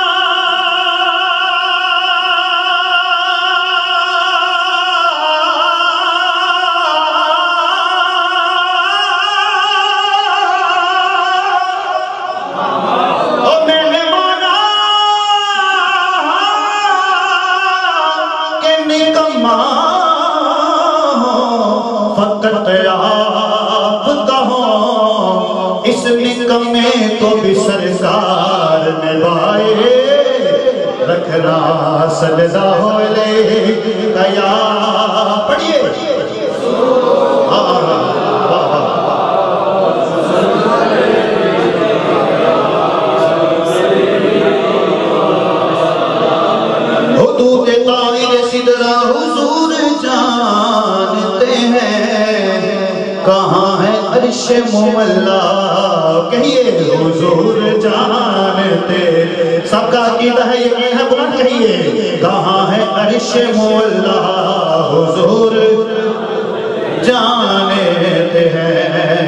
کہ نکما فقط آپ کہو اس نکمے को भी सरकार निभाए, रखना सजदा हो ले गया। पढ़िए हुदूद ताईर सिदरा हुजूर जानते हैं, कहाँ है अर्श मुअल्ला, कहिए हुजूर जानते, सबका अकीदा है ये है, बुलंद कहिए, कहाँ है अर्श मुअल्ला हुजूर जानते हैं।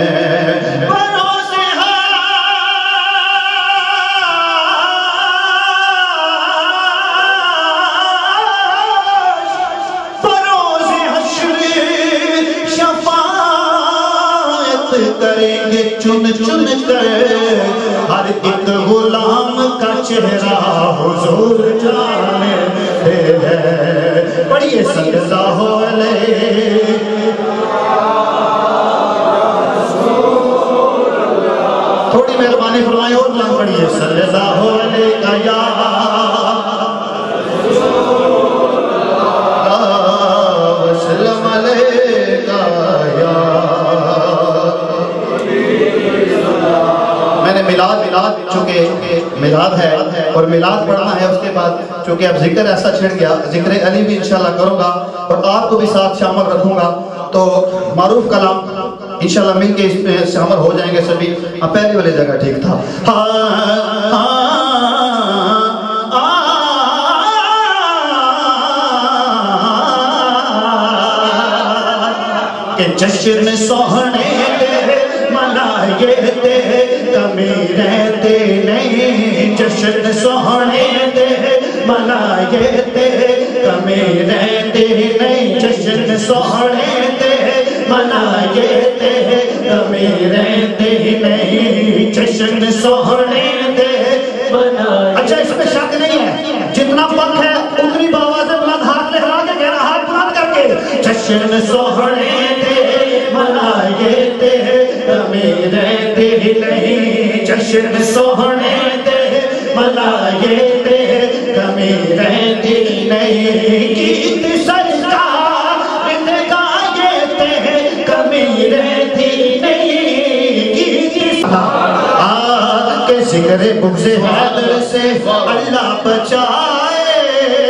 करेंगे चुन चुन कर हर एक गुलाम का चेहरा हुजूर जानते हैं। पढ़िए सजदा हो ले, थोड़ी मेहरबानी फरमाए और बुलंद पढ़िए सजदा हो ले गया। मिलाद चूँकि मिलाद है और मिलाद पढ़ना है, उसके बाद चूँकि अब जिक्र ऐसा छिड़ गया, जिक्र अली भी इंशाल्लाह करूँगा और आपको भी साथ शामिल रखूँगा, तो मारूफ कलाम इंशाल्लाह मिलके इसमें शामिल हो जाएंगे सभी। पहले वाली जगह ठीक था। कि जश्न सोहने मनाए ते कमी रहते नहीं, जश्न सोहने दे मनाए ते कमी रहते नहीं, जश्न सोहने दे मनाए ते कमी रहते नहीं, जश्न सोहने दे मनाए। अच्छा इसमें शक नहीं है, जितना पक है उतनी बाबा से बुलंद हाथ लहरा के कहना, हाथ बुलंद करके जश्न सोहने दे मनाए ते कमी रहते नहीं, जश्न सोहने दे मनाए ते कमी रहती नहीं, गीत सरकार ने गाए ते कमी रहती नहीं, गीत के जिक्र बुग़्ज़ हैदर से अल्लाह बचाए,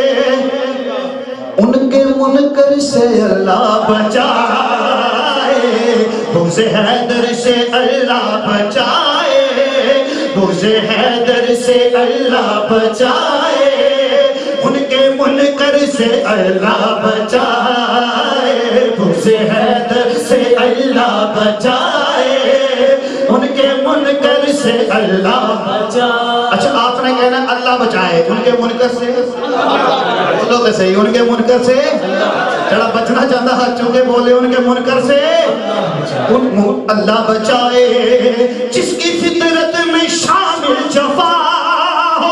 उनके मुनकर से अल्लाह बचाए, बुग़्ज़ हैदर से अल्लाह बचाए, बुग़्ज़ हैदर से अल्लाह बचाए, उनके मुनकर से अल्लाह बचाए, बुग़्ज़ हैदर से अल्लाह बचाए, उनके मुनकर से अल्लाह बचाए। अच्छा आपने कहना अल्लाह बचाए, उनके मुनकर से बोलो तो सही, उनके मुनकर से जरा बचना चाहता हाथ चूके बोले उनके मुनकर से अल्लाह बचाए, जिसकी फितरत में शामिल जफा हो,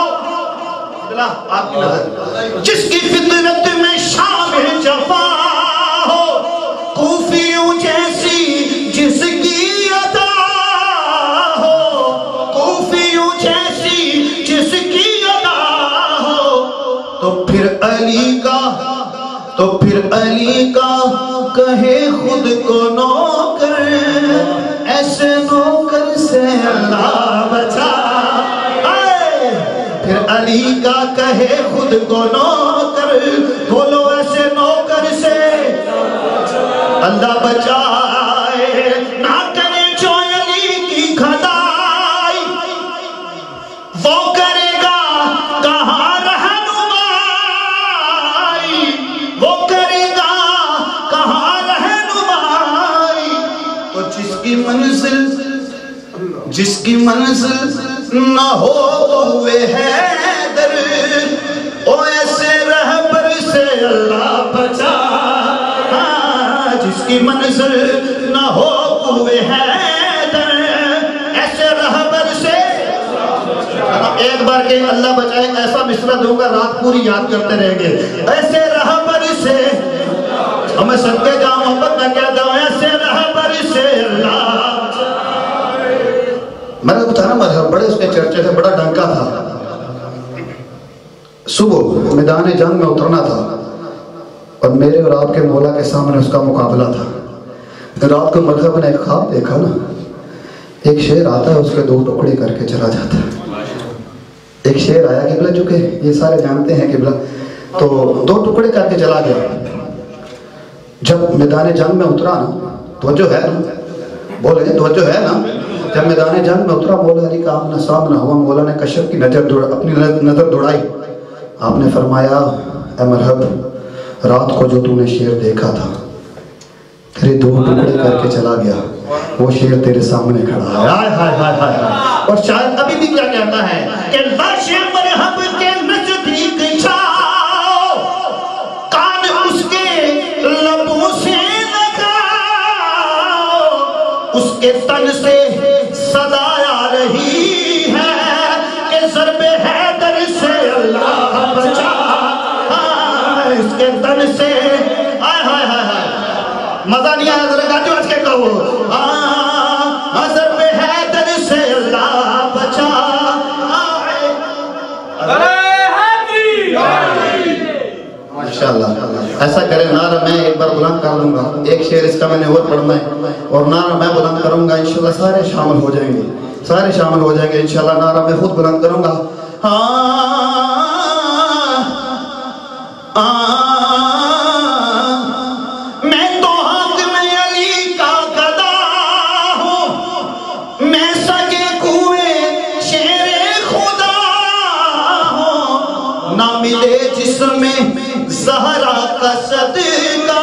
जिसकी फितरत में शामिल जफा हो, कूफियों जैसी जिसकी अदा हो, कूफियों जैसी जिसकी अदा हो, तो फिर अली का कहे खुद को नौकर, ऐसे नौकर से अल्लाह बचाए, फिर अली का कहे खुद को नौकर, बोलो ऐसे नौकर से अल्लाह बचाए, ना करे जो अली की खदाई, वो करेगा कहाँ रहनुमाई, वो करेगा कहाँ रहनुमाई, तो जिसकी मंजिल न हो हुए हैदर, ओ ऐसे रहबर से अल्लाह बचा, जिसकी मंजिल न हो हुए हैदर, ऐसे रहबर से। एक बार के अल्लाह बचाए ऐसा मिसरा दूंगा रात पूरी याद करते रहेंगे, ऐसे रहबर से हमें सबके जाम मोहब्बत न कहता हूं, ऐसे रहबर से अल्लाह। मैंने बताया मजहब बड़े بڑے اس کے چرچے تھے، بڑا ڈنکا تھا. صبح میدان جنگ میں اترنا تھا اور میرے اور آپ کے مولا کے سامنے اس کا مقابلہ تھا. رات کو مرغب نے ایک خواب دیکھا نا، ایک شیر آتا ہے اس کے 2 ٹکڑے کر کے چلا جاتا ہے. ایک شیر آیا قبلہ، چونکہ یہ سارے جانتے ہیں قبلہ، تو 2 ٹکڑے کر کے چلا گیا. جب میدان جنگ میں اترا نا، توجہ ہے نا، بولے توجہ ہے نا، جب میدان جنگ میں اترا مولا علی کا آمنا سامنا ہوا. مولا نے کشف کی اپنی نظر دوڑائی. آپ نے فرمایا اے مرحب، رات کو جو تو نے شیر دیکھا تھا تیرے 2 ٹکڑے کر کے چلا گیا، وہ شیر تیرے سامنے کھڑا ہے. ہائے ہائے ہائے ہائے. اور شاید ابھی بھی کیا کہتا ہے کہ لاش مرحب کے نزدیک جاؤ، کان اس کے لبوں سے لگاؤ، اس کے تن سے صدا آ رہی ہے کہ ضرب حیدر سے اللہ بچا. اس کے تن سے ہائے ہائے ہائے ہائے. مزہ نہیں آیا؟ ذرا گاجو اچھ کے کہو ضرب حیدر سے اللہ بچا. ماشاءاللہ. ایسا کرے نعرہ میں ایک بار بلند کر لوں گا، ایک شعر اس کا میں نے اور پڑھنا ہے اور نعرہ میں بلند کروں گا، انشاءاللہ سارے شامل ہو جائیں گے، سارے شامل ہو جائیں گے انشاءاللہ. نعرہ میں خود بلند کروں گا. میں تو حق میں علی کا گدا ہوں، میں سگے کوئے شیر خدا ہوں، نہ ملے جسم میں زہرا کا صدقہ،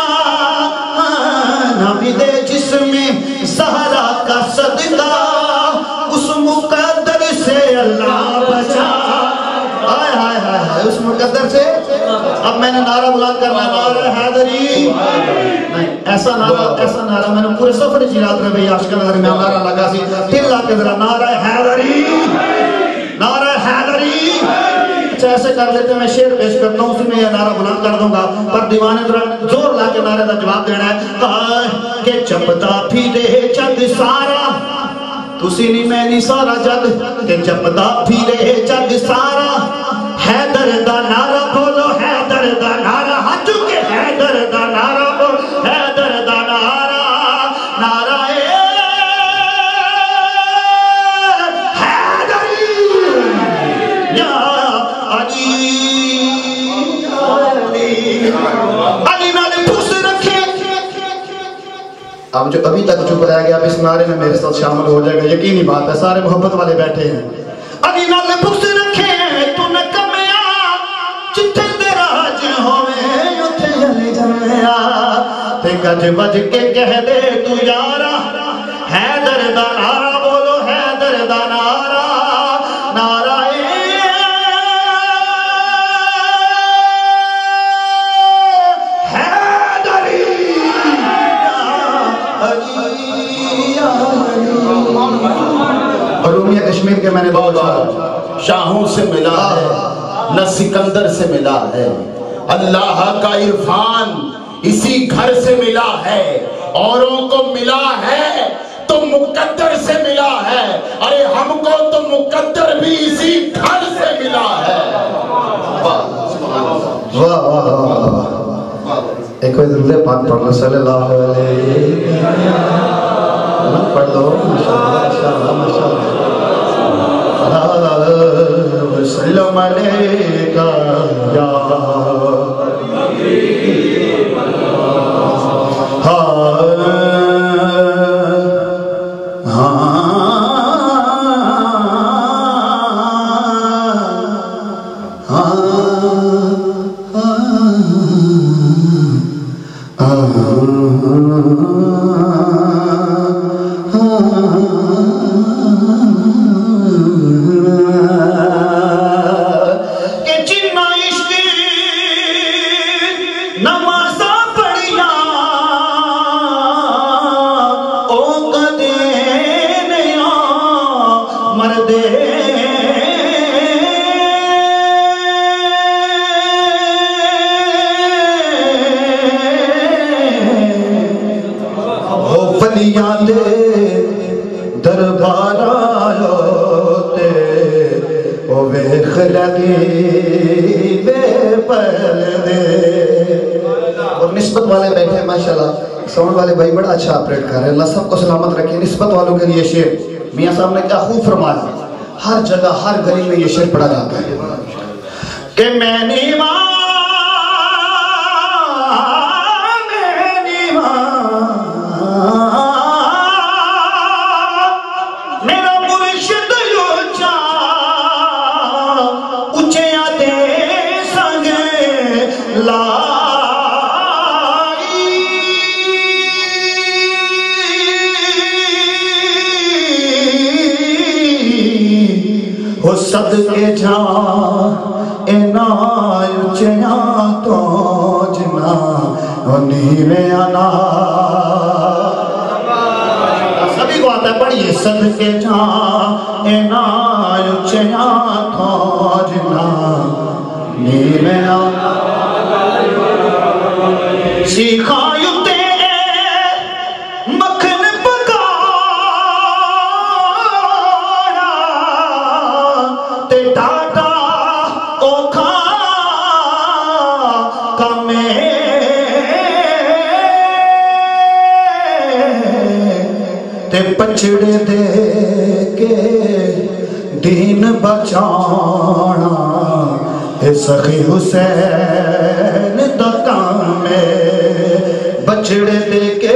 نہ ملے جسم میں زہرا کا صدقہ، اس مقدر سے اللہ بچا. آئے ہائے ہائے ہائے. اس مقدر سے. اب میں نے نعرہ بلند کرنا، نعرہ حیدری. نہیں ایسا نعرہ میں نے پورے سفر جیرات رہے بھئی عاشق نظر میں نعرہ لگا سی دل لا کے ذرا نعرہ حیدری، نعرہ حیدری. اچھا ایسے کر لیتے، میں شعر پیش کرتا ہوں، اسی میں یہ نعرہ بلند کر دوں گا، پر دیوانے ذرا زور لا کے نعرے کا جواب دینا ہے. کہ جپتا پھرے جگ سارا، تسی نہیں میں نہیں سارا جگ، کہ جپتا پھرے جگ سارا، حیدر دا نعرہ بولو، حیدر دا نعرہ، ہاتھ چکے حیدر دا نعرہ بولو، حیدر دا نعرہ، نعرہ حیدری یا علی، علی نالے پوس رکھے. اب جو ابھی تک چپ رہ گیا اب اس نعرے میں میرے ساتھ شامل ہو جائے گا، یقینی بات ہے، سارے محبت والے بیٹھے ہیں. علی نالے پوس رکھے تو نہ کمیا، جتھے تیرا حج ہوئے اتھے جلے جمیا، تے گج بج کے کہہ دے تو یارا، حیدر دا نعرہ بولو، حیدر دا نعرہ، نعرہ حیدری یا علی. اور رومیہ کشمیر کے میں نے بہت شاہوں سے ملا ہے نہ سکندر سے ملا ہے، اللہ کا عرفان اسی گھر سے ملا ہے، اوروں کو ملا ہے تو مقدر سے ملا ہے، ارے ہم کو تو مقدر بھی اسی گھر سے ملا ہے. واہ واہ واہ. ایک کوئی درود پاک پڑھ لو صلی اللہ علیہ وسلم. پڑھ لو ماشاءاللہ ماشاءاللہ. وسلم علیکہ یا دربار آیا تے شیخ لگی بے پردے. اور نسبت والے بیٹھے ہیں ماشاءاللہ, ساؤنڈ والے بھائی بڑا اچھا آپریٹ کر رہے ہیں, اللہ سب کو سلامت رکھے. نسبت والوں کے لیے شعر میاں صاحب نے کیا خوب فرمایا, ہر جگہ ہر گلی میں یہ شعر پڑھا جاتا ہے کہ میں نیواں میرا مرشد اونچا اونچیاں دے سنگ ہو صدقے جا اینا اونچیاں تو جنا نیویں آنا. سبھی کو آتا ہے, پڑھیے. صدقے جا اینا اونچیاں تو جنا نیویں آنا. سیکھا یوتے مکھن پکانا تے ڈاٹا اوکھا کمے تے پچھڑے دے کے دین بچانا اے سخی حسین دا کام ہے. بچڑے دے کے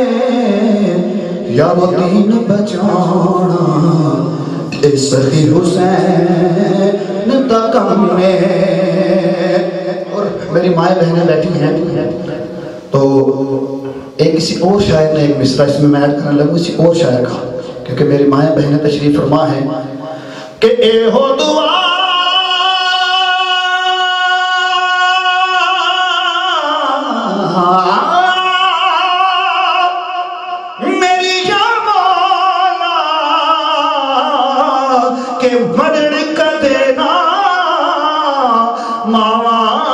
یا وہ دین بچانا اے سخی حسین دا کام ہے. اور میری مائیں بہنیں بیٹھی ہیں تو ایک کسی اور شاعر نے ایک مصرع اس میں ایڈ کرنے لگوں, کسی اور شاعر کا, کیونکہ میری مائیں بہنیں تشریف فرما ہیں کہ اے ہو دعا میری یا مولا کہ مدد کر دینا ماما.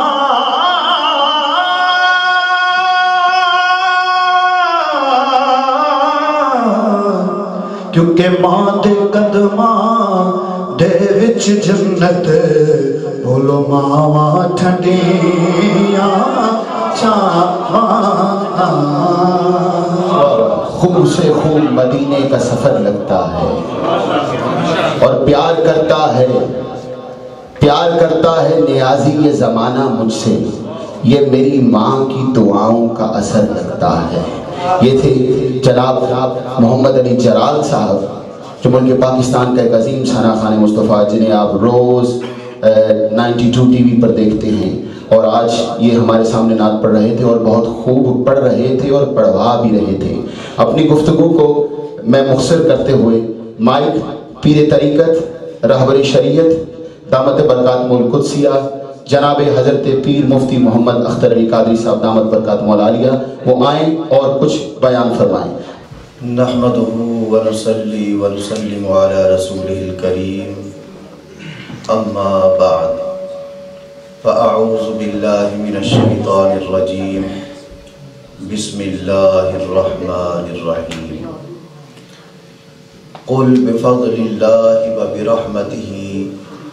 کیونکہ ماں دے قدماں دے وچ جنت بولو ماواں ٹھنڈیاں چھاواں. خوب سے خوب مدینے کا سفر لگتا ہے اور پیار کرتا ہے نیازی یہ زمانہ مجھ سے, یہ میری ماں کی دعاؤں کا اثر لگتا ہے. یہ تھے جناب محمد علی جرال صاحب جو ملک پاکستان کا ایک عظیم سانہ خان مصطفیٰ, جنہیں آپ روز 92 ٹی وی پر دیکھتے ہیں, اور آج یہ ہمارے سامنے نعت پڑھ رہے تھے اور بہت خوب پڑھ رہے تھے اور پڑھوا بھی رہے تھے. اپنی گفتگو کو میں مختصر کرتے ہوئے مائک پیر طریقت رہبر شریعت دامت برکات القدسیہ جناب حضرت پیر مفتی محمد اختر علی قادری صاحب دامت برکات العالیہ وہ آئیں اور کچھ بیان فرمائیں. نحمده ونصلي ونسلم على رسوله الكريم اما بعد فاعوذ بالله من الشيطان الرجيم بسم الله الرحمن الرحيم قل بفضل الله وبرحمته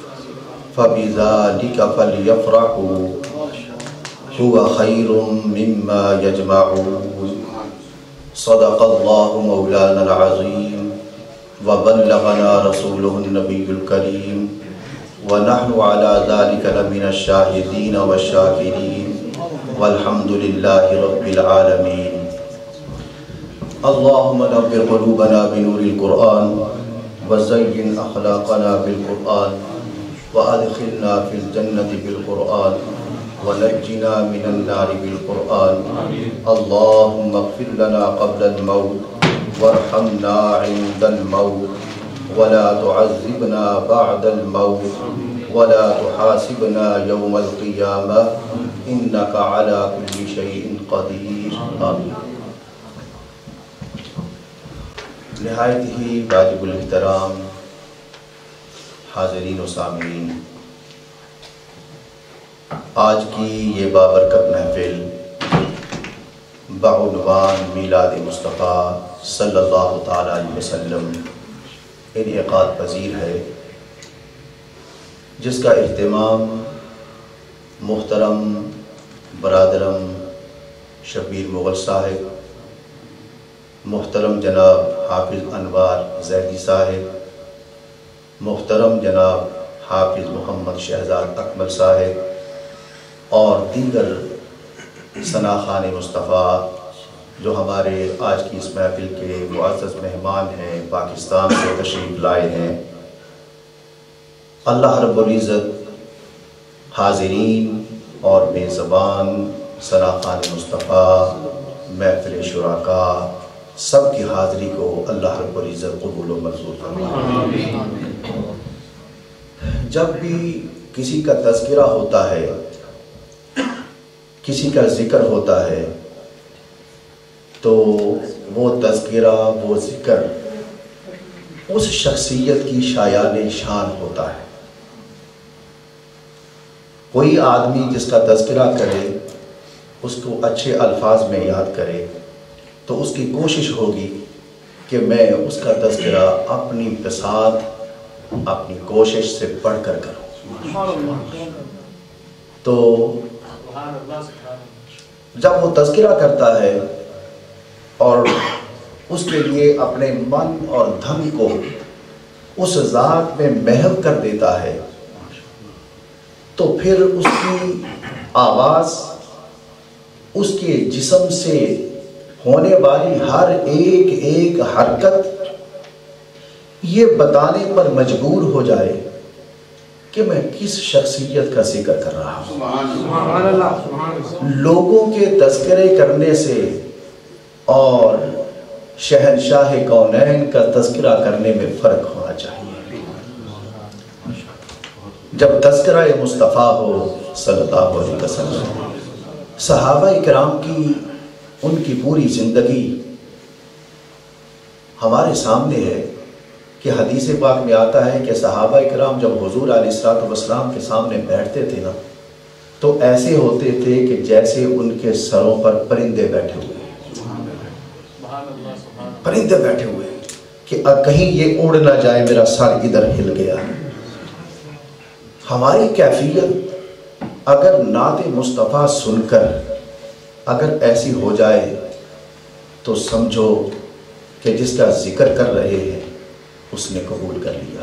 فبذلك فليفرحوا هو خير مما يجمعون صدق الله مولانا العظيم وبلغنا رسوله النبي الكريم ونحن على ذلك لمن الشاهدين والشاكرين والحمد لله رب العالمين. اللهم نور قلوبنا بنور القرآن وزين أخلاقنا بالقرآن وأدخلنا في الجنة بالقرآن ونجنا من النار بالقرآن. اللهم اغفر لنا قبل الموت وارحمنا عند الموت ولا تعذبنا بعد الموت ولا تحاسبنا يوم القيامة إنك على كل شيء قدير. آمين. نہایت ہی واجب الاحترام حاضرین و سامعین، آج کی یہ بابرکت محفل بعنوان میلاد مصطفیٰ صلی اللہ تعالی علیہ وسلم انعقاد پذیر ہے. जिसका अहतमाम मुहतरम बरादरम शबीर मुग़ल साहिब, मुहतरम जनाब हाफिज़ अनवार जैदी साहिब, मुहतरम जनाब हाफिज़ मोहम्मद शहजाद अकमल साहिब और दीगर सनाखान मुस्तफ़ा जो हमारे आज की इस महफिल के मुअज़्ज़ज़ मेहमान हैं, पाकिस्तान से तशरीफ़ लाए हैं, अल्लाह रब्बुल इज़्ज़त हाज़िरीन और मेज़बान सनाखान मुस्तफ़ा महफिल शुराका सब की हाज़िरी को अल्लाह रब्बुल इज़्ज़त क़बूल व मंज़ूर फरमाए। जब भी किसी का तज़किरा होता है, किसी का ज़िक्र होता है, तो वो तज़किरा, वो ज़िक्र उस शख्सियत की शायान शान होता है। कोई आदमी जिसका तज़किरा करे, उसको अच्छे अल्फाज में याद करे, तो उसकी कोशिश होगी कि मैं उसका तज़किरा अपनी बिसात, अपनी कोशिश से बढ़कर करूं। तो जब वो तज़किरा करता है और उसके लिए अपने मन और धन को उस ज़ात में महव कर देता है, तो फिर उसकी आवाज़, उसके जिस्म से होने वाली हर एक हरकत ये बताने पर मजबूर हो जाए कि मैं किस शख्सियत का जिक्र कर रहा हूँ। लोगों के तज़किरे करने से और शहनशाह कौनैन का तज़किरा करने में फ़र्क होना चाहिए। जब तज़किरा मुस्तफ़ा हो सल्लल्लाहु अलैहि वसल्लम, सहाबा इकराम की उनकी पूरी ज़िंदगी हमारे सामने है कि हदीस पाक में आता है कि सहाबा इकराम जब हुज़ूर अलैहिस्सलातु वस्सलाम के सामने बैठते थे ना, तो ऐसे होते थे कि जैसे उनके सरों पर परिंदे बैठे हुए, परिंदे बैठे हुए कि कहीं ये उड़ ना जाए, मेरा सर इधर हिल गया। हमारी कैफियत अगर नात मुस्तफ़ा सुनकर अगर ऐसी हो जाए तो समझो कि जिसका जिक्र कर रहे हैं उसने कबूल कर लिया।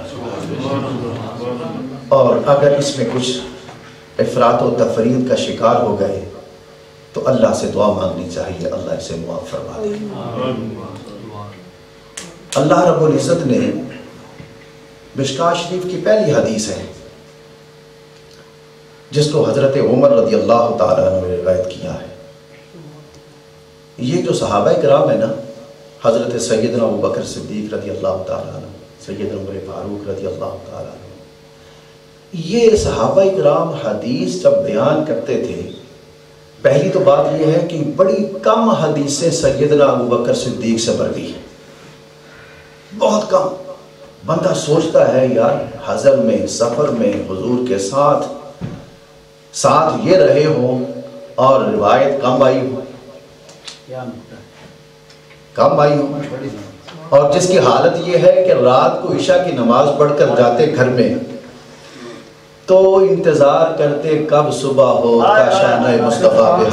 और अगर इसमें कुछ इफ़रात व तफरीद का शिकार हो गए तो अल्लाह से दुआ मांगनी चाहिए, अल्लाह इसे मुआफ़ फरमा दे। अल्लाह रब्बुल इज़्ज़त ने मिशकात शरीफ की पहली हदीस है जिसको हज़रत उमर रज़ी अल्लाह ताला अन्हु ने रिवायत किया है। ये जो सहाबा इकराम है ना, हज़रत सैयदना अबू बकर सिद्दीक़ रज़ी अल्लाह ताला अन्हु, सैयदना उमर फारूक रज़ी अल्लाह ताला अन्हु, ये सहाबा इकराम हदीस जब बयान करते थे, पहली तो बात ये है कि बड़ी कम हदीसें सैयदना अबू बकर सिद्दीक़ से मरवी हैं, बहुत कम। बंदा सोचता है यार हज़र में, सफ़र में हुजूर के साथ ये रहे हो और रिवायत कम आई हो, और जिसकी हालत ये है कि रात को इशा की नमाज पढ़कर जाते घर में तो इंतजार करते कब सुबह हो, शान मुस्तफ़ा पे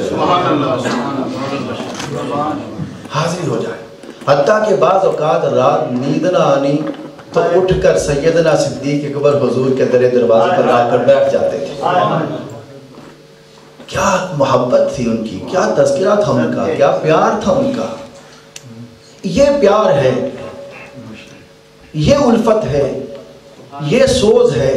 हाजिर हो जाए। हत्ता के बाद औकात रात नींद ना आनी तो उठकर सैयदना सिद्दीक़ अकबर हुजूर के दरवाजे पर आकर बैठ जाते थे। क्या मोहब्बत थी उनकी, क्या तज़किरा था उनका, क्या प्यार था उनका। ये प्यार है, ये उल्फत है, ये सोच है।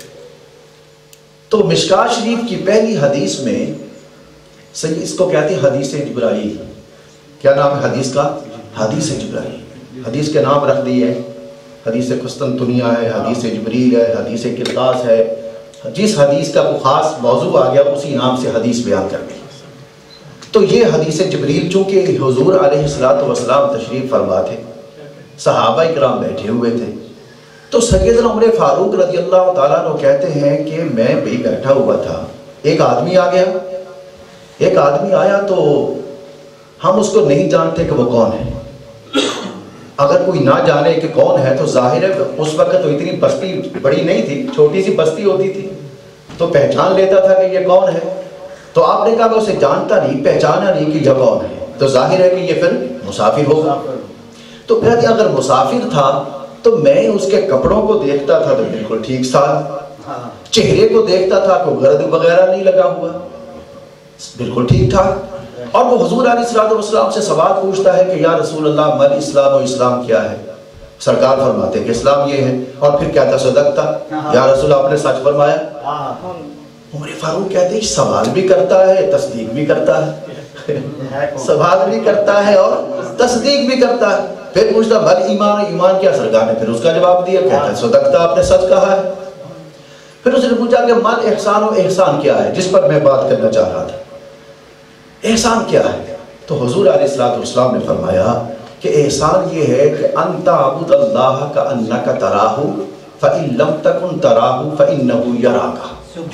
तो मिशकात शरीफ की पहली हदीस में इसको कहते हैं हदीस जिब्राइल। क्या नाम है हदीस का? हदीस जिब्राइल। हदीस के नाम रख दिए, हदीस कुस्तंतुनिया है, हदीस जिब्रील है, हदीस किरदास है। जिस हदीस का कोई खास मौजू आ गया उसी नाम से हदीस बयान कर दी। तो ये हदीस जिब्रील चूँकि हुजूर अलैहिस्सलातु वस्सलाम तशरीफ़ फरमा थे, सहाबा इकराम बैठे हुए थे, तो सैयदना उमर फारूक रज़ी अल्लाह ताला अन्हु कहते हैं कि मैं भी बैठा हुआ था, एक आदमी आ गया। एक आदमी आया तो हम उसको नहीं जानते कि वो कौन है। अगर कोई ना जाने कि कौन है तो जाहिर है उस वक्त तो इतनी बस्ती बड़ी नहीं थी, छोटी सी बस्ती होती थी, तो पहचान लेता था कि ये कौन है। तो आपने कहा मैं उसे जानता नहीं, पहचाना नहीं कि यह कौन है, तो जाहिर है कि ये फिर मुसाफिर होगा। तो कहते अगर मुसाफिर था तो मैं उसके कपड़ों को देखता था तो बिल्कुल ठीक था, चेहरे को देखता था कोई गर्द वगैरह नहीं लगा हुआ, बिल्कुल ठीक ठाक। और वो हुजूर अलैहिस्सलाम से सवाल पूछता है कि या रसूल अल्लाह मल इस्लाम, और इस्लाम क्या है? सरकार फरमाते कि इस्लाम ये है। और फिर क्या था? सदकता, या रसूल आपने सच फरमाया। उमर फारूक कहते हैं सवाल भी करता है तस्दीक भी करता है सवाल भी करता है और तस्दीक भी करता है। फिर पूछता मल ईमान, ईमान क्या? सरकार ने फिर उसका जवाब दिया, कहता है सदकता, आपने सच कहा है। फिर उसने पूछा कि मल एहसान, और एहसान क्या है, जिस पर मैं बात करना चाह रहा था, एहसान क्या है? तो हुजूर अलैहिस्सलाम ने फरमाया कि एहसान ये है कि अंता अब्दुल्लाह का अन्नका तराहु फ़इन लम तकुन तराहु फ़इन्नहु यराका,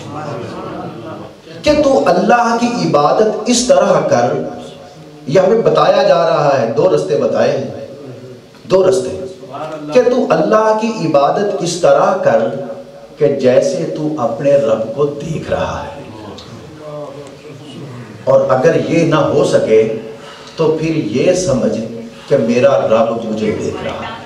कि तू अल्लाह की इबादत इस तरह कर। ये हमें बताया जा रहा है, दो रास्ते बताए हैं, दो रास्ते, कि तू अल्लाह की इबादत इस तरह कर कि जैसे तू अपने रब को देख रहा है, और अगर ये ना हो सके तो फिर ये समझ कि मेरा रब मुझे देख रहा है।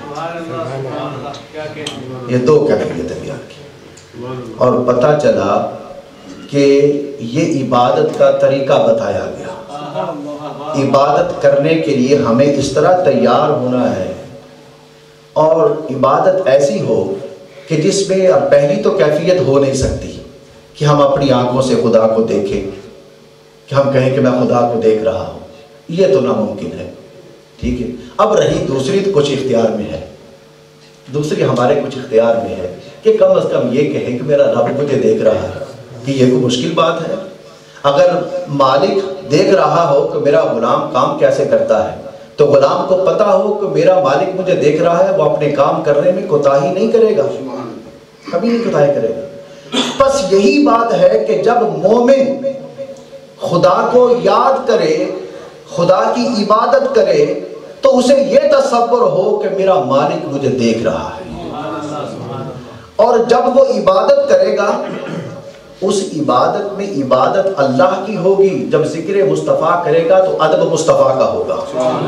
ये दो कैफियत है बयान की। और पता चला कि ये इबादत का तरीका बताया गया। इबादत करने के लिए हमें इस तरह तैयार होना है, और इबादत ऐसी हो कि जिसमें पहली तो कैफियत हो नहीं सकती कि हम अपनी आंखों से खुदा को देखें, कि हम कहें कि मैं खुदा को देख रहा हूँ, ये तो नामुमकिन है। ठीक है, अब रही दूसरी, तो कुछ इख्तियार में है, दूसरी हमारे कुछ इख्तियार में है कि कम से कम ये कहें कि मेरा रब मुझे देख रहा है, कि ये कोई मुश्किल बात है। अगर मालिक देख रहा हो कि मेरा गुलाम काम कैसे करता है, तो गुलाम को पता हो कि मेरा मालिक मुझे देख रहा है, वो अपने काम करने में कोताही नहीं करेगा, कभी नहीं कोताही करेगा। बस यही बात है कि जब मोमिन खुदा को याद करे, खुदा की इबादत करे, तो उसे ये तसव्वुर हो कि मेरा मालिक मुझे देख रहा है। और जब वो इबादत करेगा, उस इबादत में इबादत अल्लाह की होगी। जब जिक्र मुस्तफ़ा करेगा तो अदब मुस्तफ़ा का होगा।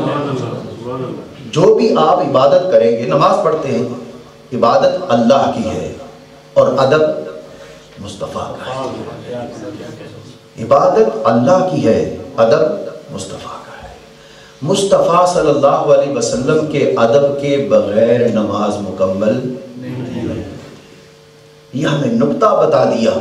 जो भी आप इबादत करेंगे, नमाज पढ़ते हैं, इबादत अल्लाह की है और अदब मुस्तफ़ा का है। इबादत अल्लाह की है, अदब मुस्तफ़ा का है। मुस्तफ़ा सल्लल्लाहु अलैहि वसल्लम के अदब के बगैर नमाज मुकम्मल नहीं। यह हमें नुक्ता बता दिया।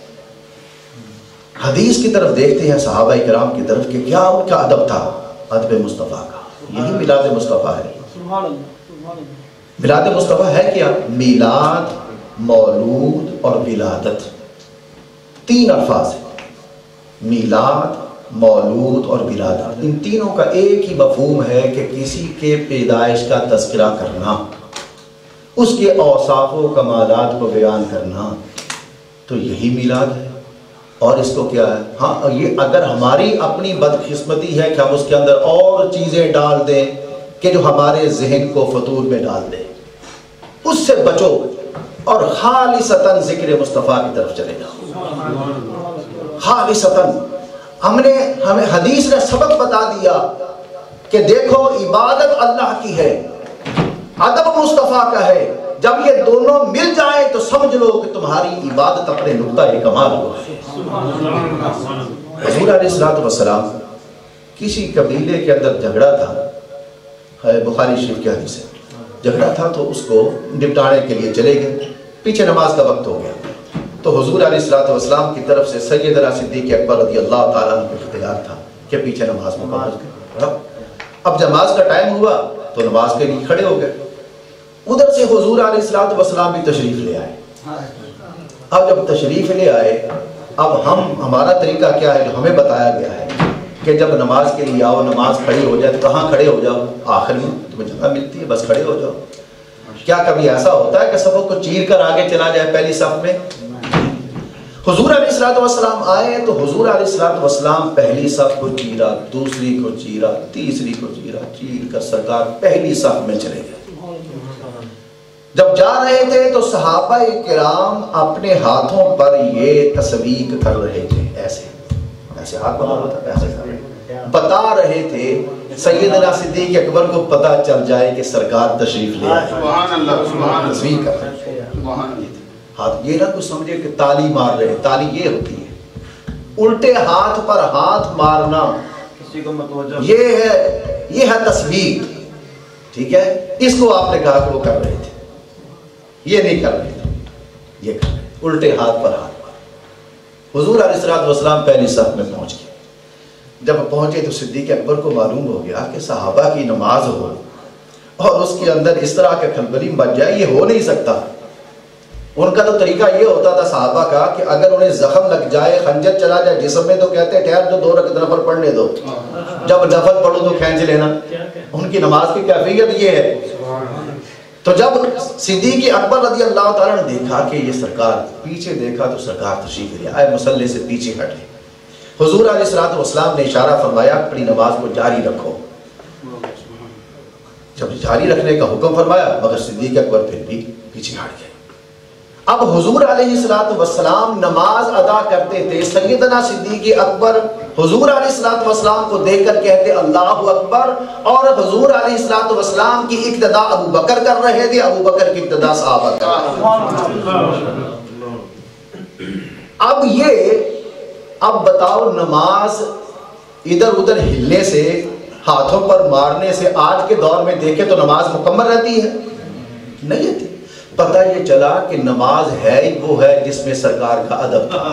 हदीस की तरफ देखते हैं, सहाबा इकराम की तरफ, कि क्या उनका अदब था, अदब मुस्तफ़ा का। यही मिलाद मुस्तफ़ा है। मिलाद मुस्तफ़ा है क्या? मिलाद, मौलूद और विलादत, तीन अल्फाज है। मिलाद, मौलूद और विलादत, इन तीनों का एक ही मफहूम है कि किसी के पैदाइश का तज़किरा करना, उसके औसाफ व कमालात को बयान करना, तो यही मिलाद है। और इसको क्या है? हाँ, ये अगर हमारी अपनी बदकिस्मती है कि हम उसके अंदर और चीज़ें डाल दें कि जो हमारे जहन को फतूर में डाल दें, उससे बचो और खालिसतन ज़िक्र मुस्तफ़ा की तरफ चले जाओ। खालिसतन हमें हदीस ने सबक बता दिया कि देखो इबादत अल्लाह की है, अदब मुस्तफ़ा का है। जब ये दोनों मिल जाए तो समझ लो कि तुम्हारी इबादत अपने नुक्ता कमाल हुआ है। हुज़ूर अलैहिस्सलाम किसी कबीले के अंदर झगड़ा था, बुखारी शरीफ की हदीस है। झगड़ा था तो उसको निपटाने के लिए चले गए, पीछे नमाज का वक्त हो गया, तो हुज़ूर अलैहिस्सलाम की तरफ से सैयदना सिद्दीक़ अकबर रज़ियल्लाहु ताला अन्हु को इख्तियार था कि पीछे नमाज मुकम्मल करें। अब नमाज का टाइम हुआ तो नमाज के लिए खड़े हो गए। उधर से हुज़ूर अलैहिस्सलाम भी तशरीफ ले आए। अब जब तशरीफ ले आए, अब हमारा तरीका क्या है, जो हमें बताया गया है कि जब नमाज के लिए आओ, नमाज खड़ी हो जाए तो कहाँ खड़े हो जाओ? आखिर में तुम्हें जगह मिलती है, बस खड़े हो जाओ। क्या कभी ऐसा होता है कि सबों को चीर कर आगे चला जाए पहली सफ में? हुजूर अलैहिस्सलाम आए तो हुजूर अलैहिस्सलाम पहली सफ को चीरा, दूसरी को चीरा, तीसरी को चीरा, चीर कर सरकार पहली सफ में चले गए। जब जा रहे थे तो सहाबा किराम अपने हाथों पर ये तस्वीर कर रहे थे, ऐसे ऐसे हाथ बना हुआ था, ऐसे बता रहे थे सैयदना सिद्दीक अकबर को पता चल जाए कि सरकार तशरीफ ले आए। सुभान अल्लाह, सुभान तस्वीर कर रहे थे हाथ। ये ना कुछ समझे कि ताली मार रहे, ताली ये होती है उल्टे हाथ पर हाथ मारना, किसी को मतवज्जो, ये है तस्वीर, ठीक है। इसको आपने कहा कि वो कर रहे थे, ये नहीं कर रहे थे, ये कर रहे थे उल्टे हाथ पर हाथ मार। हुजूर अलैहिस्सलाम पहली सफ में पहुंच गए। जब पहुंचे तो सिद्दीक अकबर को मालूम हो गया कि सहाबा की नमाज हो और उसके अंदर इस तरह का खलबली मच जाए, ये हो नहीं सकता। उनका तो तरीका ये होता था सहाबा का कि अगर उन्हें जख्म लग जाए, खंजर चला जाए जिस्म में, तो कहते हैं ठहर जो 2 रकात नफल पढ़ने दो, जब नफल पढ़ो तो खींच लेना। उनकी नमाज की कैफियत ये है। तो जब सिद्दीक अकबर रज़ी अल्लाह ताला ने देखा कि ये सरकार, पीछे देखा तो सरकार तशरीफ ले आए, मुसल्ले से पीछे हटे। हुजूर अलैहिस्सलाम ने इशारा फरमाया अपनी नमाज को जारी रखो। जब जारी रखने का हुक्म फरमाया मगर सिद्दीक अकबर फिर भी पीछे हट गए। अब हुजूर अलैहिस्सलाम नमाज अदा करते थे। सैयदना सिद्दीक अकबर हुजूर अलैहिस्सलाम को देखकर कहते अल्लाहु अकबर, और हुजूर अलैहिस्सलाम की इक्तदा अबू बकर कर रहे थे, अबू बकर की इक्तदा सहाबा कर रहे थे। अब बताओ, नमाज इधर उधर हिलने से, हाथों पर मारने से आज के दौर में देखे तो नमाज मुकम्मल रहती है? नहीं रहती। पता ये चला कि नमाज है ही वो है जिसमें सरकार का अदब था।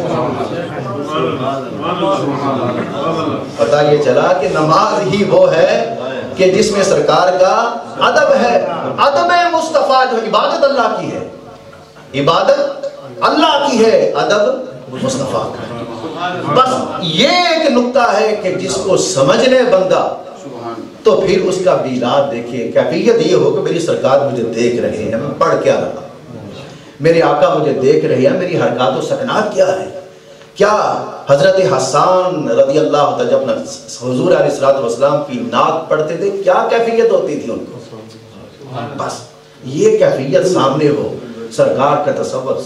पता ये चला कि नमाज ही वो है कि जिसमें सरकार का अदब है। अदब मुस्तफा जो इबादत अल्लाह की है, इबादत अल्लाह की है, अदब मुस्तफा का है। बस ये एक नुक्ता है कि जिसको समझने बंदा तो फिर उसका बीलाद देखिए। कैफियत ये हो कि मेरी सरकार मुझे देख रहे हैं, मैं पढ़ क्या रहा, मेरे आका मुझे देख रहे हैं, मेरी हरकत व सकनात क्या है। क्या हजरत हसन रज़ी अल्लाह तआला जब हुजूर अलैहिस्सलाम की नात पढ़ते थे, क्या कैफियत होती थी उनको। बस ये कैफियत सामने हो, सरकार का तसव्वुर,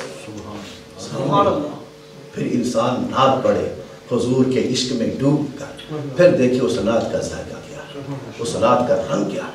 फिर इंसान नात पढ़े हुजूर के इश्क में डूब कर, फिर देखिए उस नात का जायका क्या, उस नात का रंग क्या।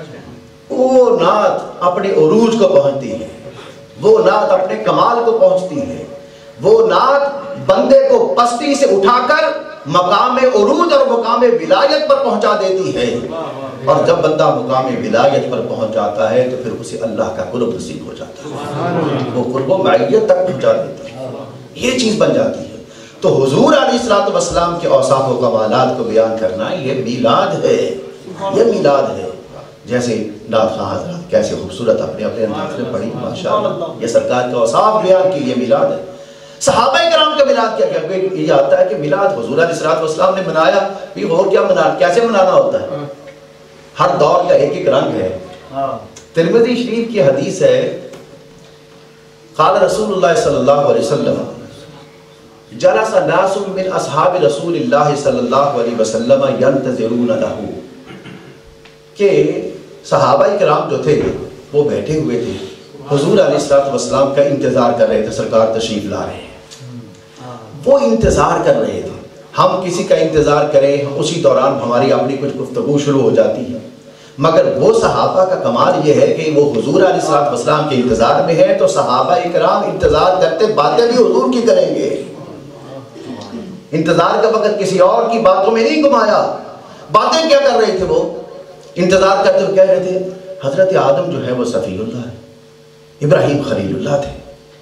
वो नात अपने उरूज को पहुंचती है, वो नात अपने कमाल को पहुंचती है, वो नात बंदे को पस्ती से उठाकर मकाम उरूज और मकाम विलायत पर पहुंचा देती है। और जब बंदा मकाम विलायत पर पहुंच जाता है तो फिर उसे अल्लाह का कुर्ब नसीब हो जाता है, वो कुर्ब मायत तक पहुंचा देती है, ये चीज बन जाती है। तो हुजूर अलैहिस्सलाम के औसाफ व कमालात को बयान करना ये मीलाद है, ये मीलाद है। जैसे नाथ खां हज़रात कैसे खूबसूरत अपने अपने अंदाज में पढ़ी, माशाअल्लाह, ये सरकार का औसाफ बयान की, ये मीलाद है। सहाबा किराम का मिलाद क्या क्या ये आता है कि मिलाद हुजूर अलैहिस्सलाम ने मनाया, भी और क्या मना, कैसे मनाना होता है। हर दौर का एक एक रंग है। तिरमिज़ी शरीफ की हदीस है, क़ाल रसूलुल्लाह सल्लल्लाहु अलैहि वसल्लम जलसा नासुम मिन अस्हाब रसूलिल्लाह सल्लल्लाहु अलैहि वसल्लम यंतज़िरून लहू, के सहाबा किराम जो थे वो बैठे हुए थे, हुजूर अलैहिस्सलाम का इंतजार कर रहे थे, सरकार तशरीफ ला रहे हैं, वो इंतजार कर रहे थे। हम किसी का इंतजार करें, उसी दौरान हमारी अपनी कुछ गुफ्तगू शुरू हो जाती है, मगर वो सहाबा का कमाल ये है कि वो हुजूर अलैहिस्सलाम के इंतजार में है, तो सहाबा इकराम इंतजार करते बातें भी हुजूर की करेंगे। इंतजार का वक्त किसी और की बातों में नहीं घुमाया। बातें क्या कर रहे थे वो, इंतजार करते हुए कह रहे थे हजरत आदम जो है वो सफीउल्लाह है, इब्राहिम खलीलुल्लाह थे,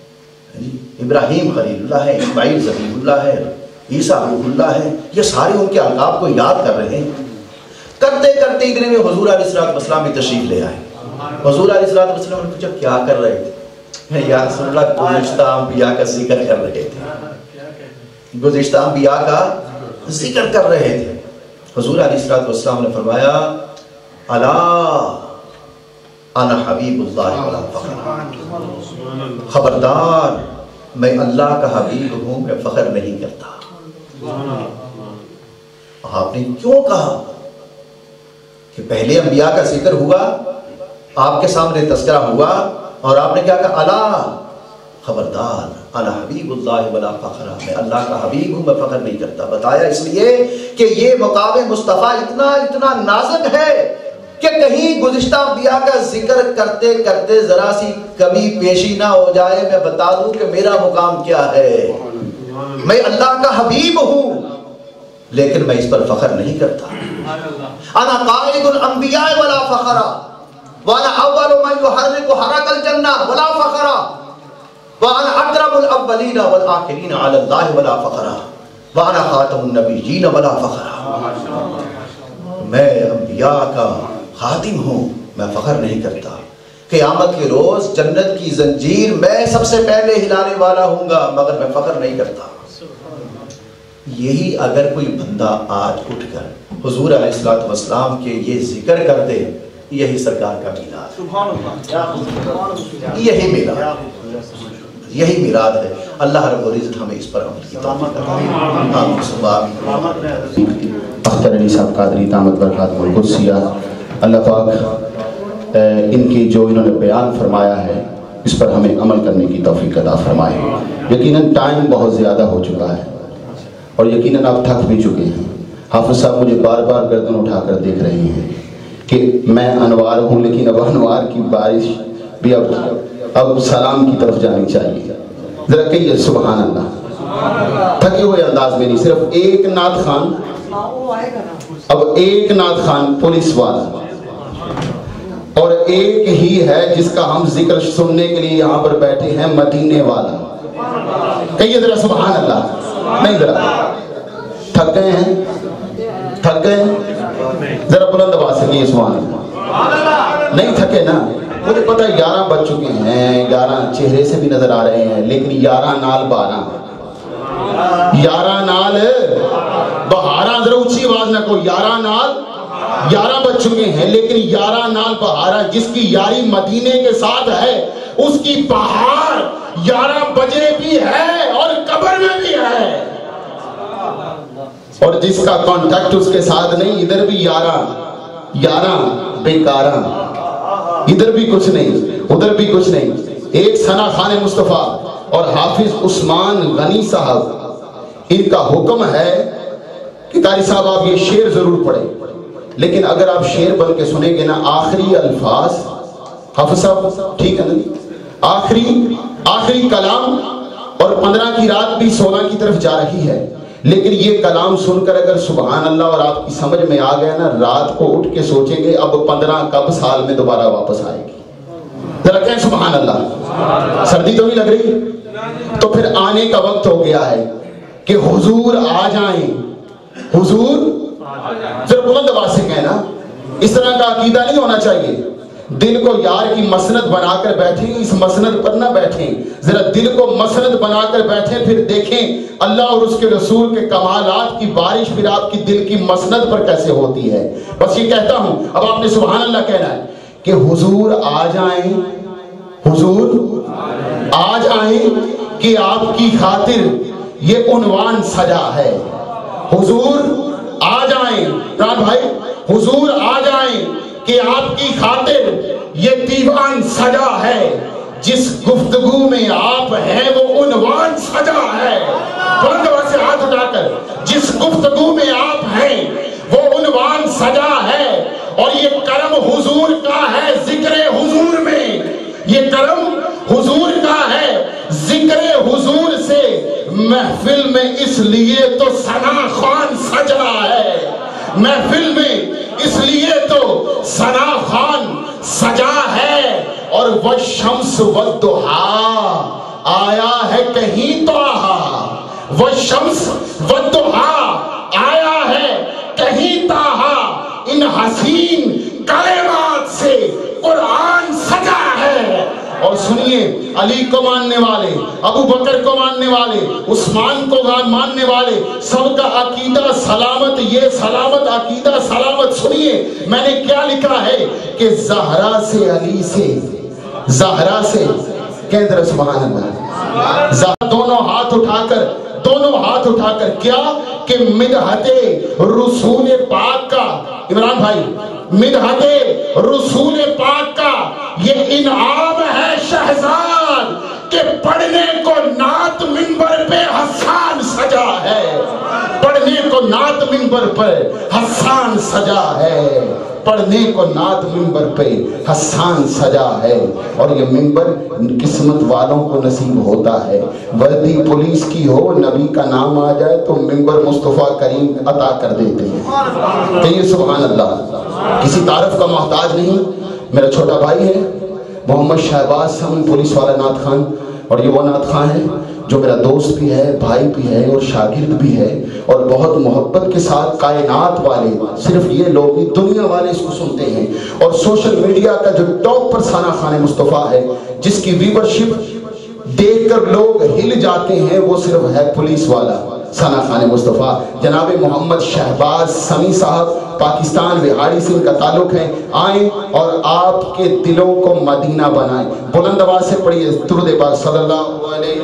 इब्राहिम खलीलुल्लाह है, इस्माइल ज़बीहुल्लाह है, ईसा रूहुल्लाह है, ये सारे उनके अलकाब को याद कर रहे हैं। करते करते इतने में हुजूर अलैहिस्सलाम भी तशरीफ ले आए। हुजूर अलैहिस्सलाम ने पूछा क्या कर रहे थे? या रसूलल्लाह गुज़िश्ता अंबिया का जिक्र कर रहे थे, गुज़िश्ता अंबिया का जिक्र कर रहे थे। हुजूर अलैहिस्सलाम ने फरमाया अला अना हबीबुल्लाह वला फख्र, खबरदार میں اللہ کا حبیب ہوں، میں فخر نہیں کرتا۔ آپ نے کیوں کہا کہ پہلے انبیاء کا ذکر ہوا، آپ کے سامنے تذکرہ ہوا، اور آپ نے کیا کہا؟ الا خبردار، انا حبیب اللہ ولا فخر، میں اللہ کا حبیب ہوں، میں فخر نہیں کرتا۔ بتایا اس لیے کہ یہ مقام مصطفیٰ اتنا نازک ہے کہ کہیں گزشتہ انبیاء کا ذکر کرتے کرتے ذرا سی کمی پیشی نہ ہو جائے، میں بتا دوں کہ میرا مقام کیا ہے۔ میں اللہ کا حبیب ہوں لیکن میں اس پر فخر نہیں کرتا۔ انا قائد الانبیاء ولا فخر، وانا اول من يحرك حرك الجنہ ولا فخر، وانا اکرم الاولین والآخرین علی اللہ ولا فخر، وانا خاتم النبیین ولا فخر۔ میں انبیاء کا خاتم ہوں، میں فخر نہیں کرتا۔ قیامت کے روز جنت کی زنجیر میں سب سے پہلے ہلانے والا ہوں گا، مگر میں فخر نہیں کرتا۔ یہی اگر کوئی بندہ آج اٹھ کر حضور علیہ السلام کے یہ ذکر کر دے، یہی سرکار کا میلاد ہے، یہی میلاد ہے۔ اللہ رب العزت ہمیں اس پر عمل کی توفیق عطا۔ اختر علی صاحب قادری دامت برکاتہ القدسیہ، اللہ پاک ان کی جو انہوں نے بیان فرمایا ہے اس پر ہمیں عمل کرنے کی توفیق عطا فرمائے۔ یقیناً ٹائم بہت زیادہ ہو چکا ہے اور یقیناً آپ تھک بھی چکے ہیں۔ حافظ صاحب مجھے بار بار گردن اٹھا کر دیکھ رہے ہیں کہ میں انوار ہوں، لیکن اب انوار کی بارش بھی اب سلام کی طرف جانی چاہیے۔ ذرا کہیے سبحان اللہ، تھکے ہوئے انداز میں نہیں، صرف ایک نعت خان، اب ایک نعت خان پولیس والا اور ایک ہی ہے جس کا ہم ذکر سننے کے لیے یہاں پر بیٹھے ہیں، مدینے والا۔ کہیے ذرا سبحان اللہ۔ نہیں ذرا تھک گئے ہیں، تھک گئے ہیں، ذرا بلند آواز سے کہیے سبحان اللہ۔ نہیں تھکے نا، مجھے پتہ 11 بج چکے ہیں، 11 چہرے سے بھی نظر آ رہے ہیں، لیکن 11 نال 12، 11 نال 12، ذرا اونچی آواز نہ کو، 11 نال 11 بج چکے ہیں، لیکن 11 نال 12 جس کی یاری مدینے کے ساتھ ہے، اس کی بہار 11 بجے بھی ہے اور قبر میں بھی ہے، اور جس کا کانٹیکٹ اس کے ساتھ نہیں، ادھر بھی 11 بیکارہ، ادھر بھی کچھ نہیں ادھر بھی کچھ نہیں۔ ایک ثنا خان مصطفیٰ اور حافظ عثمان غنی صاحب، ان کا حکم ہے کہ قاری صاحب آپ یہ شعر ضرور پڑھیں، لیکن اگر آپ شعر بن کے سنیں گے نا، آخری الفاظ، حافظ صاحب ٹھیک ہے نا، آخری کلام، اور 15 کی رات بھی 16 کی طرف جا رہی ہے، لیکن یہ کلام سن کر اگر سبحان اللہ اور آپ کی سمجھ میں آ گیا نا، رات کو اٹھ کے سوچیں گے اب 15 کب سال میں دوبارہ واپس آئے گی۔ ذرا کہیں سبحان اللہ۔ سردی تو نہیں لگ رہی؟ تو پھر آنے کا وقت ہو گیا ہے کہ حضور آ جائیں، حضور، ذرا بلند آواز سے کہنا، اس طرح کا عقیدہ نہیں ہونا چاہیے۔ دل کو یار کی مسند بنا کر بیٹھیں، اس مسند پر نہ بیٹھیں، ذرا دل کو مسند بنا کر بیٹھیں، پھر دیکھیں اللہ اور اس کے رسول کے کمالات کی بارش پھر آپ کی دل کی مسند پر کیسے ہوتی ہے۔ بس یہ کہتا ہوں، اب آپ نے سبحان اللہ کہنا ہے کہ حضور آ جائیں، حضور آ جائیں کہ آپ کی خاطر یہ عنوان سجا ہے، حضور آ جائیں، ران بھائی، حضور آ جائیں کہ آپ کی خاطر یہ دیوان سجا ہے، جس گفتگو میں آپ ہیں وہ عنوان سجا ہے۔ بلند آواز سے ہاتھ اٹھا کر، جس گفتگو میں آپ ہیں وہ عنوان سجا ہے، اور یہ کرم حضور کا ہے ذکر حضور میں، یہ کرم حضور کا ہے ذکر حضور سے، محفل میں اس لیے تو ثنا خان سجا ہے، محفل میں اس لیے تو ثنا خان سجا ہے، اور والشمس والضحیٰ آیا ہے کہیں تو آہا، والشمس والضحیٰ آیا ہے کہیں تاہا، ان حسین کلمات سے قرآن سجا ہے۔ اور سنیے، علی کو ماننے والے، ابو بکر کو ماننے والے، عثمان کو ماننے والے، سب کا عقیدہ سلامت، یہ سلامت عقیدہ سلامت۔ سنیے میں نے کیا لکھا ہے کہ زہرا سے علی سے، زہرا سے، کہہ در سبحان اللہ، दोनों हाथ उठा कर क्या कि मिदहते रसूल पाक का, इमरान भाई, मिदहते रसूल पाक का ये इनाम है शहजाद कि पढ़ने को नात मिंबर पे हसन सजा है, पढ़ने को नात मिंबर पर हसन सजा है, पढ़ने को नात मिंबर पे हसन सजा है। और ये मिंबर किस्मत वालों को नसीब होता है। वर्दी पुलिस की हो, नबी का नाम आ जाए तो मिंबर मुस्तफ़ा करीम अता कर देते हैं। कहिए सुभान अल्लाह। किसी तारीफ का मोहताज नहीं। मेरा छोटा भाई है मोहम्मद शहबाज समी पुलिस वाला नात खान, और ये वो नात खान है जो मेरा दोस्त भी है, भाई भी है और शागिर्द भी है, और बहुत मोहब्बत के साथ कायनात वाले, सिर्फ ये लोग नहीं दुनिया वाले इसको सुनते हैं। और सोशल मीडिया का जो टॉप पर साना खान मुस्तफ़ा है, जिसकी व्यूवरशिप देखकर लोग हिल जाते हैं, वो सिर्फ है पुलिस वाला साना खान मुस्तफ़ा। जनाब मोहम्मद शहबाज समी साहब पाकिस्तान बिहारी से इनका ताल्लुक है। आए और आपके दिलों को मदीना बनाए। बुलंद आवाज से पढ़िए दुरूद पाक सल्लल्लाहु अलैहि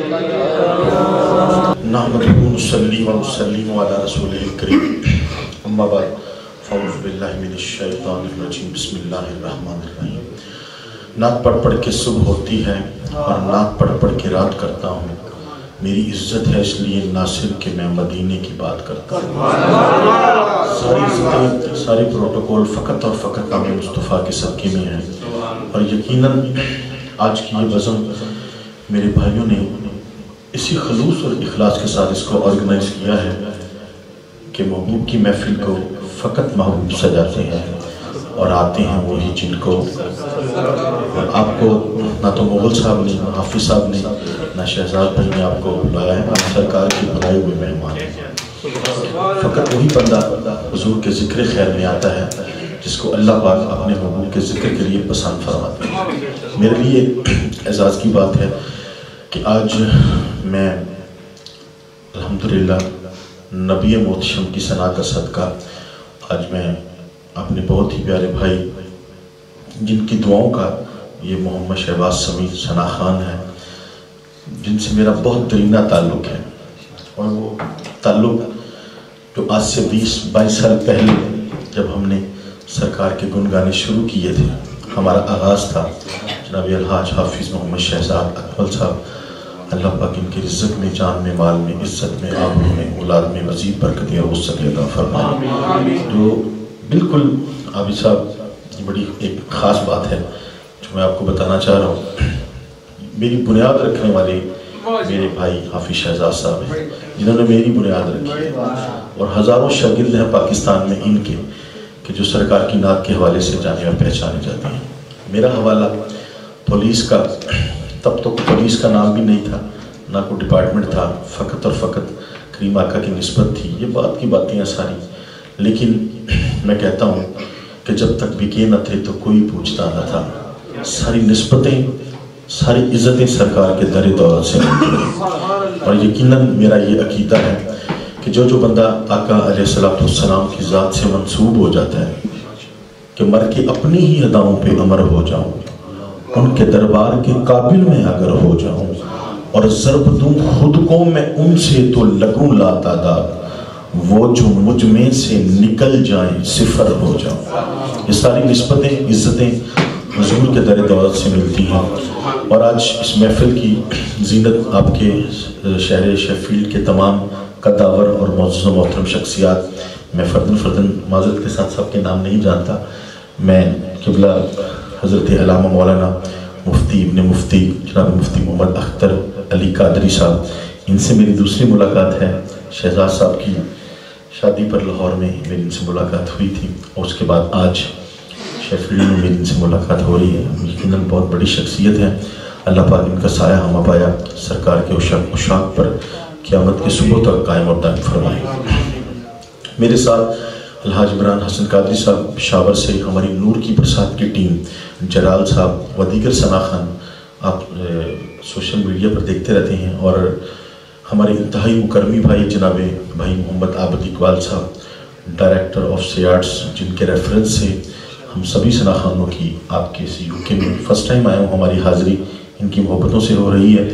नहमदुहु नसल्ली व नसल्लिमु अला रसूलिल करीम। अम्मा बाद फ़अऊज़ु बिल्लाहि मिनश शैतानिर रजीम। बिस्मिल्लाहिर रहमानिर रहीम। नात पढ़ के सुबह होती है और नात पढ़ के रात करता हूँ। मेरी इज्जत है इसलिए नासिर के मैं मदीने की बात करता हूँ। सारी इज्जतें, सारे प्रोटोकॉल फ़कत और फ़कत नाम मुस्तफ़ा के सदक़े में है। और यकीनन आज की ये बज़म मेरे भाइयों ने इसी खलूस और इखलास के साथ इसको ऑर्गेनाइज किया है कि महबूब की महफिल को फ़कत महबूब सजाते हैं और आते हैं वही जिनको आपको ना तो मुग़ल साहब ने, हाफिज़ साहब ने, ना शहजाद भाई ने आपको बुलाया है, आप सरकार के बुलाए हुए मेहमान हैं। फ़कत वही बंदा हुज़ूर के ज़िक्र खैर में आता है जिसको अल्लाह पाक अपने महबूब के ज़िक्र के लिए पसंद फरमाते हैं। मेरे लिए एजाज़ की बात है कि आज मैं अल्हम्दुलिल्लाह नबी मोहतशम की सना का सदका आज मैं अपने बहुत ही प्यारे भाई जिनकी दुआओं का ये मोहम्मद शहबाज समी सना खान है, जिनसे मेरा बहुत दरीना ताल्लुक़ है। और वो ताल्लुक़ जो आज से 20-22 साल पहले जब हमने सरकार के गुन गाने शुरू किए थे, हमारा आगाज़ था जनाब अलहाज हाफिज़ मोहम्मद शहजाद अकमल साहब, अल्लाह पाक इनकी इज़्ज़त में, जान में, माल में, इज़्ज़त में, आबरू में, औलाद में मज़ीद बरकतें और वसअत अता फरमाए। तो बिल्कुल आबिद साहब, ये बड़ी एक ख़ास बात है जो मैं आपको बताना चाह रहा हूँ। मेरी बुनियाद रखने वाले मेरे भाई हाफिज़ शहजाद साहब हैं, जिन्होंने मेरी बुनियाद रखी है। और हज़ारों शागिर्द हैं पाकिस्तान में इनके कि जो सरकार की नात के हवाले से जाने और पहचाने जाते हैं। मेरा हवाला पुलिस का, तब तो पुलिस का नाम भी नहीं था, ना कोई डिपार्टमेंट था, फ़कत और फ़कत करीम आका की निस्बत थी। ये बात की बातें हैं सारी, लेकिन मैं कहता हूँ कि जब तक बिके न थे तो कोई पूछता न था। सारी निस्बतें, सारी इज़्ज़तें सरकार के दर दौलत से मिलती हैं। और यकीनन मेरा ये अकीदा है कि जो बंदा आका अलैहिस्सलाम की ज़ात से मंसूब हो जाता है कि मर के अपनी ही अदाओं पे अमर हो जाऊं, उनके दरबार के काबिल में अगर हो जाऊं और ज़रब दूं खुद को मैं उनसे तो लगूं लातादाद, वो जो मुझ में से निकल जाएं सिफर हो जाऊं। ये सारी निस्बतें, इज़्ज़तें हुज़ूर के दर दौलत से मिलती हैं। और आज इस महफिल की ज़ीनत आपके शहर शेफील्ड के तमाम कद्दावर और मौजूद मोहतरम शख्सियात, मैं फ़र्दन माज़रत के साथ सबके नाम नहीं जानता। मैं क़िबला हज़रत अल्लामा मौलाना मुफ्ती इब्न मुफ्ती जनाब मुफ्ती मोहम्मद अख्तर अली कादरी साहब, इनसे मेरी दूसरी मुलाकात है। शहजाद साहब की शादी पर लाहौर में मेरी इनसे मुलाकात हुई थी, और उसके बाद आज शेफील्ड में मेरी इनसे मुलाकात हो रही है। यकीनन बहुत बड़ी शख्सियत है। अल्लाह पाक इनका साया हम पाया सरकार के उशाक पर क़यामत के सुबह तक कायम और दायम फरमाए। मेरे साथ अलहाज इमरान हसन कादरी साहब पेशावर से, हमारी नूर की बरसात की टीम, जलाल साहब व दीगर सना खान, आप सोशल मीडिया पर देखते रहते हैं। और हमारे इंतहाई मुकरमी भाई जनाब भाई मोहम्मद आबिद इकबाल साहब, डायरेक्टर ऑफ सियाट्स, जिनके रेफरेंस से हम सभी सना खानों की आपके इस यूके में फ़र्स्ट टाइम आया हूँ, हमारी हाज़िरी इनकी मोहब्बतों से हो रही है।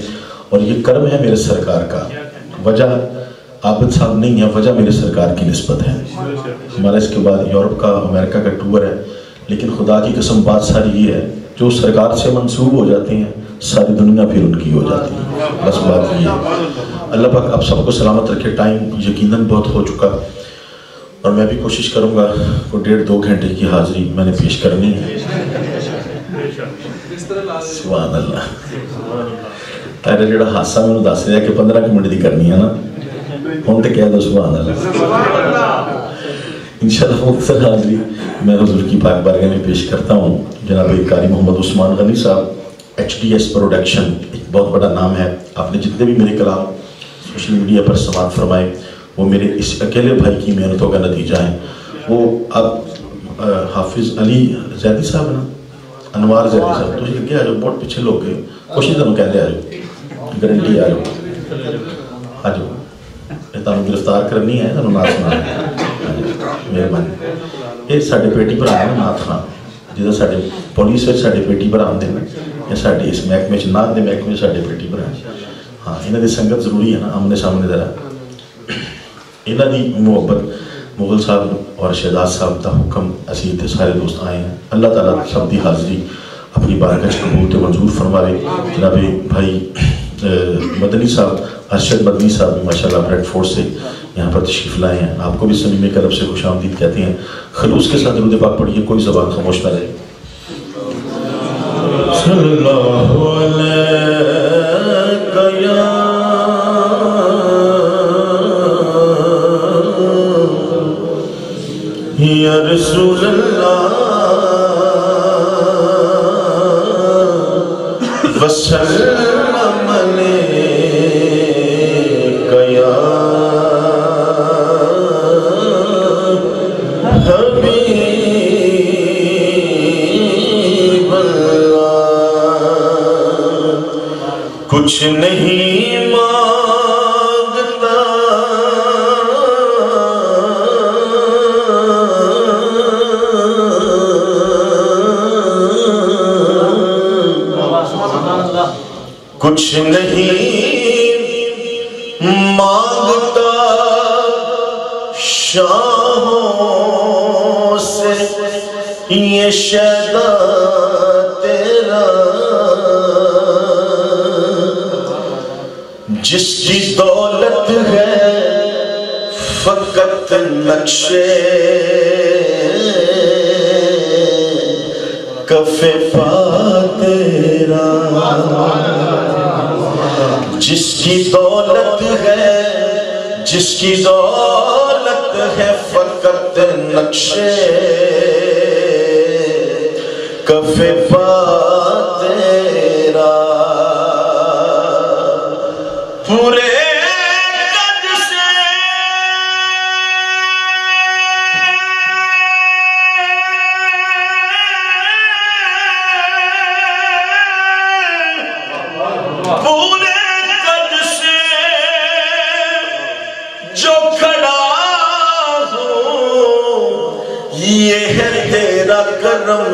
और ये कर्म है मेरे सरकार का। वजह आबिद साहब नहीं है, वजह मेरे सरकार की निस्बत है। हमारा इसके बाद यूरोप का, अमेरिका का टूर है, लेकिन खुदा की कसम बात सारी ये है, जो सरकार से मंसूब हो जाते हैं सारी दुनिया फिर उनकी हो जाती है। बस बात ये है। अल्लाह पाक आप सबको सलामत रखे। टाइम यकीनन बहुत हो चुका और मैं भी कोशिश करूँगा को 1.5-2 घंटे की हाजिरी मैंने पेश करनी है। सुभान अल्लाह। तेरा जो हादसा मैंने दस रहा कि 15 मिनट की करनी है ना, हम तो कह दो सुभान अल्लाह। इंशाअल्लाह मुख्तसर हाजिरी मैं हुजूर की पाक बारगाह में पेश करता हूँ। जनाब कारी मोहम्मद उस्मान गनी साहब, HDS प्रोडक्शन, एक बहुत बड़ा नाम है। आपने जितने भी मेरे कलाम सोशल मीडिया पर समात फरमाए वो मेरे इस अकेले भाई की मेहनतों का नतीजा है। वो अब हाफिज़ अली जैदी साहब ना, अनवार जैदी साहब, तुम अगे आ जाओ, बहुत पीछे लोग गए, कुछ नहीं तुम कहते आ जाओ, गारंटी आ जाओ, आ जाओ, तुम गिरफ्तार करनी है, तुम नाथ सुना, मेहरबानी। ये साढ़े पेटी भरा है नाथ खान, जिदा साढ़े पुलिस साढ़े पेटी भरा आते हैं, या साढ़े इस महकमे नाथ के महकमे साढ़े पेटी भरा। हाँ, इन्हों की संगत जरूरी है ना, आमने सामने जरा इन्हों की मुहब्बत मुगल साहब और शहजाद साहब का हुक्म असी इतने सारे दोस्त आए हैं। अल्लाह ताला सब की हाजिरी अपनी बारगाह कबूल तो मंजूर फरमावे। जनाबे भाई मदनी साहब, अरशद मदनी साहब भी माशाल्लाह ब्रेडफोर्ड से यहाँ पर तशरीफ़ लाए हैं। आपको भी समीम करब से खुश आमदीद कहते हैं। खलूस के साथ दुरूद पाक पढ़िए, कोई ज़बान खामोश ना रहे। सल्लल्लाहु अलैहि या रसूल अल्लाह वसल्लम अलैका या हबीब अल्लाह। कुछ नहीं मांगता कुछ नहीं मांगता शाहों से ये शैदा तेरा, जिसकी दौलत है फकत नक्शे कफे पा तेरा, जिसकी दौलत है, जिसकी दौलत है फकत नक्शे कफे पा तेरा। पूरे कद से जो खड़ा हूँ ये है तेरा करम,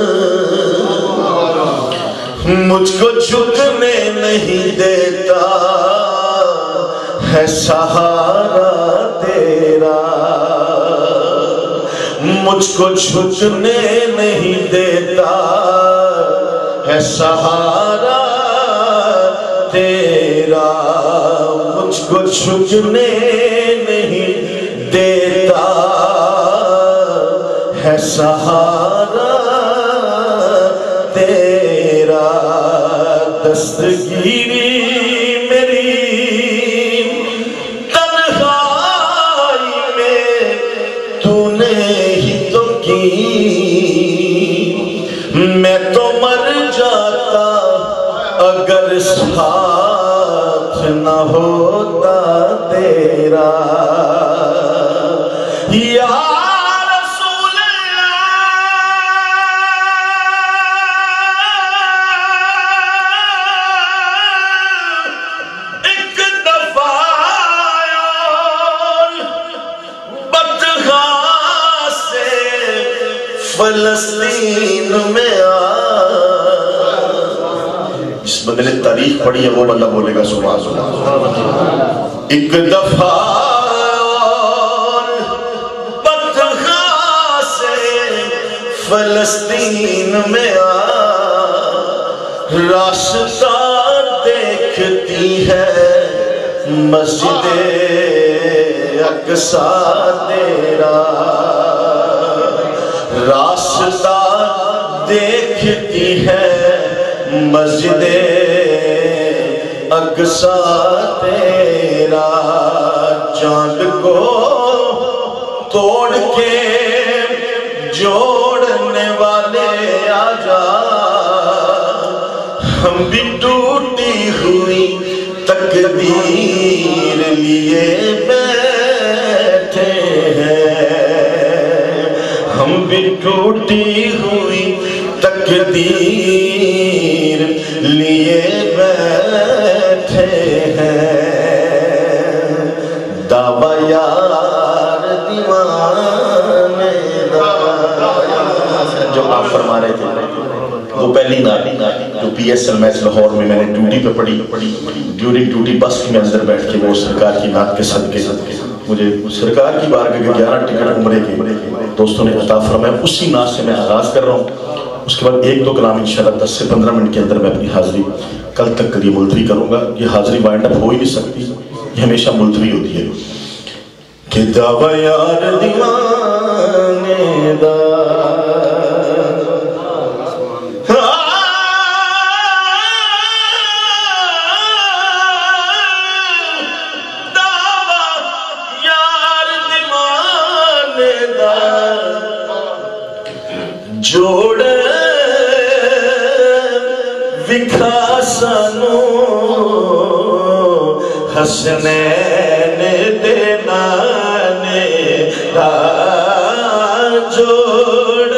मुझको झुकने नहीं देता है सहारा तेरा, मुझको झुकने नहीं देता है सहारा तेरा, मुझको झुकने नहीं देता है सहारा तेरा। दस्तगीरी मेरी तन्हाई में तूने ही तो की, मैं तो मर जाता अगर साथ न होता तेरा। या रसूल अल्लाह, एक दफा बतहा से फलस्तीन में आ, इस जिस बंदे ने तारीख पढ़ी है वो बंदा बोलेगा सुभान अल्लाह। एक दफा बतहा से फलस्तीन में रास्ता देखती है मस्जिद अक्सा तेरा, रास्ता देखती है मस्जिद अक्सा तेरा। चांद को तोड़ के जोड़ने वाले आजा, हम भी टूटी हुई तकदीर लिए बैठे हैं, हम भी टूटी हुई तकदीर लिए बैठे हैं। दावा यार दीवाने जो आप फरमा रहे थे वो पहली नात जो PSL मैच लाहौर में मैंने ड्यूटी पे पढ़ी, ड्यूरिंग ड्यूटी बस के अंदर बैठ के वो सरकार की नात के सदके मुझे सरकार की बारगाह के 11 टिकट उम्रे के दोस्तों ने अता फरमाया, उसी नात से मैं आगाज कर रहा हूँ। उसके बाद 1-2 कलाम इंशाल्लाह 10 से 15 मिनट के अंदर मैं अपनी हाजिरी कल तक के लिए मुलतवी करूंगा। ये हाजिरी वाइंड अप हो ही नहीं सकती, ये हमेशा मुलतवी होती है। कि दावा यार दीवाने दा जोड़ विखा सानू हसनैन दे नाने दा, जोड़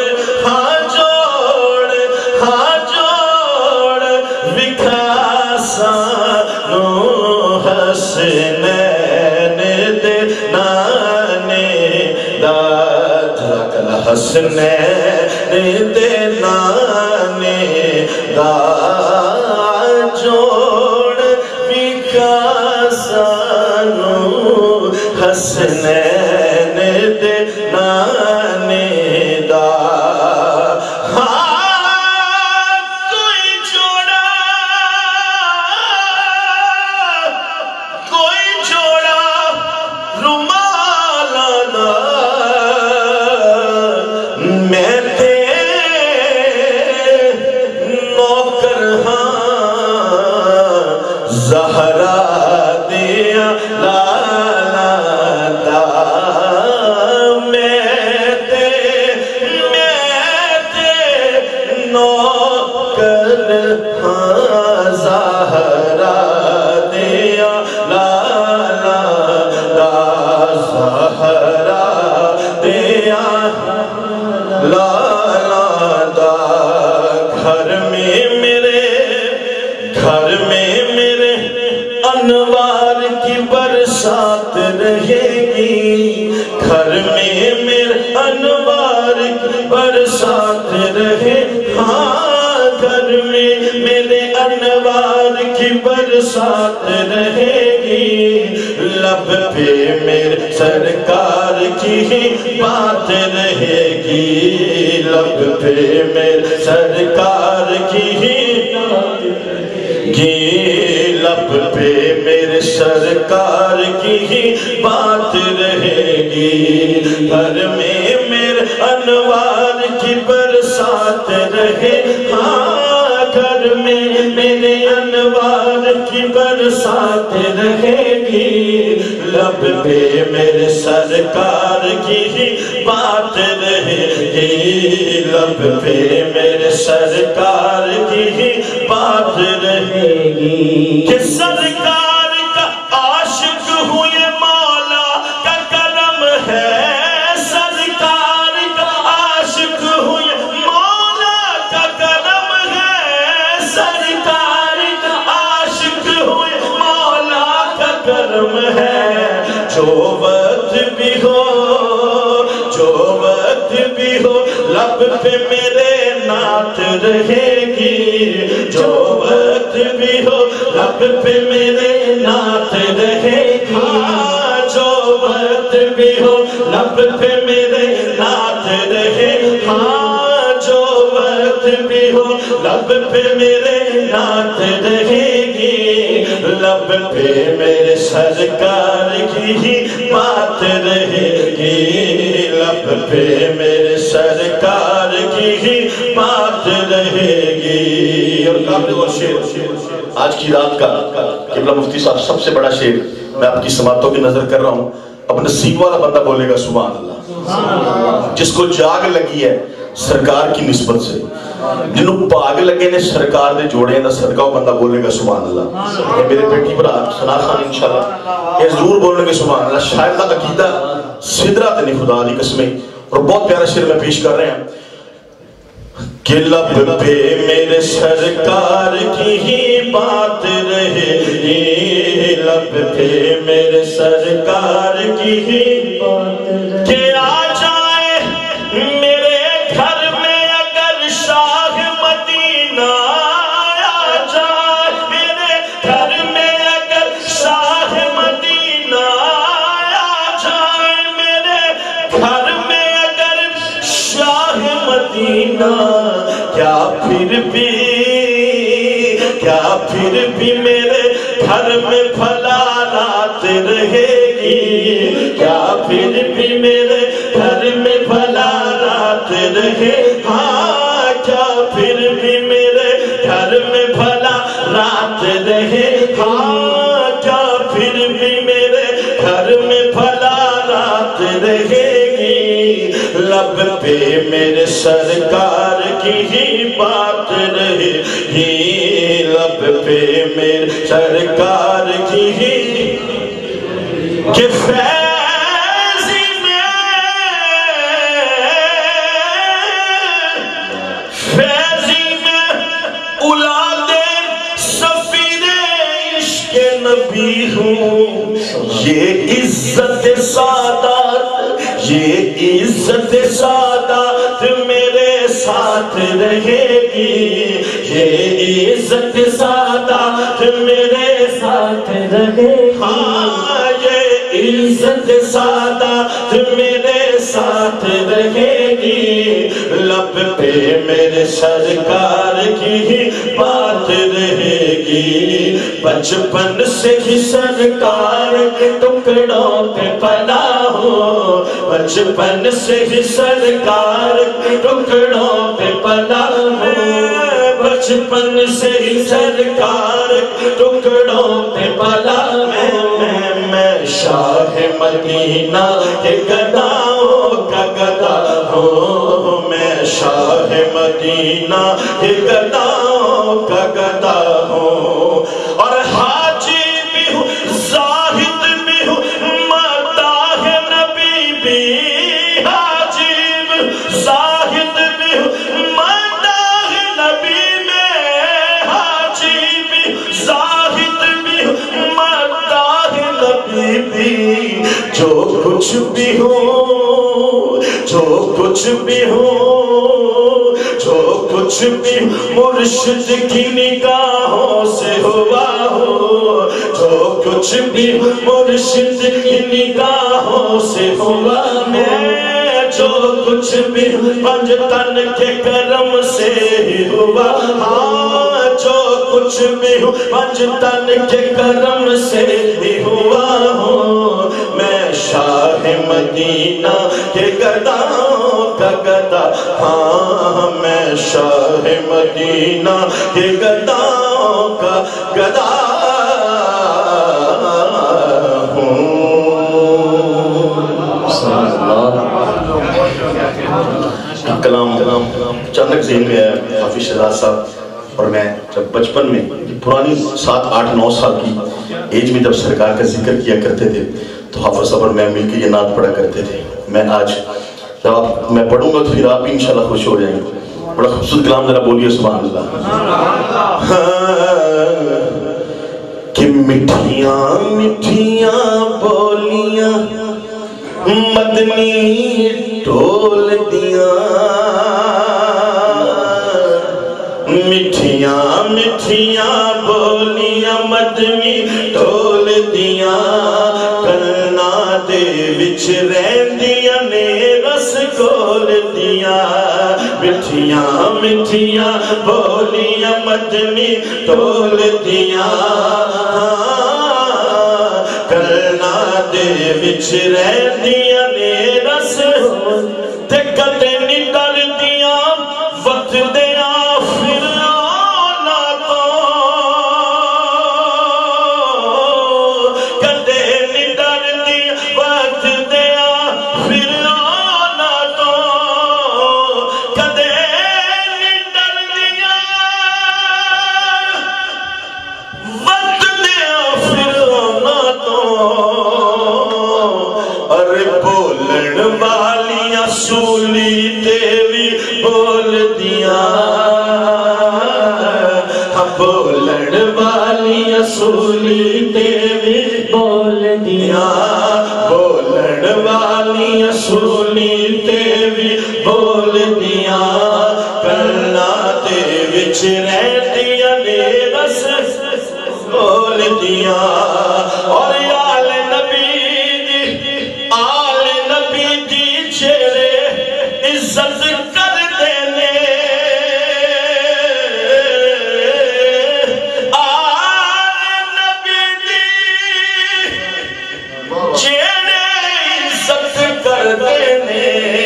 विखा सानू हसनैन दे नाने दा, हसनैन दे नाने दा, जोड़ विखा सानू हसनैन दे नाने दा। ज़हरा दिया लाला दा, मैं ते नौकर हाँ, ज़हरा दिया लाला दा, ज़हरा दिया लाला दा। घर में मेरे अनवार की बरसात रहेगी, घर में मेरे अनवार की बरसात रहे, हाँ घर में मेरे अनवार की बरसात रहेगी। लब पे मेरे सरकार की ही बात रहेगी, लब पे मेरे सरकार की ही लब पे मेरे सरकार की ही बात रहेगी। घर में मेरे अनवार की बरसात रहे, हाँ घर में मेरे अनवार की बरसात रहेगी। लब पे मेरे सरकार की ही बात रहेगी, लब पे मेरे सरकार की ही बात रहेगी। कि सरकार का आशिक हूँ ये मौला का करम है, सरकार का आशिक हूँ ये मौला का करम है, सरकार का आशिक हूँ ये मौला का करम है। जो वक्त भी हो लब पे मेरे नात रहेगी, जो वक्त भी हो लब पे मेरे नात रहेगी, जो वक्त भी हो लब पे मेरे नात रहे, जो वक्त भी हो लब पे मेरे नात रहेगी, लब पे मेरे सरकार की ही बात रहेगी, लब पे मेरे सरकार की ही बात रहेगी। और काबिल और शेर आज की रात का किबला मुफ्ती साहब सबसे बड़ा शेर मैं आपकी समातों की नजर कर रहा हूँ। अब नसीब वाला बंदा बोलेगा सुभान अल्लाह, जिसको जाग लगी है सरकार की निस्बत से, जिन्होंने भाग लगे ने सरकार दे जोड़े दा सदका, वो बंदा बोलेगा सुभान अल्लाह। ये मेरे बेटी भरा सना खान इंशाल्लाह ये जरूर बोलेंगे सुभान अल्लाह। शायद का अकीदा सिदरा ते नहीं, खुदा दी कसम। और बहुत प्यारा शेर में पेश कर रहे हैं कि लब पे मेरे सरकार की ही बात रहेगी, लब पे मेरे सरकार की ही बात के आ जाए मेरे घर में अगर शाह मदीना आ जाए, मेरे घर में अगर शाह मदीना आ जाए, मेरे घर में अगर शाह मदीना, क्या फिर भी मेरे घर में भला रात रहेगी, क्या फिर भी मेरे घर में भला रात रहे, क्या फिर भी मेरे घर में भला रात रहे, क्या फिर भी मेरे घर में भला रात रहेगी, लब पे मेरे सरकार की ही बात रहेगी, लब पे मेरे सरकार की ही कि फैज़ी में औलादे सफीरे इश्क़ नबी हूँ, ये इज्जत सादात, ये इज्जत सादात मेरे साथ रहेगी, ये इज्जत सादात मेरे साथ रहेगी, ये इज्जत सादात मेरे साथ रहेगी, लब पे मेरे सरकार की ही बात रहेगी, बचपन से ही सरकार के टुकड़ों पे पला हो, बचपन से ही सरकार के टुकड़ों पे पला हो, बचपन से ही सरकार के टुकड़ों पे पला हो, मैं शाह मदीना के गदाओं का गदा हूँ, मैं शाह मदीना के गदाओं का गदा हूँ, और हाजी भी हूँ जाहिद भी हूँ मदाह नबी भी, हाजी भी जाहिद भी हूँ मदाह नबी में, हाजी भी जाहिद भी हूँ मदाह नबी भी, जो कुछ भी हो, जो कुछ भी हो, जो कुछ भी मुर्शिद की निगाहों से हुआ हो, जो कुछ भी मुर्शिद की निगाहों से हुआ, मैं जो कुछ भी पंजतन के करम से ही हुआ, जो कुछ भी पंजतन के करम से ही हुआ हो, मैं शाह मदीना के गदाओं का गदा, मैं शाह मदीना के गदाओं का गदा हूँ। कलाम अचानक ज़हन में है हाफिज़ शहजाद साहब, और मैं जब बचपन में पुरानी 7, 8, 9 साल की एज में जब सरकार का जिक्र किया करते थे तो हाफिज़ साहब और मैं मिलकर ये नात पढ़ा करते थे। मैं आज जब मैं पढ़ूंगा तो फिर आप भी इंशाल्लाह खुश हो जाएंगे। बड़ा खूबसूरत कलाम, जरा बोलिए सुभान अल्लाह। कि मिठियां मिठियां बोलियां मदनी टोल दियां, मिठियां बोलियां मदनी ढोल दियां कलना दे विच रहंदियां ने रस घोल दियां मिठियां मिठियां बोलियां मदनी ढोल दियां कलना दे विच रहंदियां ने रस ते कदे नहीं डरदियां वक्त दिया फिर ना तो कदे नहीं डरदियां वक्त दिया फिर ना तो कदे नहीं डरदियां वक्त दिया फिर ना तो अरे बोलन वालियां सूली तेरी बोल दिया बोलन वालियां सूली तेरी बोल दिया बोलन वालियां सूली तेरी बोल दिया कलना दे विच रहंदियां ने रस बोल दिया और आल नबी दी जेड़े इज्जत कर देने आल नबी दी जेड़े इज्जत कर देने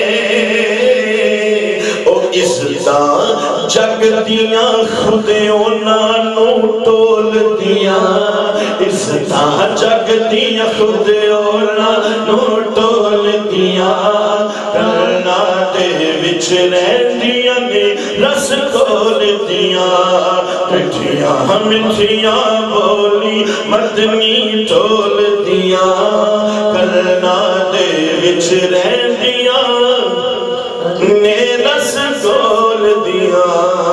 ओ इज्जतां जग दियां खुदे उन्हां नूं टोल दियां इज्जतां जग दियां खुदे उन्हां नूं टोल दियां कलना दे विच रहंदियां ने रस घोल दियां मिठियां मिठियां बोली मदनी ढोल दियां कलना दे विच रहंदियां ने रस घोल दियां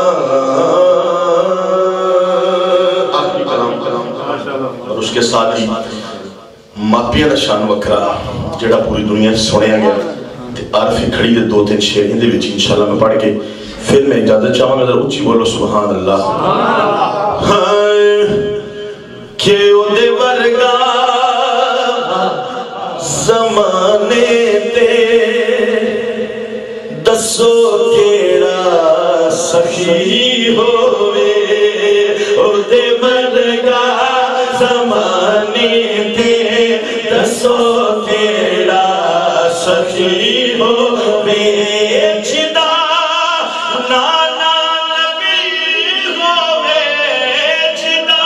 आखिरी कलाम और उसके साथ ही मापिया का शान वखरा जेड़ा पूरी दुनिया सुनिया गया आरफी खड़ी दे 2-3 शेर इहदे विच इंशाअल्लाह मैं पढ़ के फिर मैं इजाजत चाहांगा जरा उच्ची बोलो सुभान अल्लाह के ओदे वर्गा ज़माने ते दसो केड़ा सखी होवे ओदे वर्गा ज़माने ते दसो केड़ा सखी हो बेचदा नाना नबी हो बेचदा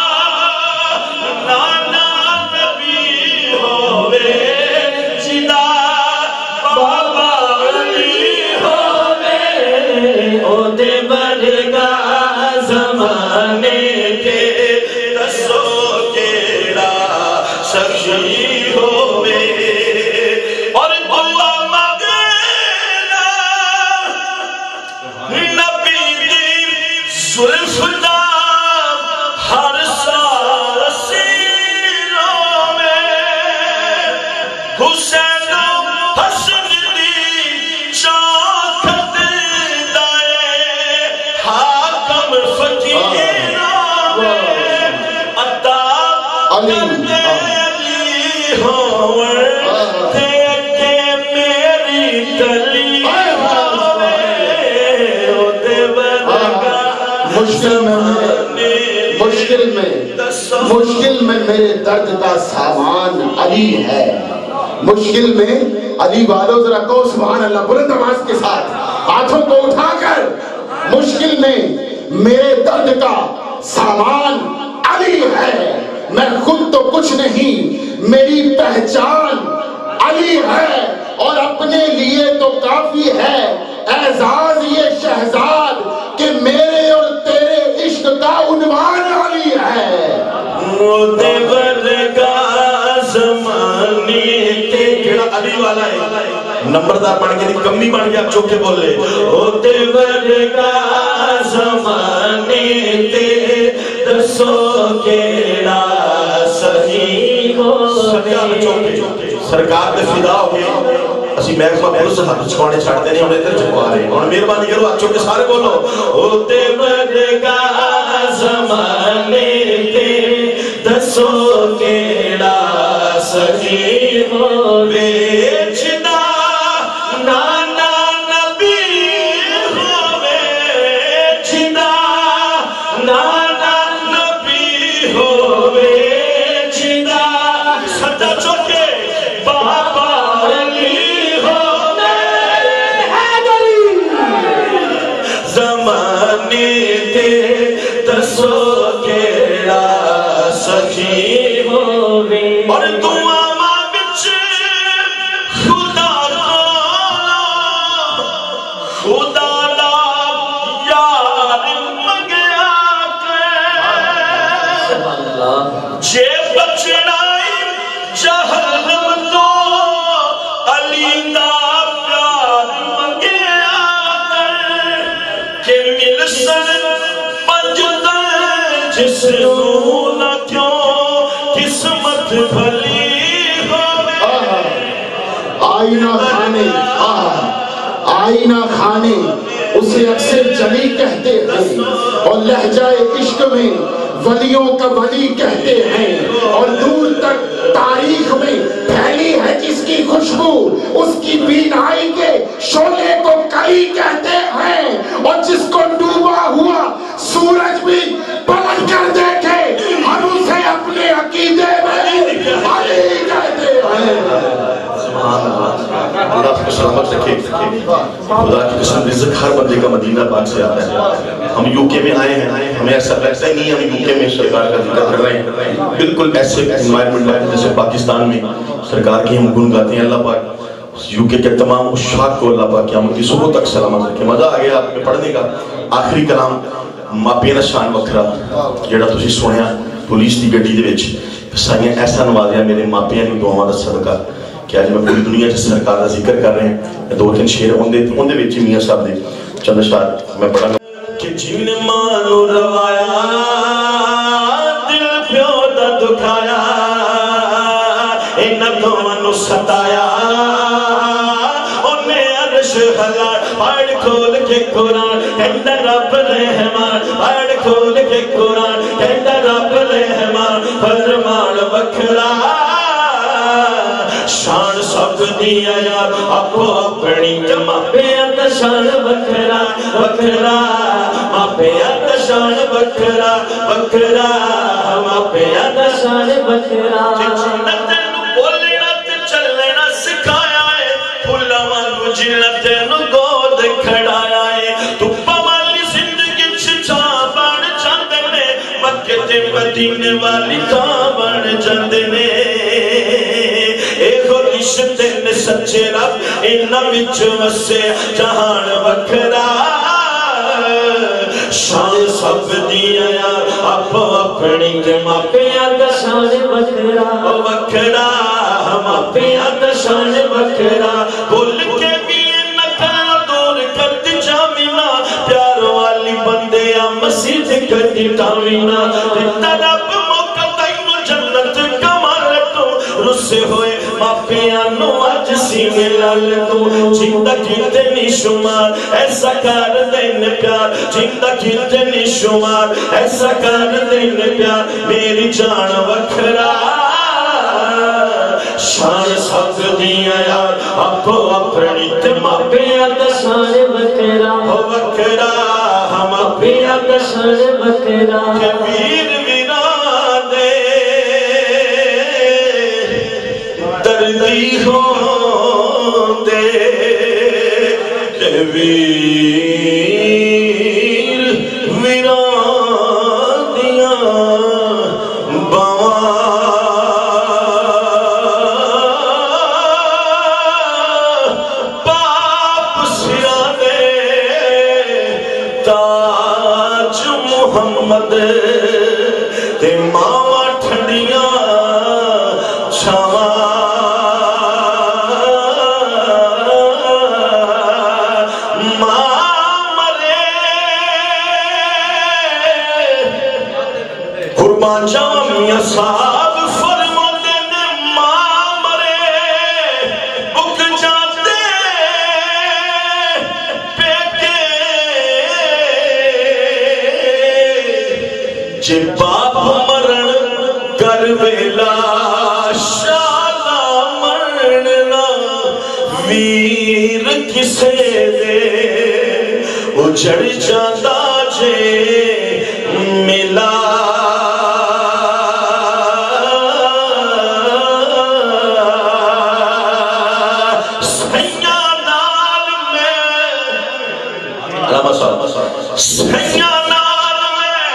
नाना नबी हो बेचदा बाबा अली हो ओदे वर्गा ज़माने ते दसो केड़ा सखी होवे और अल्लाह मगना नबी दी जुल्फ दा हर साल सीनों में हुसैन हसन दी चाहत दाए हाकम फकीरों में अता अली मुश्किल में मेरे दर्द का सामान अली है मुश्किल में अली वालों जरा को सुभान अल्लाह बुलंद आवाज के साथ हाथों को उठाकर मुश्किल में मेरे दर्द का सामान अली है मैं खुद तो कुछ नहीं मेरी पहचान अली है और अपने लिए तो काफी है एजाज ये शहजाद कि मेरे और तेरे इश्क का उन्वान अली है अली वाला है नंबरदार बन के कमी बन गया चौक के बोले होते वर्गा ज़माने ते दसो केड़ा सही हो सरकार पे फिदा हो गए ਅਸੀਂ ਮਹਿਕਮਾ ਪੁਲਿਸ ਹੱਥ ਚੁਕਾਉਣੇ ਛੱਡਦੇ ਨਹੀਂ ਹੁਣ ਇੱਧਰ ਚੁਕਵਾ ਰਹੇ ਹੁਣ ਮਿਹਰਬਾਨੀ ਕਰੋ ਹੱਥ ਚੁੱਕ ਕੇ ਸਾਰੇ ਬੋਲੋ ਹੋਤੇ ਵਰਗਾ ते दसो केड़ा सखी होवे जिदा नाना नबी होवे जिदा नाना नबी होवे जिदा सदा चोके बाबा अली होवे ज़माने ते दसो केड़ा सखी होवे और दुआ विच खुदा खुदा दा यार मंगया जे बचना जहन्नम तो अली दा प्यार मंगया के मिलसन पंजतन जिसनू ना क्यों किस्मत भली होवे आईना खाने आईना खाने उसे अक्सर जली कहते हैं और लहजाए इश्क में वलियों का वली कहते हैं और दूर तक तारीख में फैली है जिसकी खुशबू उसकी बीनाई के शोले को कली कहते हैं और जिसको डूबा हुआ सूरज भी पलट कर देखे हम उसे अपने अकीदे में अली कहते हैं। खुदा आपको सलामत रखे। खुदा की कसम रिज़्क हर बंदे का मदीना पाक से आता है। हम यूके में आए हैं, हमें ऐसा लगता ही नहीं हम यूके में सरकार का जिक्र कर रहे हैं। बिल्कुल ऐसे एनवायरनमेंट में जैसे पाकिस्तान में सरकार की हम गुण गाते हैं। अल्लाह पाक यूके के तमाम उशाक को अल्लाह पाक क़यामत की सुबह तक सलामत रखे। मजा आ गया आपके पढ़ने का। आखिरी कलाम मापियां दा शान वखरा जेड़ा तुसीं सुनिया पुलिस की गड्डी दे विच साइयां ऐसा नवाजिया मेरे मापियां दी दुआवां दा सदका कि आज मैं पूरी दुनिया च सरकार का जिक्र कर रहे हैं। दो तीन शेर उनदे विच मियां साहब दे चंद शार मैं पढ़ा कि जिन मानो रवाया दिल प्यो दा दुखाया इन्हां दोवां नूं सताया ओने अर्श हला पढ़ खोल के कुरान कहंदा रब रहमान पढ़ खोल के कुरान कहंदा रब रहमान फरमान वखरा शान सब दिया यार आपो अपनी मापियां दा शान वखरा वखरा मापियां दा शान वखरा वखरा मापियां दा शान वखरा जिन्ना तेनू बोलना ते चलना सिखाया है फुल्लां वांगू जिन्ना तेनू गोद खड़ाया है धुप्पां वाली जिंदगी च छां बन जांदे ने मक्के ते मदीने वाली छां बन जांदे ने रिश्ते ने सच्चे रब इन्हां विच वसे जहान वखरा शान सब दिया यार आपो अपनी के मापियां दा शान वखरा वखरा मापियां दा शान वखरा भुल के भी नकार दूर कर दी जामिना प्यार वाली बंदे आ मसीह कर दी तामीना रब मौका तैनू जन्नत कमाल तो रुसे होए मापियां नु अज सीने लाल तू जिंदा कीते निशुमार ऐसा कर देन प्यार जिंदा कीते निशुमार ऐसा कर देन प्यार मेरी जान वखरा शान सब दिया यार आपो अपनी ते मापियां दा शान वखरा हो वखरा हम मापियां दा शान वखरा के वीर वीराने दर्दी होंदे ते वीर वीरानियां बावां बाप सिराने ताज मुहम्मद ते मावा ठंडियां छावां जामिया साहब फरमाते ने मां मरे उग जाते पेके जे बाप मरण कर वेला शाला मरना वीर किसे दे उजड़ जाता जे मिला सैया नाल में सैया नाल में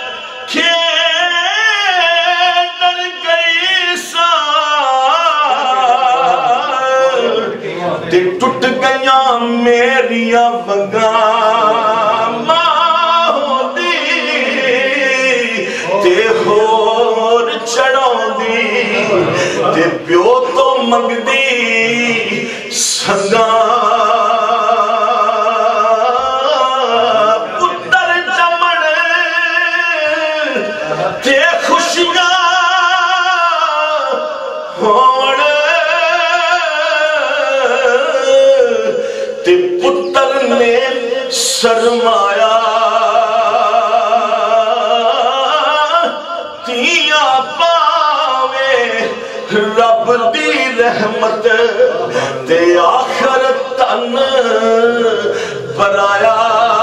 खेदर गई सा ते टुट गया मेरिया वगा होर चढ़ाउंदी ते प्यो तो मंगदी संगा पुत्तर जमण ते खुशियां होण ते पुत्तर ने शर्माया रब दी रहमत ते आखर तन बनाया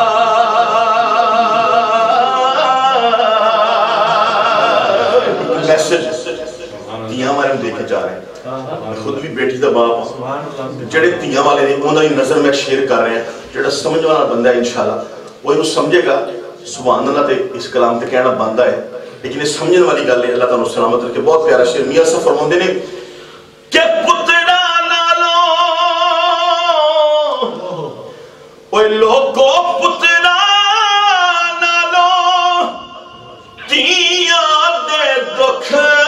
मैसेज तियां वाले देखे जा रहे हैं खुद भी बेटी दा बाप जेड़े तियां वाले ने उन्हां दी नजर में शेयर कर रहे हैं जेड़ा समझ वाला बंदा है इंशाल्लाह वो इन्हू समझेगा सुभान अल्लाह ते इस कलाम ते कहना बनदा है लेकिन समझने वाली गल है अल्लाह ताला सलामत रखे बहुत प्यारा शेर मियां साहब फरमाते ने कि पुत्रा नालो ओए लोगो पुत्रा नालो तिया दे दुख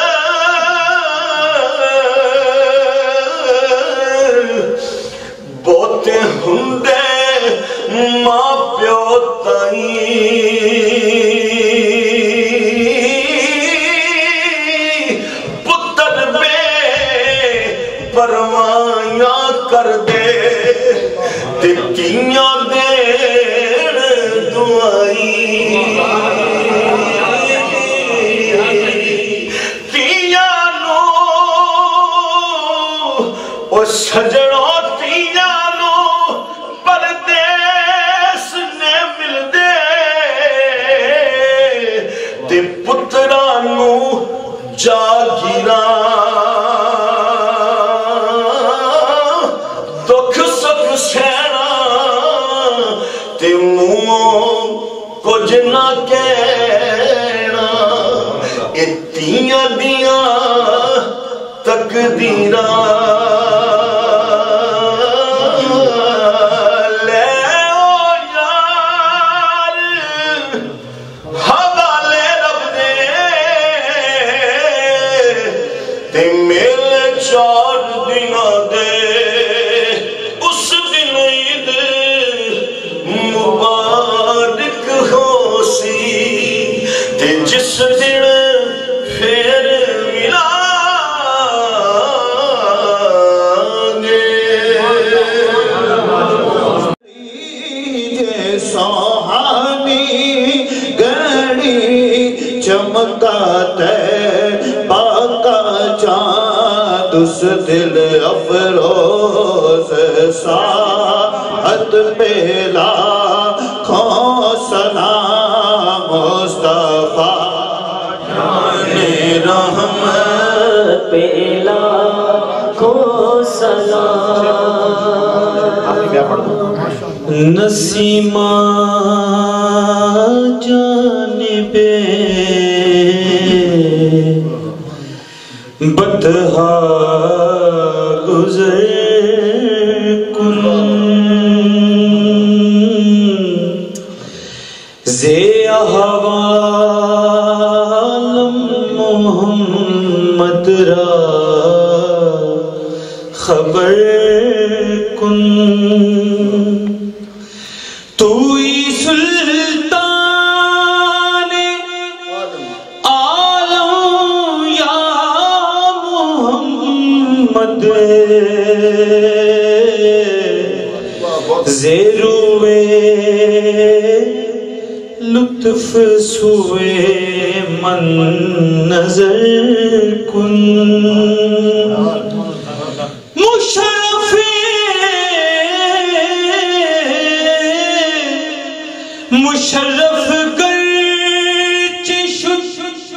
बहुते हुंदे मां प्यो ताई परवाया कर दे ते कियां देन दुआई तिया नो ओ सजणो तिया नो परदेस ने मिलदे ते पुत्रा नु जागीरा सैना ते मुंह कुछ ना कहना ए तियां दियां तकदीरा ले ओ यार हवाले रब दे ते मेरे चार दिना दे मुबारक हो सी ते जिस दिन फिर मिलांगे सोहानी गणी चमकाते बाका चाँद उस दिल अफरोज सा पेला खो सलाम मुस्तफा जाने रहमत पेला खो सलाम नसीमा जानिबे बदहा गुजर हवालम मोहम्मद रा खबर कुन तू सुल्तान आलम या मोहम्मद जेरुवे لطف سوئے من نظر کن مشرف مشرف گرچہ شد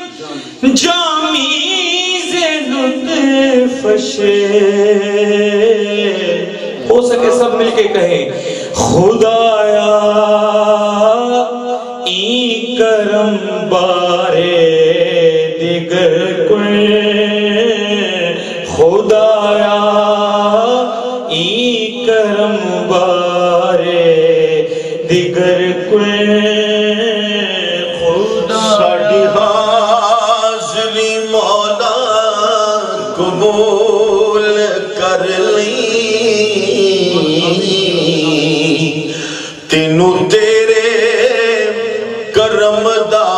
جامیز لطف ہو سکے سب مل کے کہیں خدایا ای کرم بارے دیگر کوئی خدایا ای کرم بارے دیگر کوئی خدا ساڑی حاضری مولا قبول کر لیں تینوں تیرے کرم دا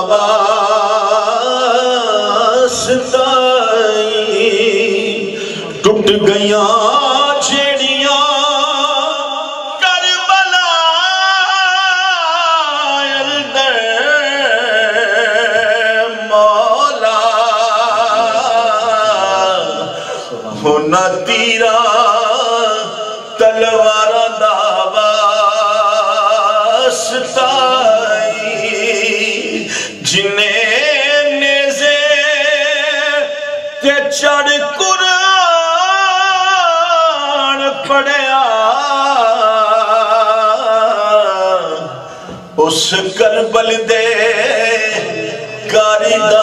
واسطائی ٹوٹ گیاں جیڑیاں کربلا اندر مولا ہونا تیرا تلوار دا واسطائی جنہیں نیزے تے چڑھ قرآن پڑھیا اس کربل دے کاری دا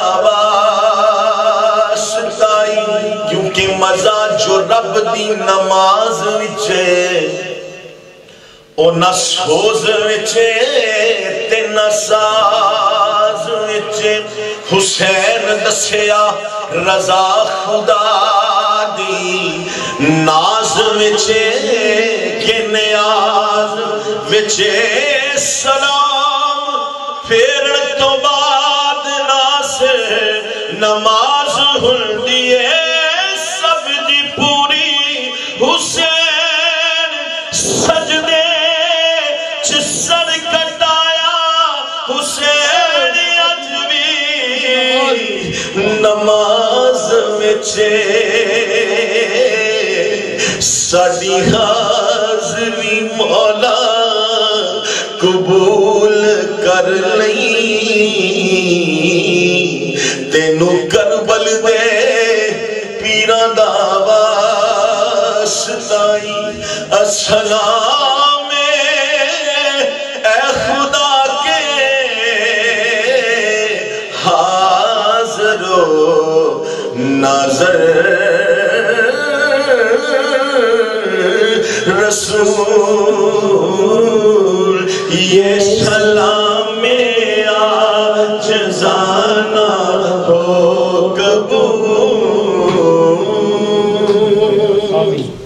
واسطائی کیونکہ مزہ جو رب دی نماز وچے او نہ سوز وچے تے نہ ساز وچے حسین دسیا رضا خدا دی ناز وچے کہ نیاز وچے سلام پھر تو بعد ناس نماز ہندیے سب دی پوری حسین سجدے سر کٹایا حسین اجوی نماز وچے ساڑی حاضری مولا قبول کر لیں تینوں کربل دے پیران دا واسطائی السلام اے خدا کے حاضر و ناظر رسول یہ سلام آج جزانا ہو قبول